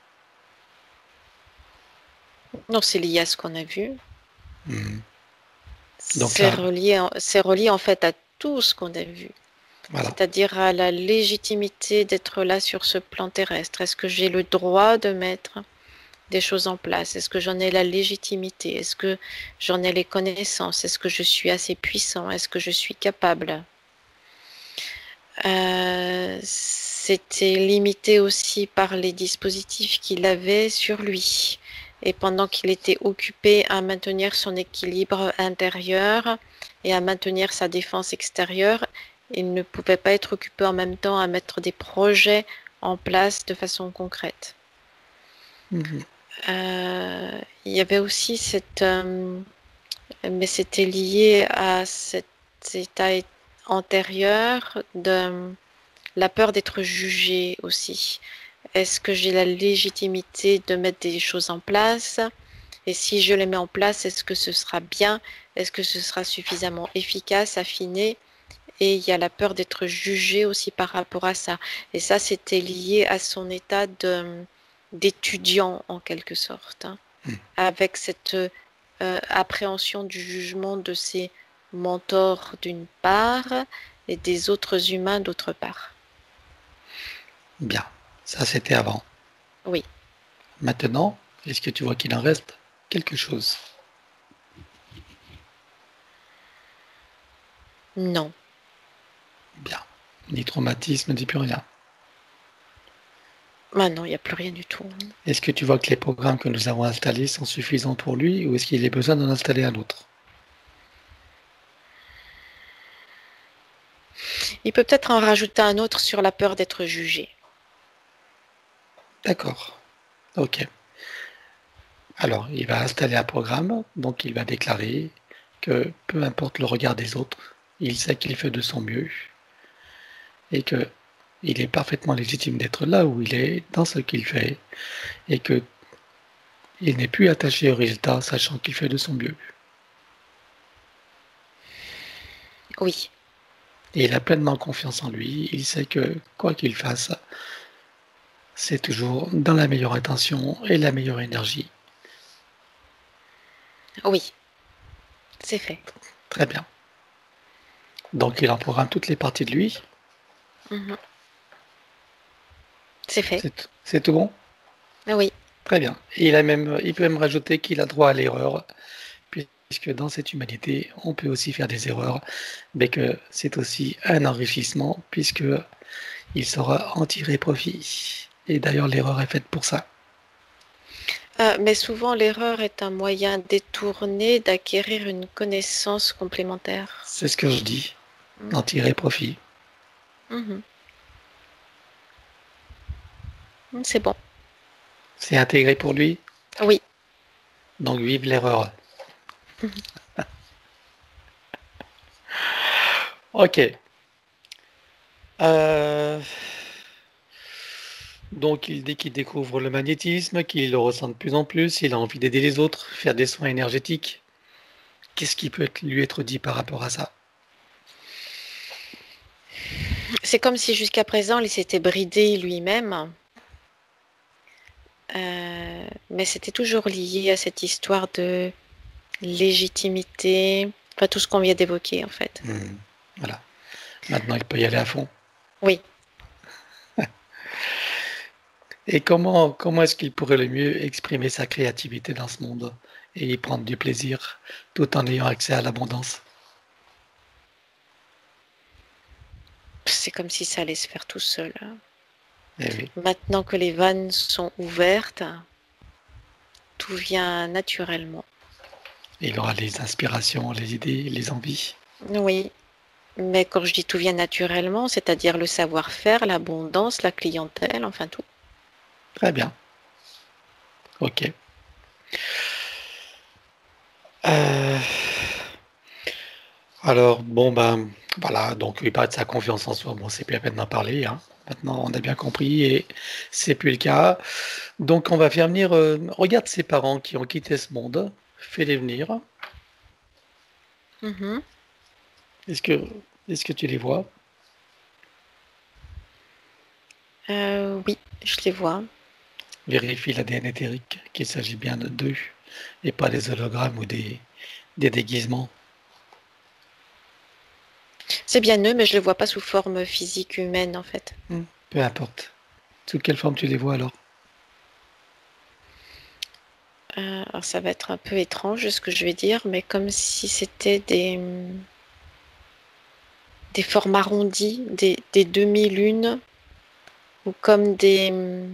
Non, c'est lié à ce qu'on a vu. Mmh. C'est relié, c'est relié en fait à tout ce qu'on a vu. Voilà. C'est-à-dire à la légitimité d'être là sur ce plan terrestre. Est-ce que j'ai le droit de mettre des choses en place? Est-ce que j'en ai la légitimité? Est-ce que j'en ai les connaissances? Est-ce que je suis assez puissant? Est-ce que je suis capable? euh, C'était limité aussi par les dispositifs qu'il avait sur lui. Et pendant qu'il était occupé à maintenir son équilibre intérieur et à maintenir sa défense extérieure, il ne pouvait pas être occupé en même temps à mettre des projets en place de façon concrète. Mmh. Euh, il y avait aussi cette... Euh, mais c'était lié à cet état antérieur de la peur d'être jugé aussi. Est-ce que j'ai la légitimité de mettre des choses en place? Et si je les mets en place, est-ce que ce sera bien? Est-ce que ce sera suffisamment efficace, affiné? Et il y a la peur d'être jugé aussi par rapport à ça. Et ça, c'était lié à son état de, d'étudiant en quelque sorte, hein, mmh. avec cette euh, appréhension du jugement de ses mentors d'une part et des autres humains d'autre part. Bien, ça c'était avant. Oui. Maintenant, est-ce que tu vois qu'il en reste quelque chose? Non. Bien. Ni traumatisme, ni plus rien. Bah non, il n'y a plus rien du tout. Est-ce que tu vois que les programmes que nous avons installés sont suffisants pour lui ou est-ce qu'il a besoin d'en installer un autre? Il peut peut-être en rajouter un autre sur la peur d'être jugé. D'accord. Ok. Alors, il va installer un programme, donc il va déclarer que peu importe le regard des autres, il sait qu'il fait de son mieux et que il est parfaitement légitime d'être là où il est, dans ce qu'il fait, et que il n'est plus attaché au résultat, sachant qu'il fait de son mieux. Oui, Et il a pleinement confiance en lui, il sait que quoi qu'il fasse, c'est toujours dans la meilleure intention et la meilleure énergie. oui, c'est fait. Très bien. Donc il en programme toutes les parties de lui. Mhm. C'est fait. C'est c'est tout bon? Oui, Très bien. Et il a même, il peut même rajouter qu'il a droit à l'erreur, puisque dans cette humanité, on peut aussi faire des erreurs, mais que c'est aussi un enrichissement, puisque il saura en tirer profit. Et d'ailleurs, l'erreur est faite pour ça. Euh, mais souvent l'erreur est un moyen détourné d'acquérir une connaissance complémentaire. C'est ce que je dis, Mhm. en tirer profit. Mhm. C'est bon. C'est intégré pour lui, Oui, donc vive l'erreur. Ok. Euh, Donc, il dit qu'il découvre le magnétisme, qu'il le ressent de plus en plus, il a envie d'aider les autres, faire des soins énergétiques. Qu'est-ce qui peut être- lui être dit par rapport à ça? c'est comme si jusqu'à présent il s'était bridé lui-même, euh, mais c'était toujours lié à cette histoire de légitimité, enfin tout ce qu'on vient d'évoquer en fait. Hmm, Voilà. Maintenant, il peut y aller à fond. Oui. Et comment, comment est-ce qu'il pourrait le mieux exprimer sa créativité dans ce monde et y prendre du plaisir tout en ayant accès à l'abondance? C'est comme si ça allait se faire tout seul. Eh oui, Maintenant que les vannes sont ouvertes, tout vient naturellement. il aura les inspirations, les idées, les envies. Oui, mais quand je dis tout vient naturellement, c'est-à-dire le savoir-faire, l'abondance, la clientèle, enfin tout. Très bien. Ok. Euh, alors, bon, ben, voilà, donc il parle de sa confiance en soi. Bon, c'est plus la peine d'en parler, hein. Maintenant, on a bien compris et c'est plus le cas. Donc, on va faire venir, euh, regarde ses parents qui ont quitté ce monde, fais-les venir. Mhm. Est-ce que, est-ce que tu les vois? Euh, oui, je les vois. Vérifie l'A D N éthérique, qu'il s'agit bien de d'eux et pas des hologrammes ou des, des déguisements. C'est bien eux, mais je ne les vois pas sous forme physique humaine en fait. Hmm, Peu importe. Sous quelle forme tu les vois alors? Euh, alors ça va être un peu étrange ce que je vais dire, mais comme si c'était des, des formes arrondies, des, des demi-lunes, ou comme des...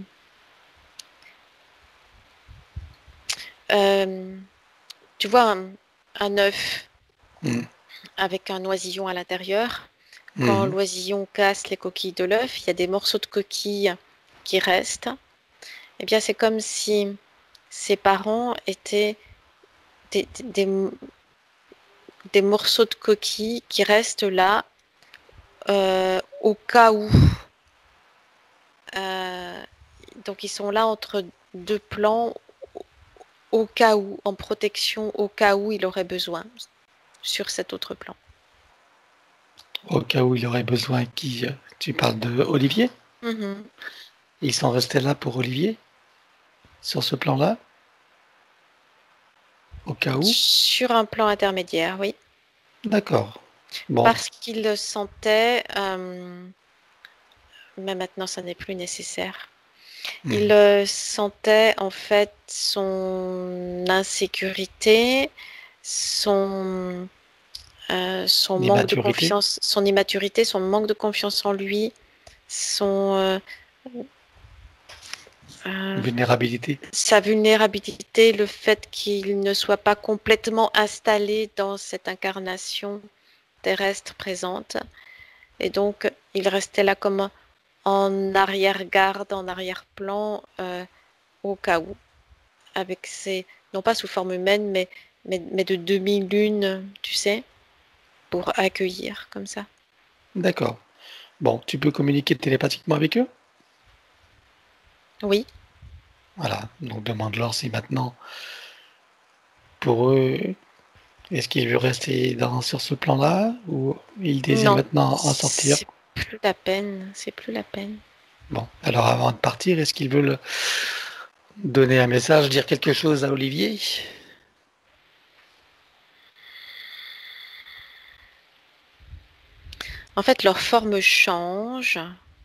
euh, tu vois, un, un œuf Hmm, avec un oisillon à l'intérieur. Quand mhm. l'oisillon casse les coquilles de l'œuf, il y a des morceaux de coquilles qui restent. Eh bien, c'est comme si ses parents étaient des, des, des morceaux de coquilles qui restent là euh, au cas où. Euh, donc, ils sont là entre deux plans au cas où, en protection, au cas où il aurait besoin sur cet autre plan. Au cas où il aurait besoin qui... euh, Tu parles de Olivier? Mhm. Ils sont restés là pour Olivier, sur ce plan-là, au cas où? Sur un plan intermédiaire, oui. D'accord. Bon. Parce qu'il le sentait, euh, mais maintenant ça n'est plus nécessaire. Il Hmm. euh, sentait en fait son insécurité, son, euh, son manque de confiance, son immaturité, son manque de confiance en lui, son euh, euh, vulnérabilité. Sa vulnérabilité, le fait qu'il ne soit pas complètement installé dans cette incarnation terrestre présente. Et donc, il restait là comme en arrière-garde, en arrière-plan, euh, au cas où, avec ses, non pas sous forme humaine, mais, mais, mais de demi-lune, tu sais, pour accueillir comme ça. D'accord. Bon, tu peux communiquer télépathiquement avec eux? Oui. Voilà, donc demande-leur si maintenant, pour eux, est-ce qu'ils veulent rester dans, sur ce plan-là ou ils désirent Non, maintenant en sortir? c'est plus la peine, c'est plus la peine. Bon, alors avant de partir, est-ce qu'ils veulent donner un message, dire quelque chose à Olivier? En fait, leur forme change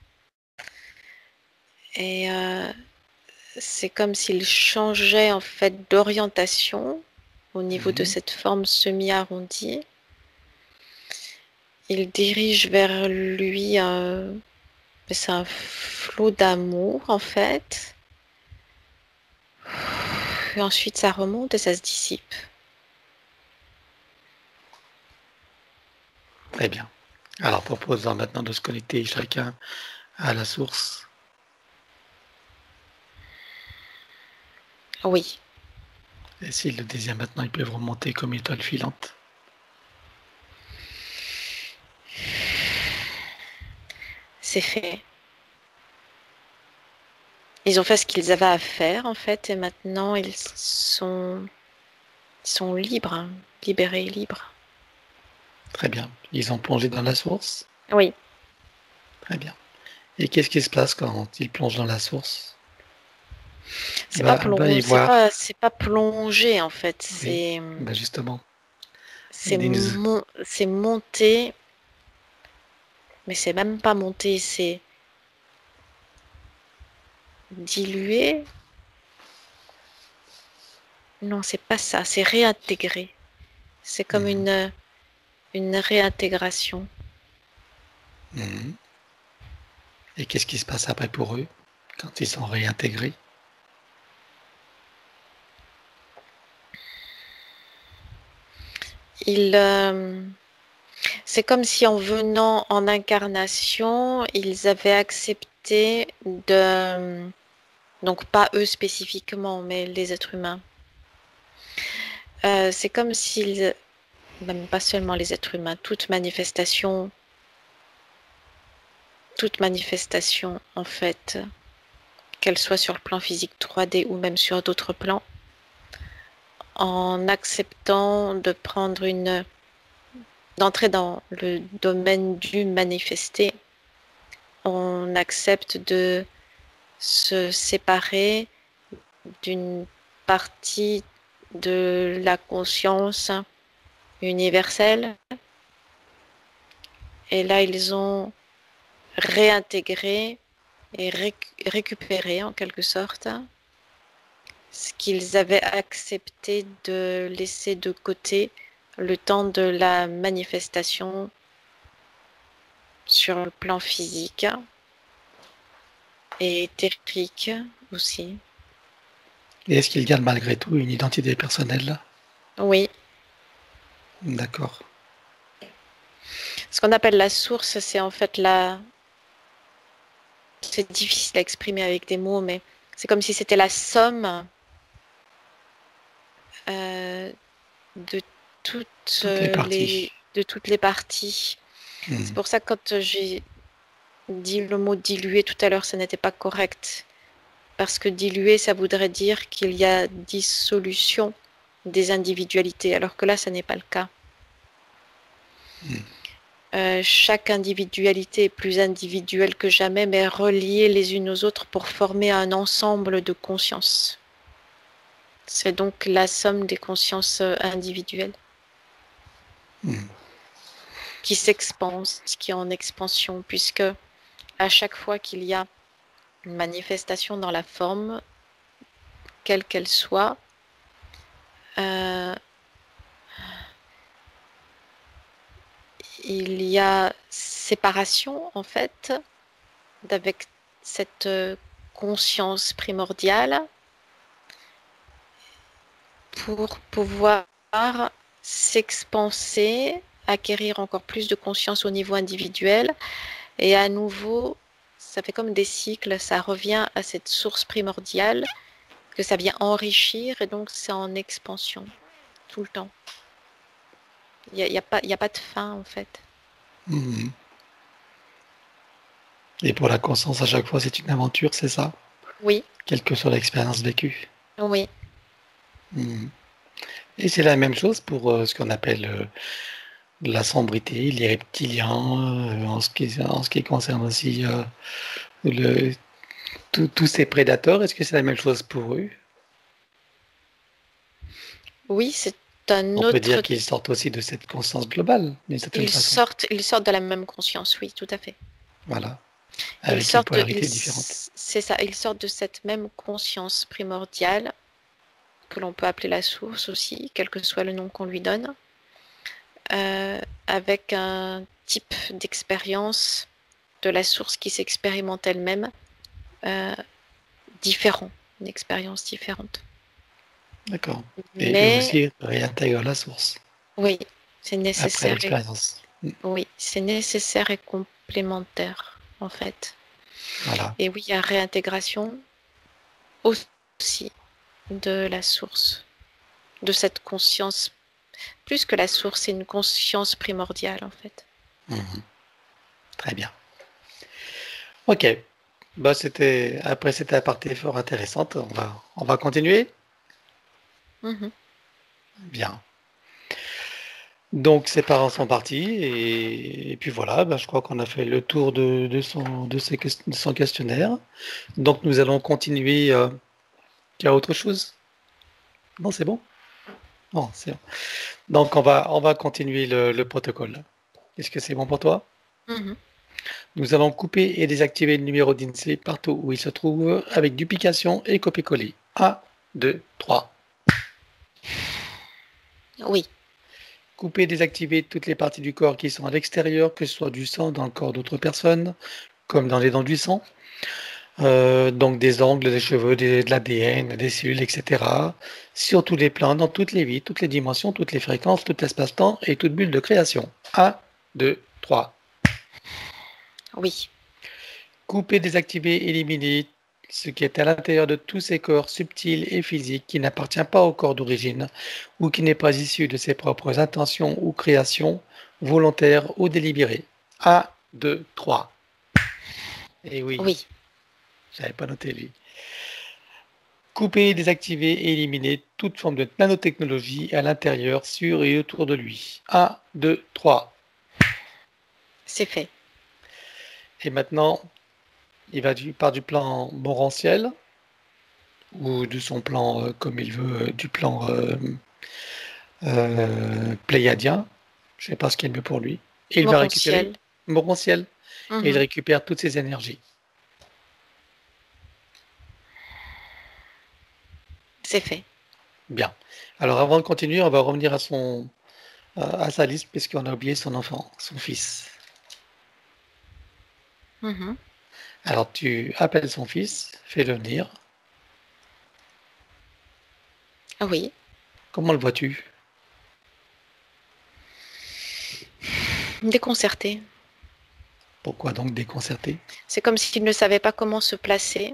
et euh, c'est comme s'ils changeaient en fait d'orientation au niveau de Mhm. cette forme semi-arrondie. Ils dirigent vers lui un, c'est un flot d'amour en fait. Et ensuite, ça remonte et ça se dissipe. Très bien. Alors proposons maintenant de se connecter chacun à la source. Oui. Et s'ils le désirent maintenant, ils peuvent remonter comme étoile filante. C'est fait. Ils ont fait ce qu'ils avaient à faire en fait et maintenant ils sont, ils sont libres, hein, libérés, libres. Très bien. Ils ont plongé dans la source? Oui. Très bien. Et qu'est-ce qui se passe quand ils plongent dans la source? C'est pas Va, va y plongé, c'est voir. pas, c'est pas plongé en fait. Oui, C'est, ben justement. c'est Dis-nous. mon, c'est monté, mais c'est même pas monté, c'est dilué. Non, c'est pas ça, c'est réintégré. C'est comme Mhm. une, une réintégration. Mhm. Et qu'est-ce qui se passe après pour eux quand ils sont réintégrés? Il, euh, c'est comme si en venant en incarnation, ils avaient accepté de, donc pas eux spécifiquement, mais les êtres humains. Euh, c'est comme s'ils, même pas seulement les êtres humains, toute manifestation, toute manifestation en fait, qu'elle soit sur le plan physique trois D ou même sur d'autres plans, en acceptant de prendre une, d'entrer dans le domaine du manifesté, on accepte de se séparer d'une partie de la conscience universelle. Et là, ils ont réintégré et réc- récupéré en quelque sorte ce qu'ils avaient accepté de laisser de côté le temps de la manifestation sur le plan physique et éthérique aussi. Et est-ce qu'ils gardent malgré tout une identité personnelle? Oui, D'accord. ce qu'on appelle la source, c'est en fait la... C'est difficile à exprimer avec des mots, mais c'est comme si c'était la somme euh, de toutes Toutes les les parties. de toutes les parties. C'est Mhm. pour ça que quand j'ai dit le mot diluer tout à l'heure, ce n'était pas correct. Parce que diluer, ça voudrait dire qu'il y a dissolution des individualités, alors que là, ce n'est pas le cas. Mhm. Euh, chaque individualité est plus individuelle que jamais, mais reliée les unes aux autres pour former un ensemble de consciences. C'est donc la somme des consciences individuelles Mhm. qui s'expansent, qui est en expansion, puisque à chaque fois qu'il y a une manifestation dans la forme, quelle qu'elle soit, euh, il y a séparation, en fait, d'avec cette euh, conscience primordiale pour pouvoir s'expanser, acquérir encore plus de conscience au niveau individuel. Et à nouveau, ça fait comme des cycles, ça revient à cette source primordiale que ça vient enrichir et donc c'est en expansion tout le temps. Il n'y a, y a, pas- y a pas de fin en fait. Mhm. Et pour la conscience, à chaque fois, c'est une aventure, c'est ça? Oui, Quelle que soit l'expérience vécue. oui, Mhm. Et c'est la même chose pour euh, ce qu'on appelle euh, la sombrité, les reptiliens, euh, en ce qui, en ce qui concerne aussi euh, le, tous tous ces prédateurs. Est-ce que c'est la même chose pour eux? oui, c'est un On peut autre. dire qu'ils sortent aussi de cette conscience globale, d'une certaine Ils façon. sortent, ils sortent de la même conscience, oui, tout à fait. Voilà, Ils avec une sortent, de- ils, polarité différente. c'est ça, ils sortent de cette même conscience primordiale que l'on peut appeler la source aussi, quel que soit le nom qu'on lui donne, euh, avec un type d'expérience de la source qui s'expérimente elle-même euh, différent, une expérience différente. D'accord. Et eux Mais aussi réintègrent la source oui, c'est après nécessaire et, l'expérience. Mm. oui, c'est nécessaire et complémentaire en fait. Voilà. Et oui, il y a réintégration aussi de la source, de cette conscience. Plus que la source, c'est une conscience primordiale en fait. Mhm. Très bien. Ok. Bah, c'était après cette aparté fort intéressante. On va on va continuer. Mhm. Bien. Donc ses parents sont partis et, et puis voilà. Bah, je crois qu'on a fait le tour de, de son de, ses ques- de son questionnaire. Donc nous allons continuer. Euh, il y a autre chose? Non, c'est bon. Non, c'est bon. Donc on va on va continuer le, le protocole. Est-ce que c'est bon pour toi? Mhm. Nous allons couper et désactiver le numéro d'INSEE partout où il se trouve avec duplication et copier-coller. un, deux, trois. Oui, Couper et désactiver toutes les parties du corps qui sont à l'extérieur, que ce soit du sang dans le corps d'autres personnes, comme dans les dents du sang. Euh, donc des ongles, des cheveux, des- de l'A D N, des cellules, et cetera. Sur tous les plans, dans toutes les vies, toutes les dimensions, toutes les fréquences, tout l'espace-temps et toute bulle de création. un, deux, trois. oui, Couper, désactiver, éliminer ce qui est à l'intérieur de tous ces corps subtils et physiques qui n'appartient pas au corps d'origine ou qui n'est pas issu de ses propres intentions ou créations, volontaires ou délibérées. un, deux, trois. Et oui, oui, j'avais pas noté lui. Couper, désactiver et éliminer toute forme de nanotechnologie à l'intérieur, sur et autour de lui. un, deux, trois. c'est fait. Et maintenant, il va du, part du plan morantiel ou de son plan euh, comme il veut, euh, du plan euh, euh, pléiadien. Je ne sais pas ce qui est le mieux pour lui. Et il va récupérer Morontiel. Morontiel. Et il Mhm. récupère toutes ses énergies. C'est fait. Bien. Alors avant de continuer, on va revenir à son à à sa liste puisqu'on a oublié son enfant, son fils. Mhm. Alors tu appelles son fils, fais-le venir. Ah oui, Comment le vois-tu? déconcerté. Pourquoi donc déconcerté? C'est comme s'il ne savait pas comment se placer.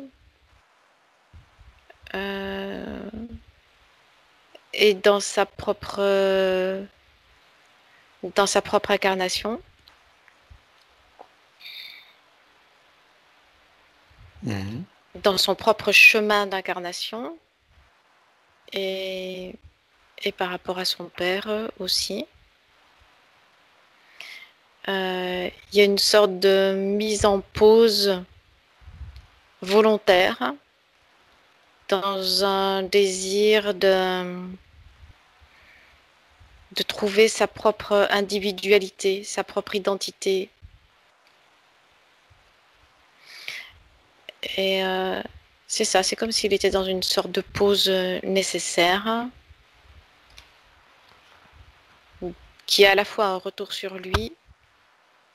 Euh, et dans sa propre euh, dans sa propre incarnation. Mhm. Dans son propre chemin d'incarnation et, et par rapport à son père euh, aussi. Euh, Il y a une sorte de mise en pause volontaire dans un désir de, de trouver sa propre individualité, sa propre identité. Et euh, c'est ça, c'est comme s'il était dans une sorte de pause euh, nécessaire qui est à la fois un retour sur lui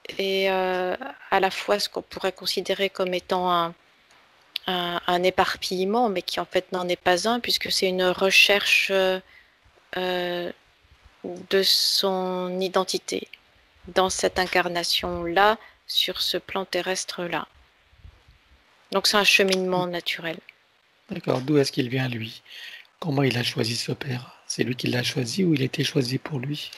est euh, à la fois ce qu'on pourrait considérer comme étant un, un, un éparpillement, mais qui en fait n'en est pas un, puisque c'est une recherche euh, euh, de son identité dans cette incarnation-là, sur ce plan terrestre-là. Donc c'est un cheminement naturel. D'accord. D'où est-ce qu'il vient, lui? Comment il a choisi ce père? C'est lui qui l'a choisi ou il a été choisi pour lui?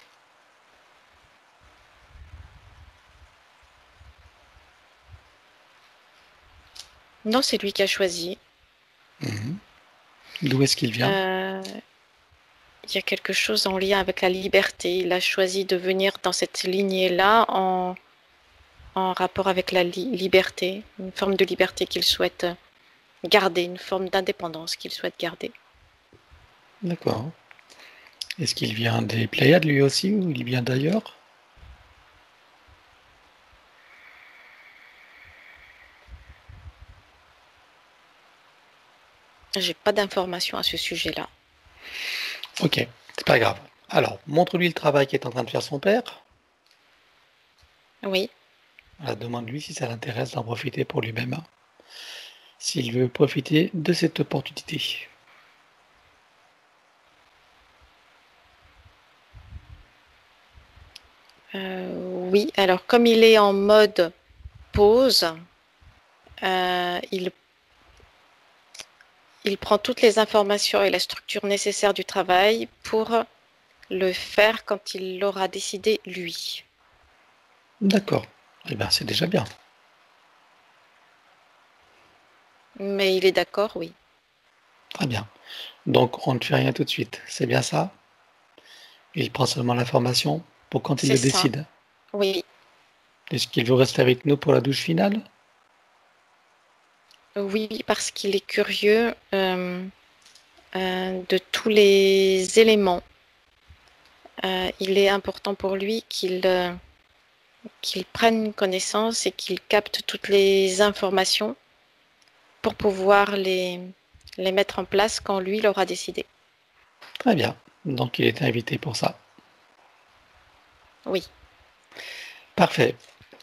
Non, c'est lui qui a choisi. Mhm. D'où est-ce qu'il vient? Euh, il y a quelque chose en lien avec la liberté. Il a choisi de venir dans cette lignée-là en, en rapport avec la li liberté, une forme de liberté qu'il souhaite garder, une forme d'indépendance qu'il souhaite garder. D'accord. Est-ce qu'il vient des Pléiades lui aussi ou il vient d'ailleurs? J'ai pas d'informations à ce sujet-là. Ok, c'est pas grave. Alors, montre-lui le travail qu'est en train de faire son père. Oui. Voilà, demande-lui si ça l'intéresse d'en profiter pour lui-même. S'il veut profiter de cette opportunité. Euh, oui, alors comme il est en mode pause, euh, il, il prend toutes les informations et la structure nécessaire du travail pour le faire quand il l'aura décidé lui. D'accord. Eh bien, c'est déjà bien. Mais il est d'accord, oui. Très bien. Donc, on ne fait rien tout de suite. C'est bien ça? Il prend seulement l'information pour quand il C'est le ça. décide. Oui, Est-ce qu'il veut rester avec nous pour la douche finale? oui, parce qu'il est curieux euh, euh, de tous les éléments. Euh, il est important pour lui qu'il euh, qu'il prenne connaissance et qu'il capte toutes les informations pour pouvoir les, les mettre en place quand lui l'aura décidé. Très bien. Donc, il est invité pour ça. Oui, Parfait.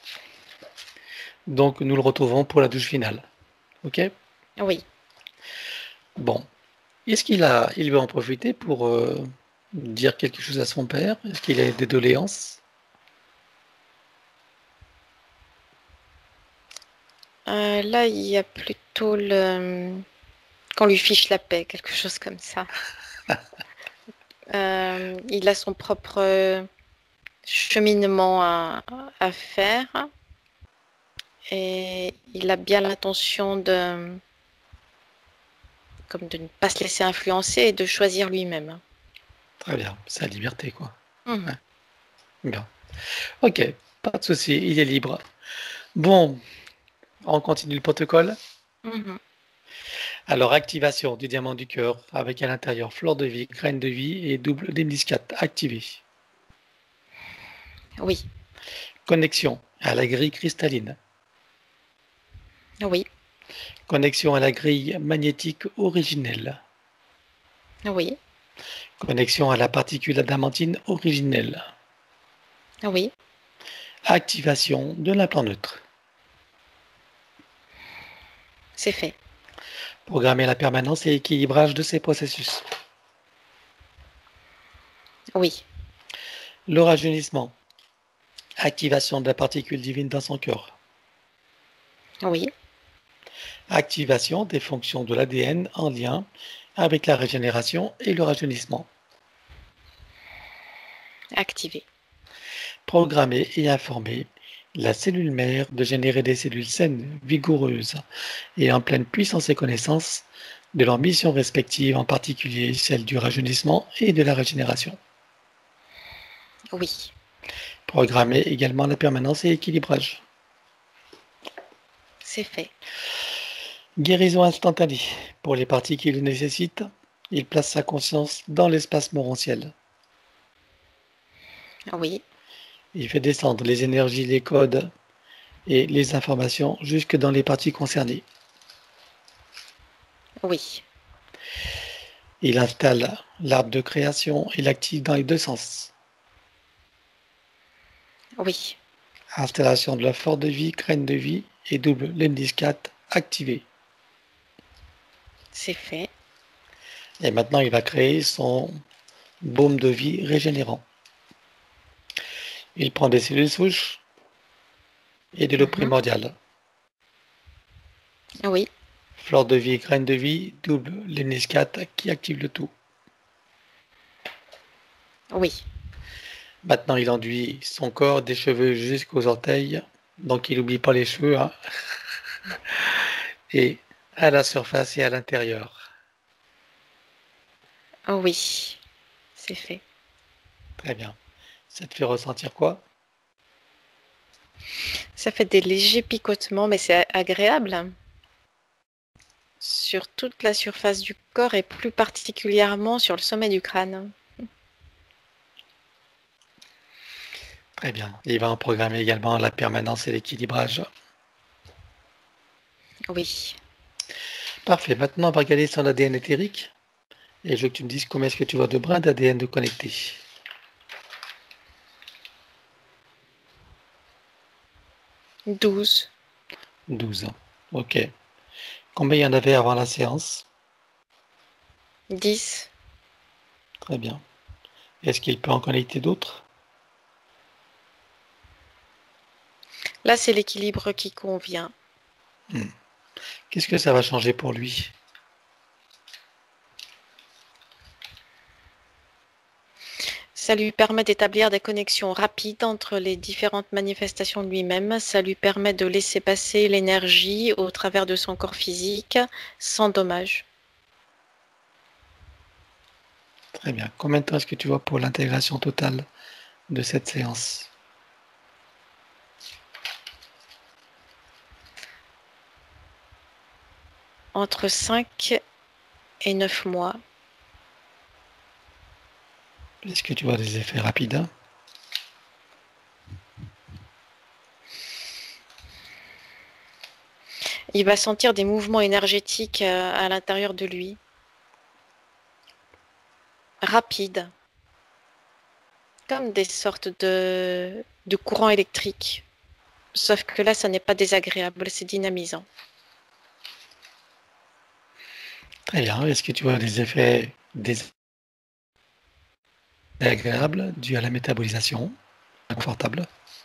Donc, nous le retrouvons pour la douche finale. OK? oui. Bon. Est-ce qu'il a, il veut en profiter pour euh, dire quelque chose à son père? Est-ce qu'il a des doléances? Euh, là, il y a plutôt le... qu'on lui fiche la paix, quelque chose comme ça. Euh, il a son propre cheminement à, à faire et il a bien l'intention de, comme de ne pas se laisser influencer et de choisir lui-même. Très bien. Sa liberté, quoi. Mhm. Ouais. Bien. OK. Pas de souci. Il est libre. Bon. On continue le protocole. Mhm. Alors, activation du diamant du cœur avec à l'intérieur fleur de vie, graine de vie et double démniscate activé. Oui, Connexion à la grille cristalline. oui, Connexion à la grille magnétique originelle. oui, Connexion à la particule adamantine originelle. oui, Activation de l'implant neutre. c'est fait. Programmer la permanence et équilibrage de ces processus. Oui, Le rajeunissement. Activation de la particule divine dans son cœur. oui, Activation des fonctions de l'A D N en lien avec la régénération et le rajeunissement. activé. Programmer et informer la cellule mère de générer des cellules saines, vigoureuses et en pleine puissance et connaissance de leurs missions respectives, en particulier celle du rajeunissement et de la régénération. Oui, Programmer également la permanence et équilibrage. c'est fait. Guérison instantanée. Pour les parties qui le nécessitent, il place sa conscience dans l'espace morontiel. Oui, Il fait descendre les énergies, les codes et les informations jusque dans les parties concernées. oui, Il installe l'arbre de création et l'active dans les deux sens. oui, Installation de la fleur de vie, graine de vie et double lemniscate activé. C'est fait. Et maintenant, il va créer son baume de vie régénérant. Il prend des cellules souches et de l'eau Mhm. primordiale. Oui, Fleur de vie, graine de vie, double lemniscate qui active le tout. oui. Maintenant, il enduit son corps des cheveux jusqu'aux orteils. Donc, il n'oublie pas les cheveux, hein. Et à la surface et à l'intérieur. Oui, c'est fait. Très bien. Ça te fait ressentir quoi? Ça fait des légers picotements, mais c'est agréable. Sur toute la surface du corps et plus particulièrement sur le sommet du crâne. Très bien. Il va en programmer également la permanence et l'équilibrage. Oui. Parfait. Maintenant, on va regarder son A D N éthérique. Et je veux que tu me dises combien est-ce que tu vois de brins d'A D N de connectés. douze. douze. Ok. Combien il y en avait avant la séance? dix. Très bien. Est-ce qu'il peut en connecter d'autres? Là, c'est l'équilibre qui convient. Hmm. Qu'est-ce que ça va changer pour lui? Ça lui permet d'établir des connexions rapides entre les différentes manifestations de lui-même. Ça lui permet de laisser passer l'énergie au travers de son corps physique sans dommage. Très bien. Combien de temps est-ce que tu vois pour l'intégration totale de cette séance? Entre cinq et neuf mois. Est-ce que tu vois des effets rapides? Il va sentir des mouvements énergétiques à l'intérieur de lui. Rapides. Comme des sortes de, de courants électriques. Sauf que là, ça n'est pas désagréable, c'est dynamisant. Très bien. Est-ce que tu vois des effets désagréables dus à la métabolisation? Inconfortable?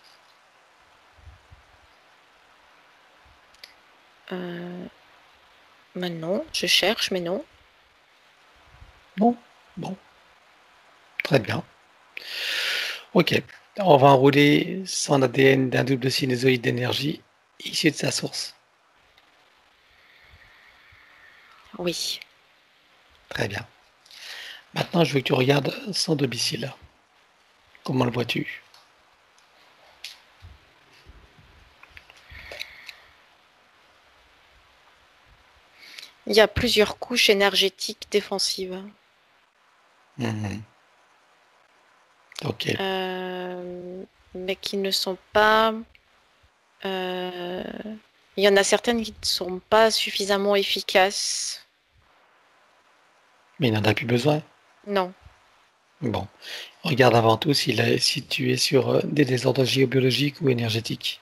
Euh, mais non, je cherche, mais non. Non? Bon. Très bien. Ok. On va enrouler son A D N d'un double sinusoïde d'énergie issu de sa source. Oui. Très bien. Maintenant, je veux que tu regardes son domicile. Comment le vois-tu? Il y a plusieurs couches énergétiques défensives. Mmh. Ok. Euh, mais qui ne sont pas... Euh, il y en a certaines qui ne sont pas suffisamment efficaces. Mais il n'en a plus besoin. Non. Bon. Regarde avant tout s'il est situé sur euh, des désordres géobiologiques ou énergétiques.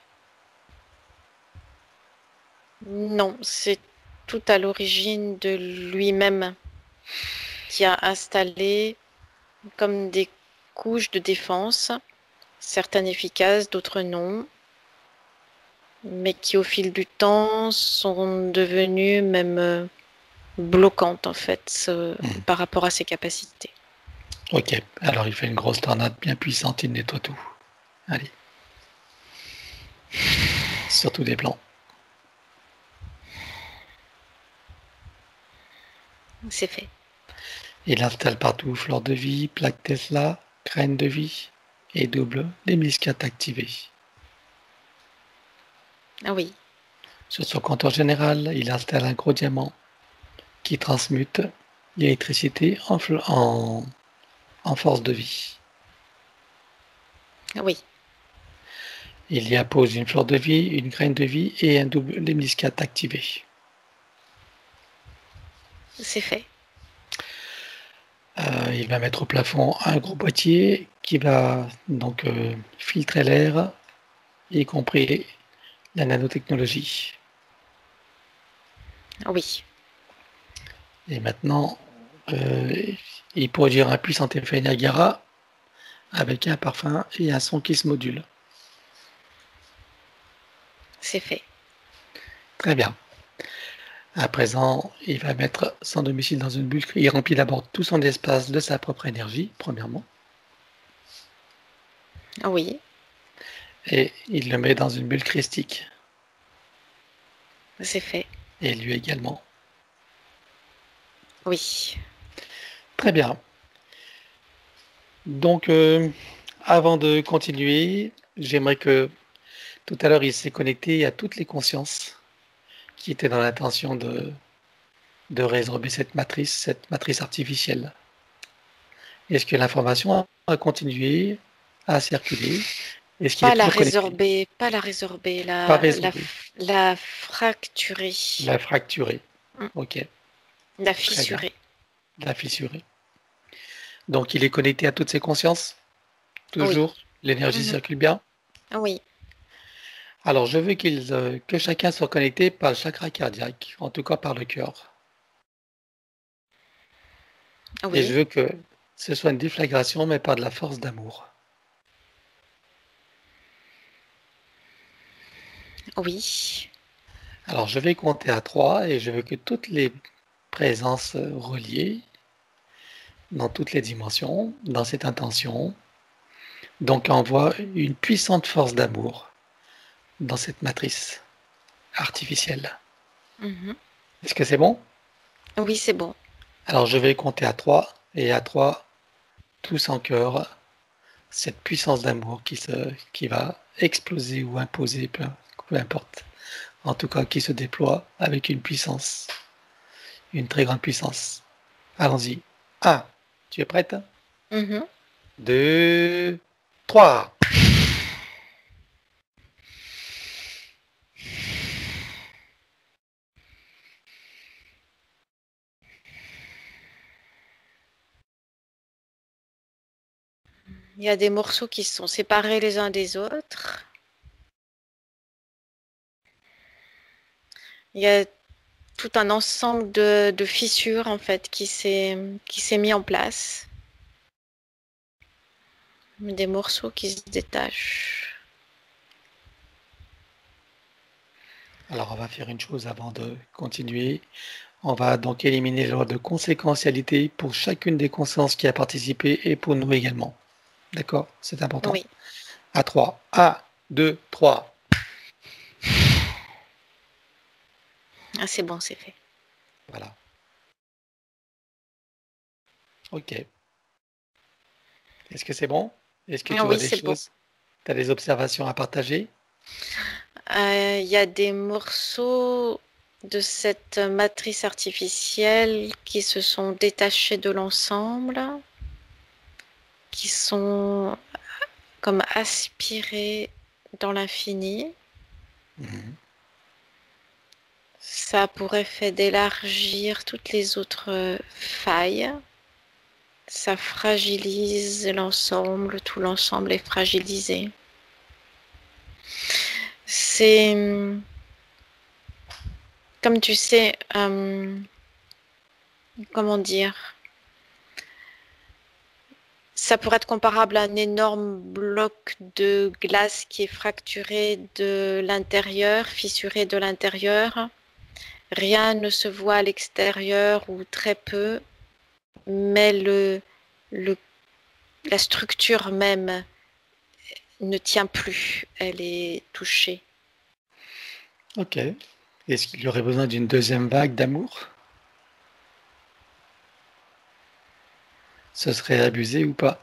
Non, c'est tout à l'origine de lui-même qui a installé comme des couches de défense, certaines efficaces, d'autres non, mais qui au fil du temps sont devenues même euh, bloquantes en fait euh, Mmh. par rapport à ses capacités. Ok. Alors il fait une grosse tornade bien puissante, il nettoie tout. Allez. Surtout des plans. C'est fait. Il installe partout fleur de vie, plaque Tesla, graine de vie et double l'hémiscate activé. Ah oui. Sur son compteur général, il installe un gros diamant qui transmute l'électricité en, en, en force de vie. Ah oui. Il y appose une fleur de vie, une graine de vie et un double hémiscate activé. C'est fait. Euh, il va mettre au plafond un gros boîtier qui va donc euh, filtrer l'air y compris la nanotechnologie. Oui. Et maintenant, euh, il produire un puissant effet Niagara avec un parfum et un son qui se module. C'est fait. Très bien. À présent, il va mettre son domicile dans une bulle. Il remplit d'abord tout son espace de sa propre énergie, premièrement. Oui. Et il le met dans une bulle christique. C'est fait. Et lui également. Oui. Très bien. Donc, euh, avant de continuer, j'aimerais que tout à l'heure, il s'est connecté à toutes les consciences qui étaient dans l'intention de, de résorber cette matrice, cette matrice artificielle. Est-ce que l'information a continué à circuler? Est-ce qu'il est Pas la toujours connecté? résorber, pas la résorber, Pas la, la, résorbé, la fracturer, la fracturer. Mm. Ok, la très bien. fissurer. La fissurer. Donc, il est connecté à toutes ces consciences? Oui. Toujours? L'énergie Mhm. circule bien? Oui. Alors, je veux qu'il, euh, que chacun soit connecté par le chakra cardiaque, en tout cas par le cœur. Et je Oui. veux que ce soit une déflagration, mais par de la force d'amour. Oui. Alors, je vais compter à trois et je veux que toutes les présences euh, reliées dans toutes les dimensions, dans cette intention, donc envoient une puissante force d'amour dans cette matrice artificielle. Mhm. Est-ce que c'est bon? Oui, c'est bon. Alors, je vais compter à trois et à trois, tous en cœur, cette puissance d'amour qui, se, qui va exploser ou imposer, peu, peu importe. En tout cas, qui se déploie avec une puissance, une très grande puissance. Allons-y. Un. Tu es prête? Mhm. Deux. Trois. Il y a des morceaux qui sont séparés les uns des autres. Il y a tout un ensemble de, de fissures en fait qui s'est qui s'est mis en place. Des morceaux qui se détachent. Alors, on va faire une chose avant de continuer. On va donc éliminer les lois de conséquentialité pour chacune des consciences qui a participé et pour nous également. D'accord? C'est important. Oui. À trois. Un, deux, trois. Ah, c'est bon, c'est fait. Voilà. OK. Est-ce que c'est bon? Est-ce que Ah tu vois oui, des c'est bon. choses? Tu as des observations à partager? Euh, Il y a des morceaux de cette matrice artificielle qui se sont détachés de l'ensemble, qui sont comme aspirés dans l'infini. Mhm. Ça a pour effet d'élargir toutes les autres failles. Ça fragilise l'ensemble, tout l'ensemble est fragilisé. C'est, comme tu sais, euh, comment dire, ça pourrait être comparable à un énorme bloc de glace qui est fracturé de l'intérieur, fissuré de l'intérieur. Rien ne se voit à l'extérieur ou très peu, mais le, le, la structure même ne tient plus, elle est touchée. Ok. Est-ce qu'il y aurait besoin d'une deuxième vague d'amour? Ce serait abusé ou pas?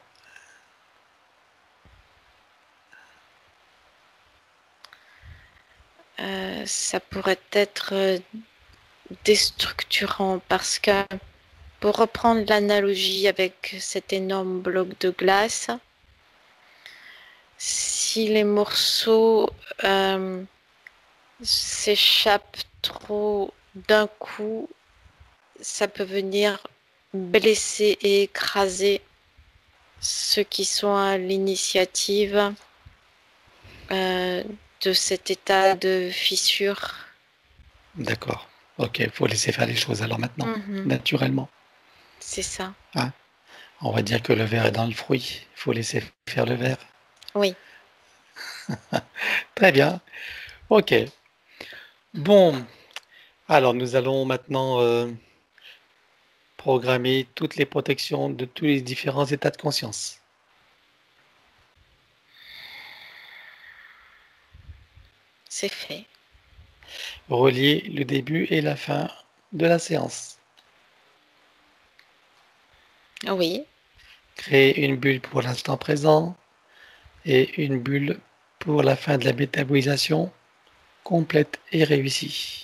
Euh, ça pourrait être déstructurant parce que, pour reprendre l'analogie avec cet énorme bloc de glace, si les morceaux euh, s'échappent trop d'un coup, ça peut venir blesser et écraser ceux qui sont à l'initiative euh, de cet état de fissure. D'accord. Ok, il faut laisser faire les choses alors maintenant, Mhm, naturellement. c'est ça. Hein. On va dire que le verre est dans le fruit. Il faut laisser faire le verre. Oui. Très bien. Ok. Bon, alors nous allons maintenant euh, programmer toutes les protections de tous les différents états de conscience. C'est fait. Relier le début et la fin de la séance. Oui. Créer une bulle pour l'instant présent et une bulle pour la fin de la métabolisation complète et réussie.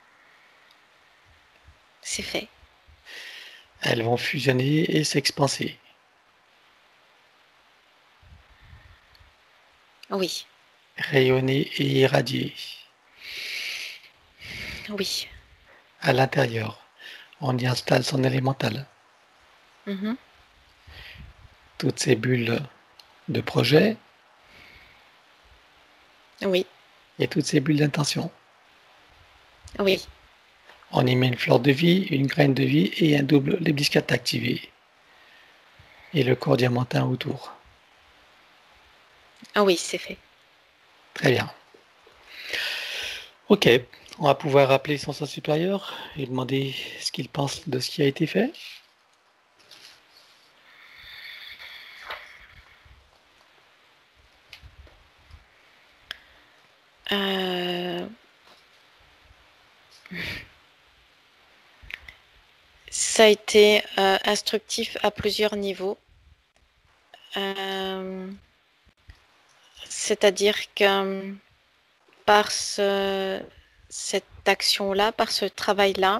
C'est fait. Elles vont fusionner et s'expanser. Oui. Rayonner et irradier. Oui. À l'intérieur, on y installe son élémental. Mhm. Toutes ces bulles de projet Oui. et toutes ces bulles d'intention. Oui. On y met une fleur de vie, une graine de vie et un double lébiscate activé. Et le corps diamantin autour. Ah oui, c'est fait. Très bien. Ok, on va pouvoir appeler son sens supérieur et demander ce qu'il pense de ce qui a été fait. Euh, Ça a été euh, instructif à plusieurs niveaux. Euh, C'est-à-dire que par ce, cette action-là, par ce travail-là,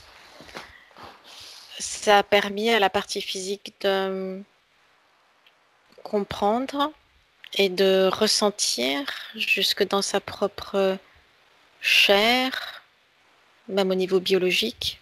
ça a permis à la partie physique de comprendre et de ressentir jusque dans sa propre chair, même au niveau biologique,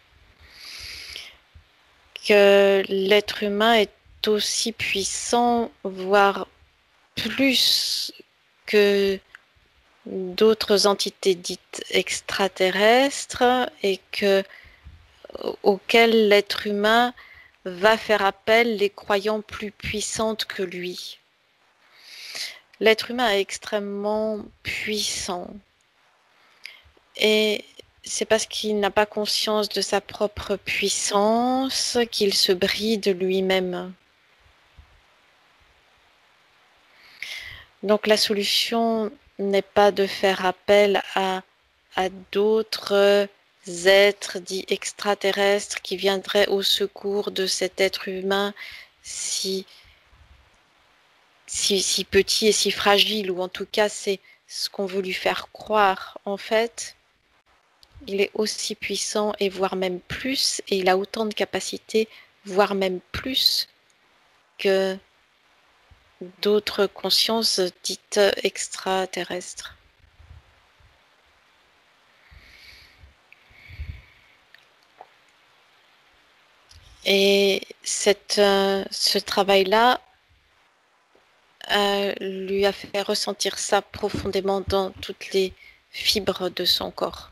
que l'être humain est aussi puissant, voire plus que d'autres entités dites extraterrestres et que auxquelles l'être humain va faire appel les croyant plus puissantes que lui. L'être humain est extrêmement puissant et c'est parce qu'il n'a pas conscience de sa propre puissance qu'il se bride lui-même. Donc la solution n'est pas de faire appel à, à d'autres êtres dits extraterrestres qui viendraient au secours de cet être humain si, si, si petit et si fragile, ou en tout cas c'est ce qu'on veut lui faire croire. En fait, il est aussi puissant et voire même plus, et il a autant de capacités, voire même plus que d'autres consciences dites extraterrestres. Et cette, euh, ce travail-là euh, lui a fait ressentir ça profondément dans toutes les fibres de son corps.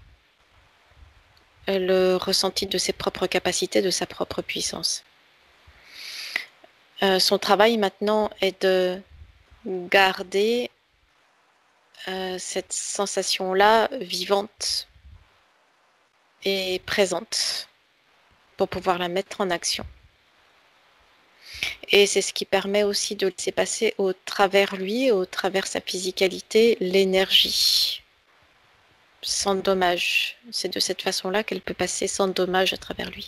Le ressenti de ses propres capacités, de sa propre puissance. Euh, son travail maintenant est de garder euh, cette sensation-là vivante et présente pour pouvoir la mettre en action. Et c'est ce qui permet aussi de laisser passer au travers lui, au travers sa physicalité, l'énergie, sans dommage. C'est de cette façon-là qu'elle peut passer sans dommage à travers lui,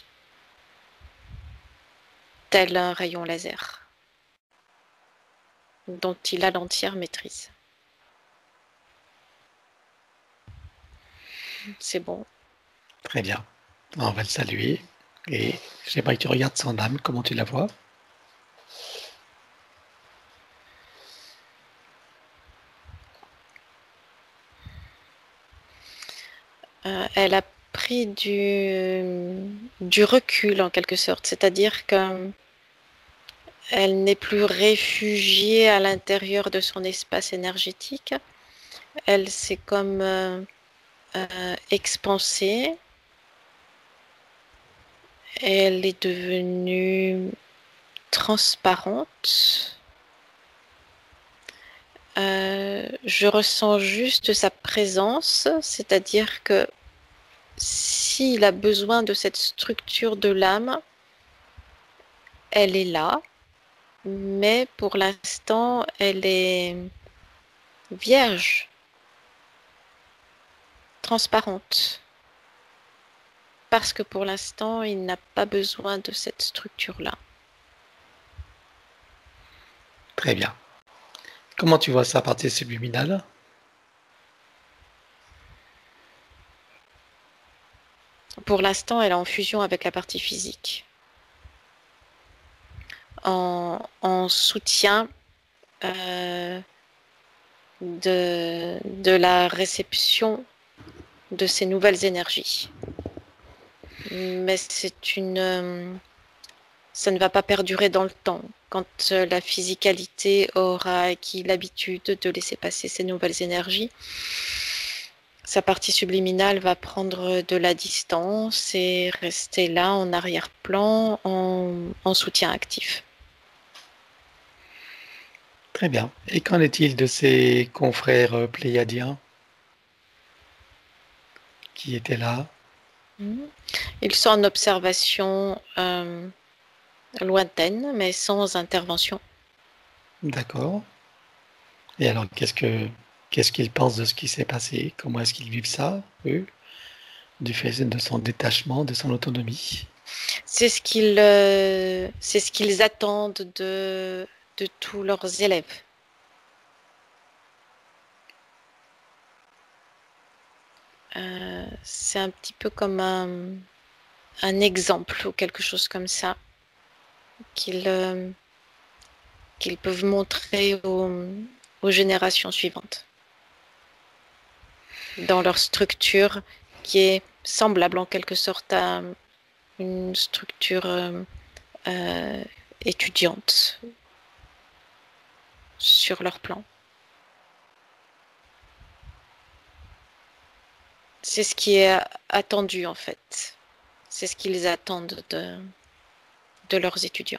tel un rayon laser, dont il a l'entière maîtrise. C'est bon. Très bien. On va le saluer. Et j'aimerais que tu regardes son âme, comment tu la vois. Euh, elle a pris du, du recul en quelque sorte, c'est-à-dire que elle n'est plus réfugiée à l'intérieur de son espace énergétique, elle s'est comme euh, euh, expansée. Elle est devenue transparente. Euh, je ressens juste sa présence, c'est-à-dire que s'il a besoin de cette structure de l'âme, elle est là, mais pour l'instant, elle est vierge, transparente, parce que pour l'instant, il n'a pas besoin de cette structure-là. Très bien. Comment tu vois sa partie subliminale? Pour l'instant, elle est en fusion avec la partie physique, en, en soutien euh, de, de la réception de ces nouvelles énergies. Mais c'est une, euh, ça ne va pas perdurer dans le temps. Quand euh, la physicalité aura acquis l'habitude de laisser passer ces nouvelles énergies, sa partie subliminale va prendre de la distance et rester là en arrière-plan, en, en soutien actif. Très bien. Et qu'en est-il de ses confrères euh, pléiadiens qui étaient là? Ils sont en observation euh, lointaine, mais sans intervention. D'accord. Et alors, qu'est-ce que qu'est-ce qu'ils pensent de ce qui s'est passé? Comment est-ce qu'ils vivent ça, eux, du fait de son détachement, de son autonomie? C'est ce qu'ils euh, c'est ce qu'ils attendent de, de tous leurs élèves. Euh, c'est un petit peu comme un, un exemple ou quelque chose comme ça qu'ils euh, qu'ils peuvent montrer aux, aux générations suivantes dans leur structure qui est semblable en quelque sorte à une structure euh, euh, étudiante sur leur plan. C'est ce qui est attendu en fait. C'est ce qu'ils attendent de, de leurs étudiants.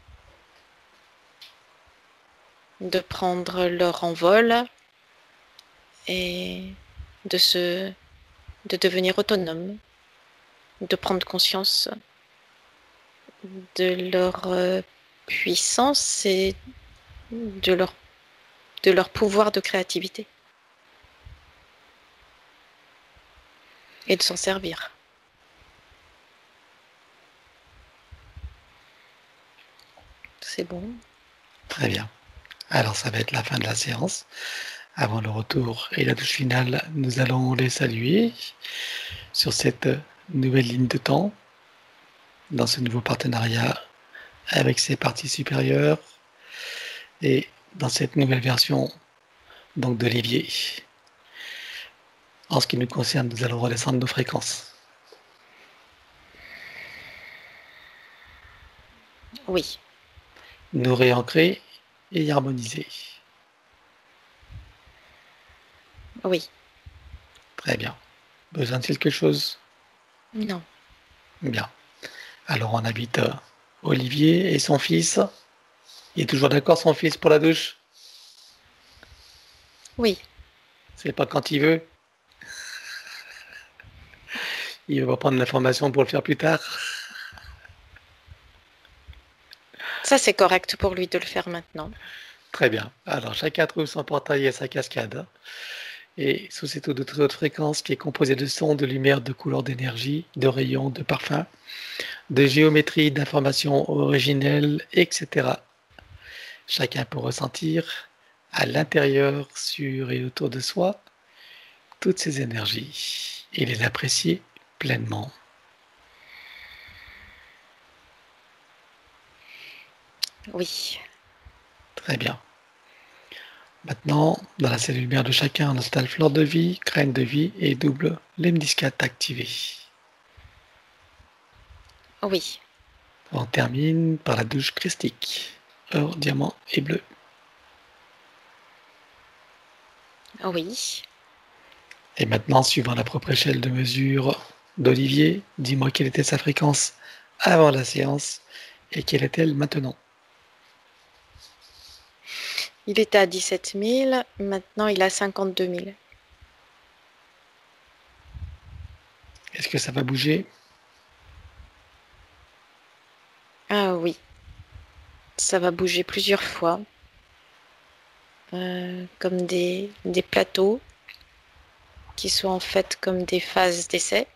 De prendre leur envol et de, se, de devenir autonome, de prendre conscience de leur euh, puissance et de leur, de leur pouvoir de créativité et de s'en servir. C'est bon. Très bien. Alors, ça va être la fin de la séance. Avant le retour et la douche finale, nous allons les saluer sur cette nouvelle ligne de temps, dans ce nouveau partenariat avec ses parties supérieures et dans cette nouvelle version donc d'Olivier. En ce qui nous concerne, nous allons redescendre nos fréquences. Oui. Nous réancrer et harmoniser. Oui. Très bien. Besoin de quelque chose? Non. Bien. Alors on invite euh, Olivier et son fils. Il est toujours d'accord, son fils, pour la douche? Oui. C'est pas quand il veut? Il va prendre l'information pour le faire plus tard? Ça, c'est correct pour lui de le faire maintenant. Très bien. Alors chacun trouve son portail et sa cascade. Et sous cette haute de haute fréquence qui est composée de sons, de lumière, de couleurs, d'énergie, de rayons, de parfums, de géométrie, d'informations originelles, et cetera. Chacun peut ressentir à l'intérieur, sur et autour de soi, toutes ces énergies et les apprécier pleinement. Oui. Très bien. Maintenant, dans la cellule mère de chacun, on installe fleur de vie, graine de vie et double lemniscate activé. Oui. On termine par la douche christique, or, diamant et bleu. Oui. Et maintenant, suivant la propre échelle de mesure d'Olivier, dis-moi quelle était sa fréquence avant la séance et quelle est-elle maintenant? Il était à dix-sept mille, maintenant il a cinquante-deux mille. Est-ce que ça va bouger? Ah oui, ça va bouger plusieurs fois, euh, comme des, des plateaux qui sont en fait comme des phases d'essai.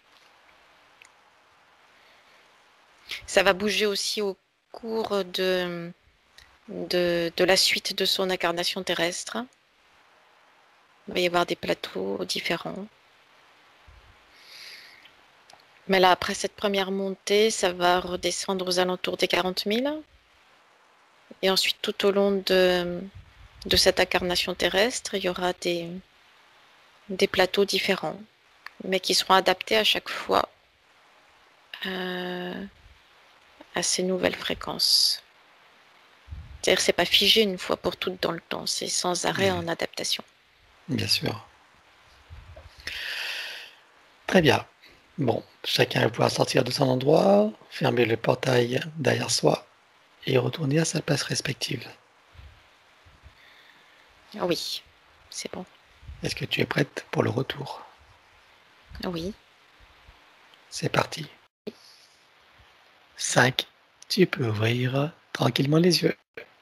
Ça va bouger aussi au cours de, de, de la suite de son incarnation terrestre. Il va y avoir des plateaux différents. Mais là, après cette première montée, ça va redescendre aux alentours des quarante mille. Et ensuite, tout au long de, de cette incarnation terrestre, il y aura des, des plateaux différents, mais qui seront adaptés à chaque fois à, à ces nouvelles fréquences. C'est-à-dire que c'est pas figé une fois pour toutes dans le temps, c'est sans arrêt Mmh. en adaptation. Bien sûr. Très bien. Bon, chacun va pouvoir sortir de son endroit, fermer le portail derrière soi et retourner à sa place respective. Oui, c'est bon. Est-ce que tu es prête pour le retour? Oui. C'est parti. cinq. Tu peux ouvrir tranquillement les yeux.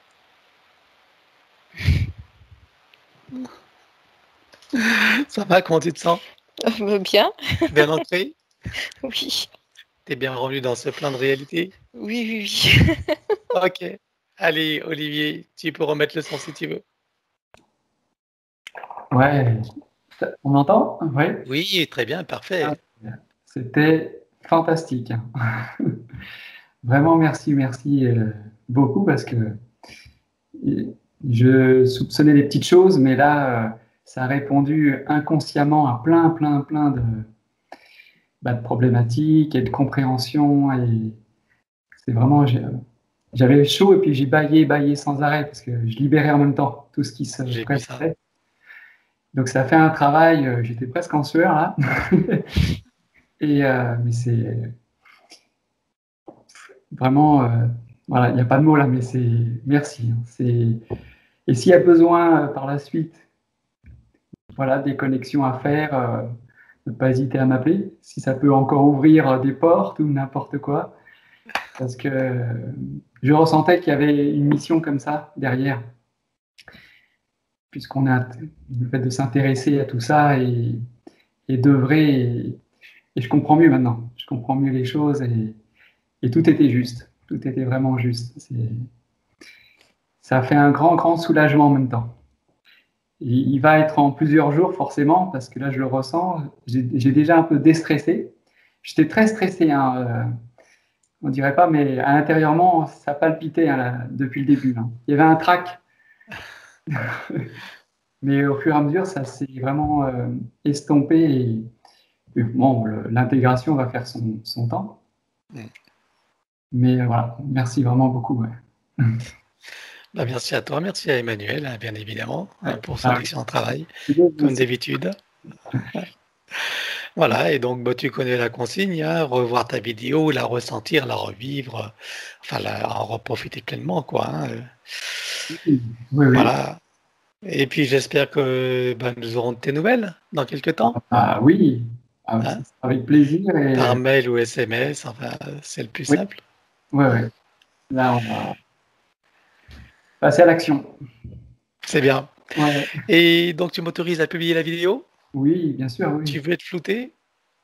Ça va, comment tu te sens? Bien. Bien ancré? Oui. T'es bien revenu dans ce plan de réalité? Oui, oui, oui. Ok. Allez, Olivier, tu peux remettre le son si tu veux. Ouais, on m'entend? Oui. Oui, très bien, parfait. Ah, c'était fantastique. Vraiment, merci, merci euh, beaucoup parce que je soupçonnais des petites choses, mais là, euh, ça a répondu inconsciemment à plein, plein, plein de, bah, de problématiques et de compréhension. Et c'est vraiment, j'ai- j'avais chaud et puis j'ai baillé, baillé sans arrêt parce que je libérais en même temps tout ce qui se J'ai vu ça. présentait. Donc ça fait un travail, euh, j'étais presque en sueur là. Et, euh, mais c'est vraiment, euh, voilà, il n'y a pas de mots là, mais c'est merci. Hein. C'est, et s'il y a besoin euh, par la suite, voilà, des connexions à faire, euh, ne pas hésiter à m'appeler. Si ça peut encore ouvrir des portes ou n'importe quoi, parce que euh, je ressentais qu'il y avait une mission comme ça derrière, puisqu'on a le fait de s'intéresser à tout ça et, et d'œuvrer. Et, et je comprends mieux maintenant. Je comprends mieux les choses et, et tout était juste. Tout était vraiment juste. C'est, ça a fait un grand, grand soulagement en même temps. Et il va être en plusieurs jours forcément, parce que là je le ressens. J'ai, j'ai déjà un peu déstressé. J'étais très stressé, hein, euh, on dirait pas, mais à l'intérieurement, ça palpitait hein, là, depuis le début. Hein. Il y avait un trac, mais au fur et à mesure, ça s'est vraiment euh, estompé. Et, et bon, le- l'intégration va faire son, son temps. Mm. Mais euh, voilà, merci vraiment beaucoup. Ouais. Bah, merci à toi, merci à Emmanuel, hein, bien évidemment, hein, Ouais. pour son Ah, excellent travail, oui. comme d'habitude. Voilà, et donc bah, tu connais la consigne, hein, revoir ta vidéo, la ressentir, la revivre, euh, enfin la, en reprofiter pleinement, quoi. Hein, euh, Oui, oui. voilà. Et puis j'espère que bah, nous aurons de tes nouvelles dans quelques temps, Ah, oui, ah, hein, ça sera avec plaisir. par Et mail ou S M S, enfin c'est le plus oui, simple. ouais, ouais. Là, on va passer à l'action. C'est bien. Ouais. Et donc tu m'autorises à publier la vidéo? Oui, bien sûr, oui. Tu veux être flouté?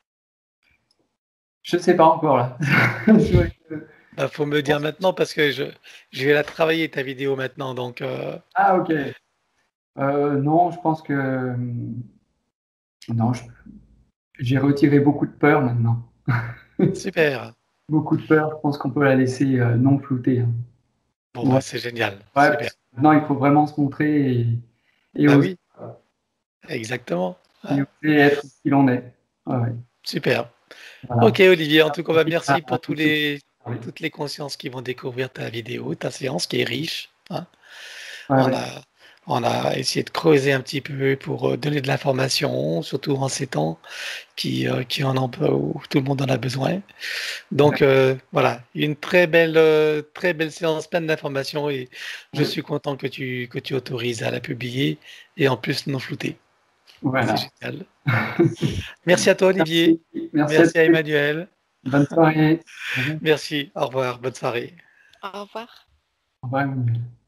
Je ne sais pas encore là. Je- Bah, faut me dire maintenant parce que je, je vais la travailler ta vidéo maintenant, donc euh, Ah, ok. Euh, non, je pense que euh, non, je- j'ai retiré beaucoup de peur maintenant. super. Beaucoup de peur. Je pense qu'on peut la laisser euh, non floutée. Hein. Bon bah Ouais, c'est génial, ouais, super. parce que maintenant, il faut vraiment se montrer et, et Bah oser, oui, exactement. et Ah, oser être ce qu'il en est. Ouais, ouais. super. Voilà. Ok Olivier, en tout cas, bah, À, merci à pour tous tous ceux qui les, ont parlé. toutes les consciences qui vont découvrir ta vidéo, ta séance qui est riche. Hein. Ouais, On ouais. a, On a essayé de creuser un petit peu pour donner de l'information, surtout en ces temps qui, euh, qui en ont, où tout le monde en a besoin. Donc euh, voilà, une très belle, euh, très belle séance pleine d'informations et je Oui. suis content que tu, que tu autorises à la publier et en plus non floutée. C'est Voilà. génial. Merci à toi, Olivier. Merci. Merci à Merci à tous. Emmanuel. Bonne soirée. Au revoir. Merci. Au revoir. Bonne soirée. Au revoir. Au revoir, Emmanuel.